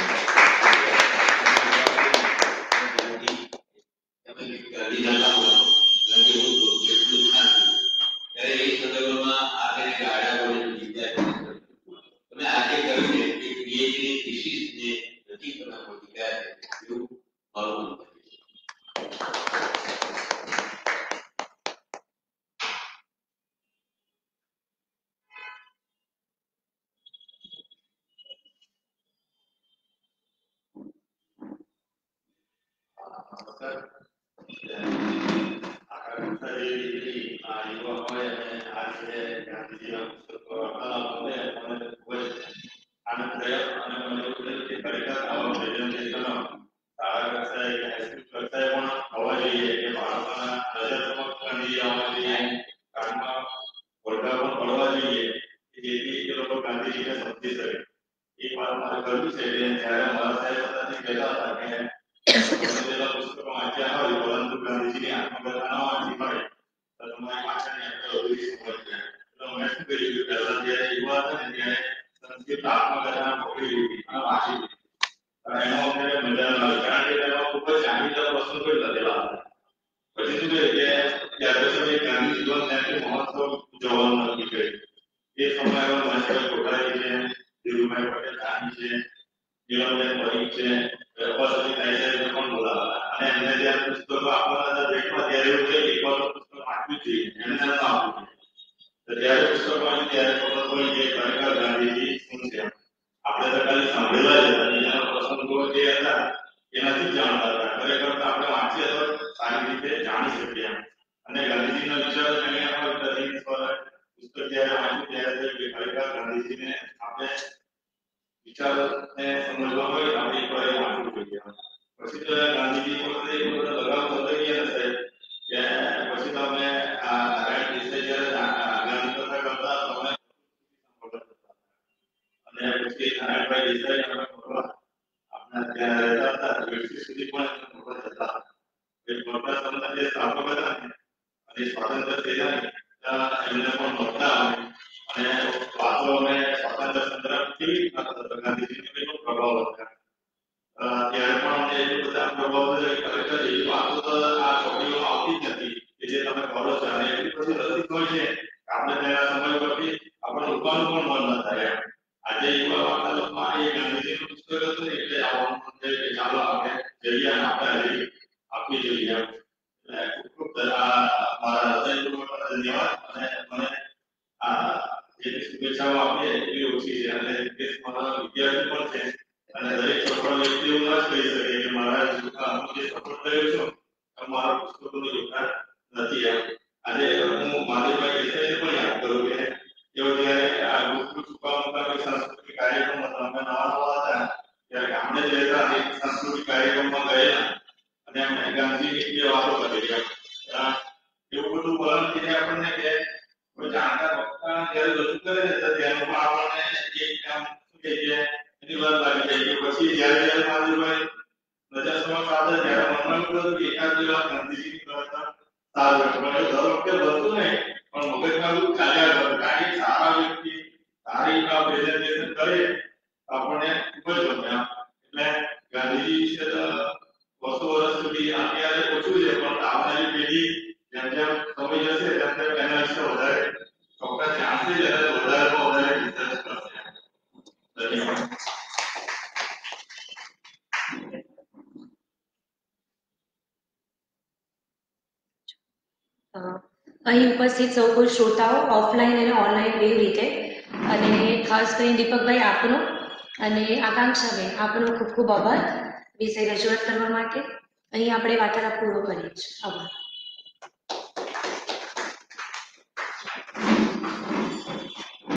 એમને જ્યારે પુસ્તકો આપવાના હતા ભેટમાં ત્યારે એવું કહે એક વાર પુસ્તક વાંચવું જોઈએ એમને ન આપવું તો ત્યારે પુસ્તકો વાંચી ત્યારે ખબર પડી કે ખરેખર ગાંધીજી શું છે આપણે તો ખાલી સાંભળેલા જ હતા બીજાના પ્રસંગો જે હતા એનાથી જાણતા હતા ખરેખર તો આપણે વાંચીએ તો સારી રીતે જાણી શકીએ અને ગાંધીજીના વિચાર અને પુસ્તક જ્યારે વાંચ્યું ત્યારે ખરેખર ગાંધીજીને આપણે વિચારને સમજવા હોય તો આપણે એક વાર વાંચવું જોઈએ પછી તો ગાંધીજી પોતે એ બધો લગાવ થતો ગયા ને સાહેબ કે પછી તમે આ નારાયણ દેસાઈ જ્યારે ગાંધી કથા કરતા તમે અને પછી નારાયણભાઈ દેસાઈ અમે આપણા ત્યાં રહેતા હતા યુનિવર્સિટી સુધી પણ જતા એ મોટા સમયના જે સ્થાપક હતા અને સ્વાતંત્ર્ય સેનાની એમને પણ મળતા અને વાતો અને સ્વાતંત્ર્ય સંગ્રામ કેવી રીતના ગાંધીજીનો કેટલો પ્રભાવ હતા ત્યારે પણ અમને એટલું બધા પ્રભાવ થયો ખરેખર એવી વાતો તો આ ચોપડીઓમાં આવતી જ નથી કે જે તમે કરો છો અને એટલી પછી રસિક હોય છે આપણે તેના સમય પરથી આપણે ઉઠવાનું પણ મન ન થાય આજે યુવા વાર્તાલાપમાં એ ગાંધીજીનું પુસ્તક હતું એટલે આવવાનું કે ચાલો આપણે જઈએ અને આપણે આપવી જોઈએ એટલે ખૂબ ખૂબ મારા હૃદયપૂર્વક ધન્યવાદ અને મને આ જે શુભેચ્છાઓ આપીએ એટલી ઓછી છે અને દેશ મારા વિદ્યાર્થી પણ છે અને દરેક સફળ વ્યક્તિ એવું ના જ કહી શકે કે મારા હું જે સફળ થયો છું મારા પુસ્તકોનું યોગદાન નથી એમ આજે હું માધવભાઈ દેસાઈને પણ યાદ કરું કે તેઓ જ્યારે આ ગુરુકુળ ચૂકવવા સાંસ્કૃતિક કાર્યક્રમ હતા અમે નવા નવા હતા ત્યારે ગામડે જ રહેતા એક સાંસ્કૃતિક કાર્યક્રમમાં ગયેલા અને અમે ગાંધીજીની બે વાતો કરી એવું બધું વલણ થઈને આપણને કે કોઈ જાણકાર વક્તા જ્યારે રજૂ કરે છે ત્યારે પણ આપણને એક કામ શું કે એની વાત લાગી જાય કે પછી જ્યારે જ્યારે માધવભાઈ નજર સમક્ષ આવે ત્યારે મનમાં એવું હતું કે એકાદ બે વાત ગાંધીજીની કરતા સારું પણ એ દર વખતે બનતું નહીં પણ મગજમાં એવું ચાલ્યા કરે કારણ કે સારા વ્યક્તિ સારી પ્રેઝન્ટેશન કરે આપણને ખૂબ જ ગમે એટલે ગાંધીજી વિશે તો વર્ષો વર્ષ સુધી અત્યારે ઓછું છે પણ આવનારી પેઢી જેમ જેમ સમય જશે તેમ તેમ એના વિશે વધારે ચોક્કસ જાણશે જ અને વધારે વધારે રિસર્ચ કરશે ધન્યવાદ અહીં ઉપસ્થિત સૌ કોઈ શ્રોતાઓ ઓફલાઈન અને ઓનલાઈન બે રીતે અને ખાસ કરીને દીપકભાઈ આપનો અને આકાંક્ષાબેન આપનો ખૂબ ખૂબ આભાર વિષય રજૂઆત કરવા માટે અહીં આપણે વાર્તાલાપ પૂરો કરીએ છીએ આભાર.